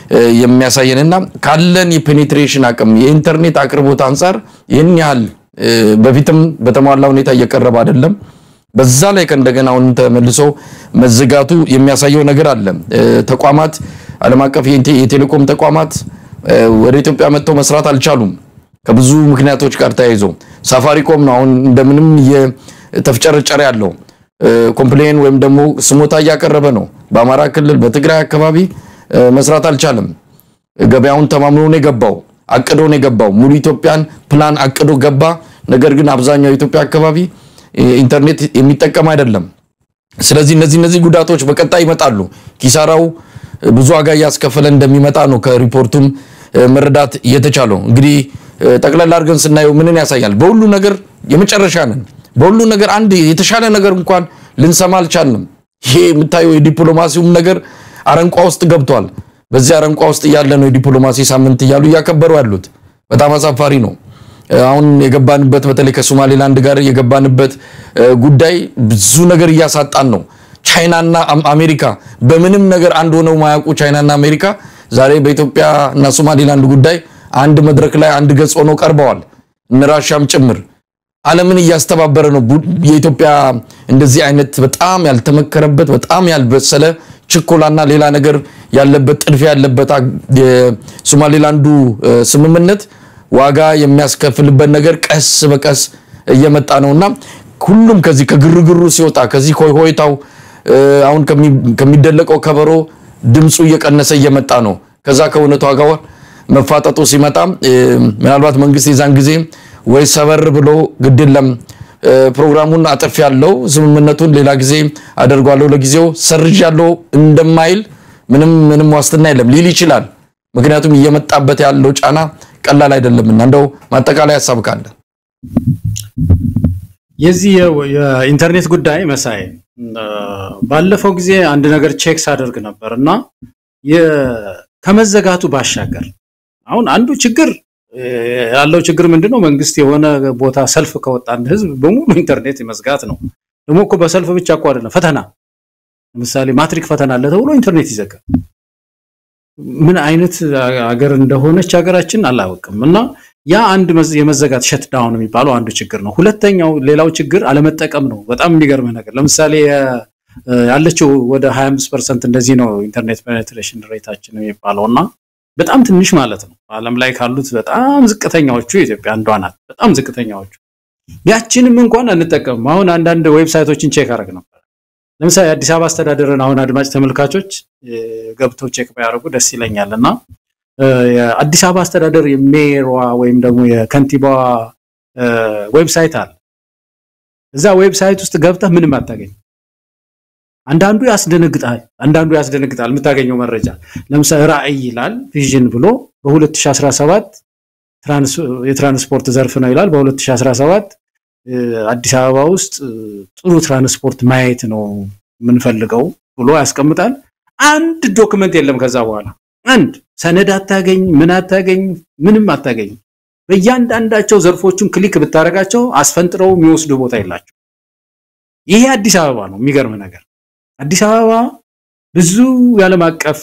የሚያሳየንና ካለን የፔኔትሬሽን አቅም የኢንተርኔት አቅርቦት አንፃር ይሄን ያህል በፊትም በተሟላ ሁኔታ እየቀረበ አይደለም በዛ ላይ ከእንደገና አሁን ተመልሶ መዘጋቱ የሚያሳየው ነገር አለ ተቋማት ዓለም አቀፍ የቴሌኮም ተቋማት ወደ ኢትዮጵያ መጥተው መስራት አልቻሉም ከብዙ ምክንያቶች ጋር ተያይዞ ሳፋሪኮም ነው አሁን እንደምንም የተፍጨረጨረ ያለው ኮምፕሌን ወይም ደግሞ ስሞታ ያቀረበ ነው በአማራ ክልል በትግራይ አካባቢ መስራት አልቻለም ገበያውን ተማምኖ ነው የገባው አቅዶ ነው የገባው ሙሉ ኢትዮጵያን ፕላን አቅዶ ገባ ነገር ግን አብዛኛው ኢትዮጵያ አካባቢ ኢንተርኔት የሚጠቀም አይደለም ስለዚህ እነዚህ እነዚህ ጉዳቶች በቀጣይ ይመጣሉ ኪሳራው ብዙ ዋጋ ያስከፈለ እንደሚመጣ ነው ከሪፖርቱም መረዳት የተቻለው እንግዲህ ጠቅላላ አርገን ስናየው ምንን ያሳያል በሁሉ ነገር የመጨረሻ ነን በሁሉ ነገር አንድ የተሻለ ነገር እንኳን ልንሰማ አልቻልንም ይሄ የምታየው የዲፕሎማሲው ነገር አረንቋ ውስጥ ገብቷል በዚህ አረንቋ ውስጥ ያለ ነው የዲፕሎማሲ ሳምንት ይያሉ ያከበሩ ያሉት በጣም አሳፋሪ ነው አሁን የገባንበት በተለይ ከሶማሌላንድ ጋር የገባንበት ጉዳይ ብዙ ነገር ያሳጣን ነው ቻይናና አሜሪካ በምንም ነገር አንድ ሆነው ማያውቁ ቻይናና አሜሪካ ዛሬ በኢትዮጵያና ሶማሌላንድ ጉዳይ አንድ መድረክ ላይ አንድ ገጽ ሆነው ቀርበዋል እነራሻም ጭምር ዓለምን ያስተባበረ ነው የኢትዮጵያ እንደዚህ አይነት በጣም ያልተመከረበት በጣም ያልበሰለ ችኮላና ሌላ ነገር ያለበት ጥልፍ ያለበት የሶማሌላንዱ ስምምነት ዋጋ የሚያስከፍልበት ነገር ቀስ በቀስ እየመጣ ነውና ሁሉም ከዚህ ከግርግሩ ሲወጣ ከዚህ ሆይሆይታው አሁን ከሚደለቀው ከበሮ ድምጹ እየቀነሰ እየመጣ ነው ከዛ ከእውነቱ ጋር መፋጠጡ ሲመጣ ምናልባት መንግስት ይዛን ጊዜ ወይ ሰበር ብሎ ግድለም ፕሮግራሙን አጥፍ ያለው ስምምነቱን ሌላ ጊዜ አደርጓለሁ ለጊዜው ሰርጅ ያለው እንደማይል ምንም ምንም ዋስትና የለም ሊል ይችላል ምክንያቱም እየመጣበት ያለው ጫና ቀላል አይደለምና እንደው ማጠቃላይ ሐሳብ ካለ የዚህ የኢንተርኔት ጉዳይ መሳይ ባለፈው ጊዜ አንድ ነገር ቼክስ አደርግ ነበርና የከመዘጋቱ ባሻገር አሁን አንዱ ችግር ያለው ችግር ምንድነው መንግስት የሆነ ቦታ ሰልፍ ከወጣን ህዝብ በሙሉ ኢንተርኔት ይመዝጋት ነው ደሞ እኮ በሰልፍ ብቻ እኮ አይደለም ፈተና ለምሳሌ ማትሪክ ፈተና አለ ተብሎ ኢንተርኔት ይዘጋል ምን አይነት አገር እንደሆነች ሀገራችን አላወቅምና ያ አንድ የመዘጋት ሸት ዳውን የሚባለው አንዱ ችግር ነው ሁለተኛው ሌላው ችግር አለመጠቀም ነው በጣም የሚገርም ነገር ለምሳሌ ያለችው ወደ ሃያ አምስት ፐርሰንት እንደዚህ ነው ኢንተርኔት ፔኔትሬሽን ሬታችን የሚባለውና በጣም ትንሽ ማለት ነው ዓለም ላይ ካሉት በጣም ዝቅተኛዎቹ ኢትዮጵያ አንዷ ናት በጣም ዝቅተኛዎቹ ያችንም እንኳን አንጠቀምም አሁን አንዳንድ ዌብሳይቶችን ቼክ አደረግ ነበር ለምሳሌ አዲስ አበባ አስተዳደርን አሁን አድማጭ ተመልካቾች ገብተው ቼክ ባያደርጉ ደስ ይለኛልና የአዲስ አበባ አስተዳደር የሜሯ ወይም ደግሞ የከንቲባዋ ዌብሳይት አለ እዛ ዌብሳይት ውስጥ ገብተህ ምንም አታገኝ አንዳንዱ ያስደነግጣል አንዳንዱ ያስደነግጣል የምታገኘው መረጃ ለምሳሌ ራዕይ ይላል ቪዥን ብሎ በ2017 ትራንስ የትራንስፖርት ዘርፍ ነው ይላል በ2017 አዲስ አበባ ውስጥ ጥሩ ትራንስፖርት ማየት ነው ምንፈልገው ብሎ ያስቀምጣል አንድ ዶክመንት የለም ከዛ በኋላ አንድ ሰነድ አታገኝ ምን አታገኝ ምንም አታገኝ በእያንዳንዳቸው ዘርፎቹን ክሊክ ብታረጋቸው አስፈንጥረው የሚወስዱ ቦታ ይላቸው ይሄ አዲስ አበባ ነው የሚገርም ነገር አዲስ አበባ ብዙ ያለም አቀፍ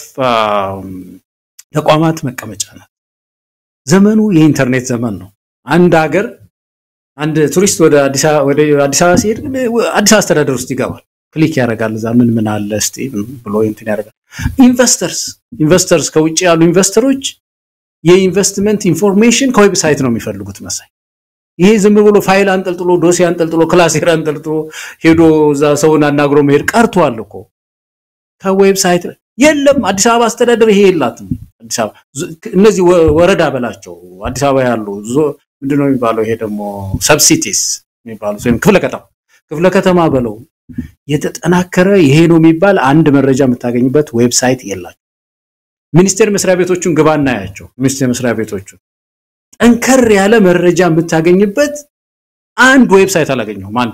ተቋማት መቀመጫ ናት ዘመኑ የኢንተርኔት ዘመን ነው አንድ ሀገር አንድ ቱሪስት ወደ አዲስ አበባ ወደ አዲስ አበባ ሲሄድ አዲስ አስተዳደር ውስጥ ይገባል ክሊክ ያደርጋል እዛ ምን ምን አለ እስቲ ብሎ እንትን ያደርጋል ኢንቨስተርስ ኢንቨስተርስ ከውጪ ያሉ ኢንቨስተሮች የኢንቨስትመንት ኢንፎርሜሽን ከዌብሳይት ነው የሚፈልጉት መሳይ ይሄ ዝም ብሎ ፋይል አንጠልጥሎ ዶሴ አንጠልጥሎ ክላሴር አንጠልጥሎ ሄዶ እዛ ሰውን አናግሮ መሄድ ቀርቷል እኮ ከዌብሳይት የለም አዲስ አበባ አስተዳደር ይሄ የላትም አዲስ አበባ እነዚህ ወረዳ በላቸው አዲስ አበባ ያሉ ምንድነው የሚባለው ይሄ ደግሞ ሰብሲቲስ የሚባለው ወይም ክፍለ ከተማ ክፍለ ከተማ በለው የተጠናከረ ይሄ ነው የሚባል አንድ መረጃ የምታገኝበት ዌብሳይት የላቸው ሚኒስቴር መስሪያ ቤቶቹን ግባና ያያቸው ሚኒስቴር መስሪያ ቤቶቹ ጠንከር ያለ መረጃ የምታገኝበት አንድ ዌብሳይት አላገኘው ማንድ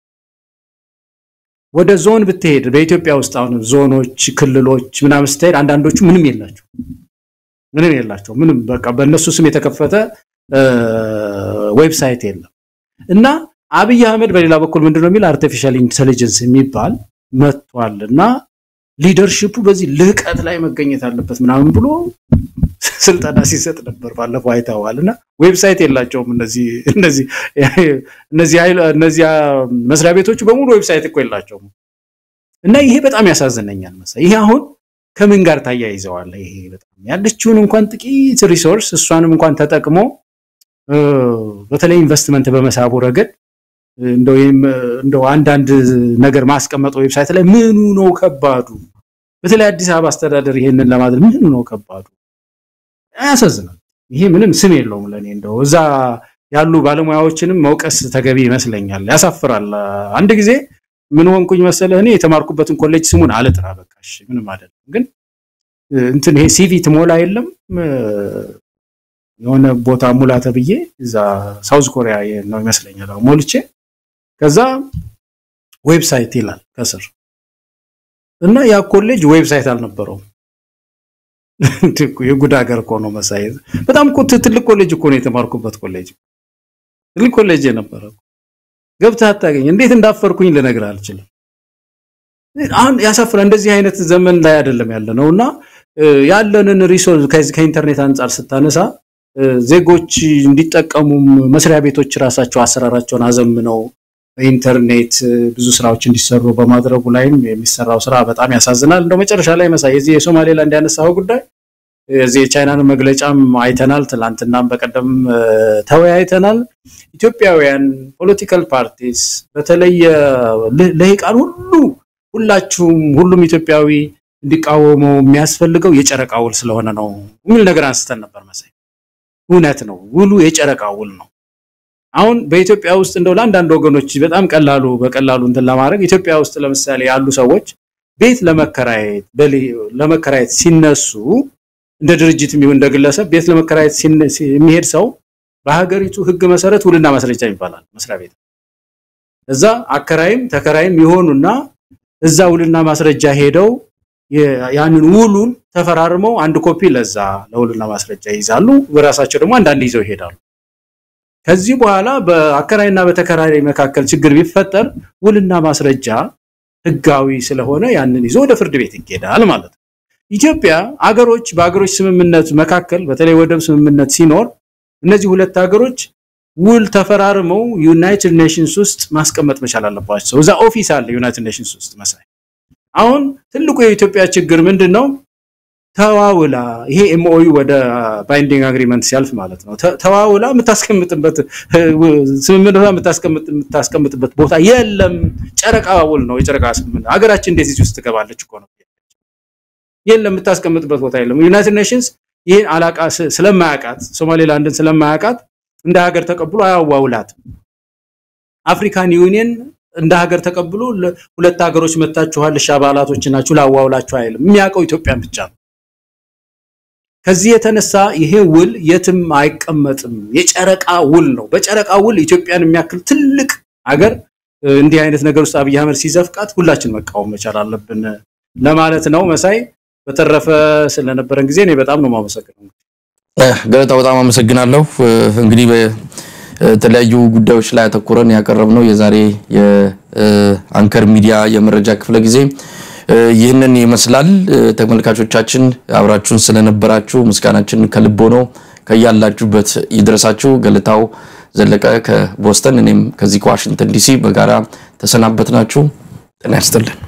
ወደ ዞን ብትሄድ በኢትዮጵያ ውስጥ አሁን ዞኖች ክልሎች ምናምን ስትሄድ አንዳንዶቹ ምንም የላቸው ምንም የላቸው ምንም በቃ በእነሱ ስም የተከፈተ ዌብሳይት የለም እና አብይ አህመድ በሌላ በኩል ምንድነው የሚል አርቲፊሻል ኢንተለጀንስ የሚባል መጥቷልና ሊደርሺፑ በዚህ ልህቀት ላይ መገኘት አለበት ምናምን ብሎ ስልጣና ሲሰጥ ነበር ባለፈው አይታዋልና ዌብሳይት የላቸውም እነዚህ እነዚህ እነዚህ እነዚህ መስሪያ ቤቶች በሙሉ ዌብሳይት እኮ የላቸውም እና ይሄ በጣም ያሳዝነኛል መሰለኝ ይሄ አሁን ከምን ጋር ታያይዘዋል ይሄ በጣም ያለችውን እንኳን ጥቂት ሪሶርስ እሷንም እንኳን ተጠቅሞ በተለይ ኢንቨስትመንት በመሳቡ ረገድ እንደው እንደው አንድ አንድ ነገር ማስቀመጥ ዌብሳይት ላይ ምኑ ነው ከባዱ በተለይ አዲስ አበባ አስተዳደር ይሄንን ለማድረግ ምኑ ነው ከባዱ ያሳዝናል ይሄ ምንም ስም የለውም ለኔ እንደው እዛ ያሉ ባለሙያዎችንም መውቀስ ተገቢ ይመስለኛል ያሳፍራል አንድ ጊዜ ምን ሆንኩኝ መሰለህ እኔ የተማርኩበትን ኮሌጅ ስሙን አልጥራ በቃሽ ምንም አይደለም ግን እንትን ይሄ ሲቪ ትሞላ የለም የሆነ ቦታ ሙላ ተብዬ እዛ ሳውዝ ኮሪያ ነው ይመስለኛል ሞልቼ ከዛ ዌብሳይት ይላል ከስር እና ያ ኮሌጅ ዌብሳይት አልነበረው የጉድ ሀገር እኮ ነው መሳይ በጣም እኮ ትልቅ ኮሌጅ እኮ ነው የተማርኩበት ኮሌጅ ትልቅ ኮሌጅ የነበረው ገብተህ አታገኝ እንዴት እንዳፈርኩኝ ልነግርህ አልችልም አሁን ያሳፍራ እንደዚህ አይነት ዘመን ላይ አይደለም ያለነውና ያለንን ሪሶርስ ከኢንተርኔት አንፃር ስታነሳ ዜጎች እንዲጠቀሙ መስሪያ ቤቶች ራሳቸው አሰራራቸውን አዘምነው በኢንተርኔት ብዙ ስራዎች እንዲሰሩ በማድረጉ ላይም የሚሰራው ስራ በጣም ያሳዝናል እንደው መጨረሻ ላይ መሳይ እዚህ የሶማሌላንድ ያነሳው ጉዳይ እዚህ የቻይናን መግለጫም አይተናል ትላንትናም በቀደም ተወያይተናል ኢትዮጵያውያን ፖለቲካል ፓርቲስ በተለይ ለህቃን ሁሉ ሁላችሁም ሁሉም ኢትዮጵያዊ እንዲቃወመው የሚያስፈልገው የጨረቃ ውል ስለሆነ ነው ምን ነገር አንስተን ነበር መሳይ እውነት ነው ውሉ የጨረቃ ውል ነው አሁን በኢትዮጵያ ውስጥ እንደው ለአንዳንድ ወገኖች በጣም ቀላሉ በቀላሉ እንትን ለማድረግ ኢትዮጵያ ውስጥ ለምሳሌ ያሉ ሰዎች ቤት ለመከራየት ለመከራየት ሲነሱ እንደ ድርጅት የሚሆን እንደ ግለሰብ ቤት ለመከራየት የሚሄድ ሰው በሀገሪቱ ህግ መሰረት ውልና ማስረጃ ይባላል መስሪያ ቤት እዛ አከራይም ተከራይም ይሆኑና እዛ ውልና ማስረጃ ሄደው ያንን ውሉን ተፈራርመው አንድ ኮፒ ለዛ ለውልና ማስረጃ ይዛሉ በራሳቸው ደግሞ አንድ አንድ ይዘው ይሄዳሉ ከዚህ በኋላ በአከራይና በተከራይ መካከል ችግር ቢፈጠር ውልና ማስረጃ ህጋዊ ስለሆነ ያንን ይዞ ወደ ፍርድ ቤት ይሄዳል ማለት ነው ኢትዮጵያ አገሮች በአገሮች ስምምነት መካከል በተለይ ወደብ ስምምነት ሲኖር እነዚህ ሁለት አገሮች ውል ተፈራርመው ዩናይትድ ኔሽንስ ውስጥ ማስቀመጥ መቻል አለባቸው እዛ ኦፊስ አለ ዩናይትድ ኔሽንስ ውስጥ መሳይ አሁን ትልቁ የኢትዮጵያ ችግር ምንድነው ተዋውላ ይሄ ኤምኦዩ ወደ ባይንዲንግ አግሪመንት ሲያልፍ ማለት ነው ተዋውላ የምታስቀምጥበት ስምምነቷ የምታስቀምጥ የምታስቀምጥበት ቦታ የለም ጨረቃ ውል ነው የጨረቃ ስምምነት ሀገራችን እንዴት እዚህ ውስጥ ተገባለች እኮ ነው የለም የምታስቀምጥበት ቦታ የለም ዩናይትድ ኔሽንስ ይሄን አላቃ ስለማያቃት ሶማሌላንድን ስለማያቃት እንደ ሀገር ተቀብሎ አያዋውላት አፍሪካን ዩኒየን እንደ ሀገር ተቀብሎ ሁለት ሀገሮች መታችኋል ሻባላቶች ናችሁ ላዋውላችሁ አይልም የሚያቀው ኢትዮጵያን ብቻ ነው ከዚህ የተነሳ ይሄ ውል የትም አይቀመጥም የጨረቃ ውል ነው በጨረቃ ውል ኢትዮጵያን የሚያክል ትልቅ ሀገር እንዲህ አይነት ነገር ውስጥ አብይ አህመድ ሲዘፍቃት ሁላችን መቃወም መቻል አለብን ለማለት ነው መሳይ በተረፈ ስለነበረን ጊዜ እኔ በጣም ነው ማመሰግነው ገለታ በጣም አመሰግናለሁ እንግዲህ በተለያዩ ጉዳዮች ላይ አተኩረን ያቀረብነው የዛሬ የአንከር ሚዲያ የመረጃ ክፍለ ጊዜ ይህንን ይመስላል ተመልካቾቻችን አብራችሁን ስለነበራችሁ ምስጋናችን ከልቦ ነው ከያላችሁበት ይድረሳችሁ ገለታው ዘለቀ ከቦስተን እኔም ከዚህ ከዋሽንግተን ዲሲ በጋራ ተሰናበትናችሁ ጤና ይስጥልን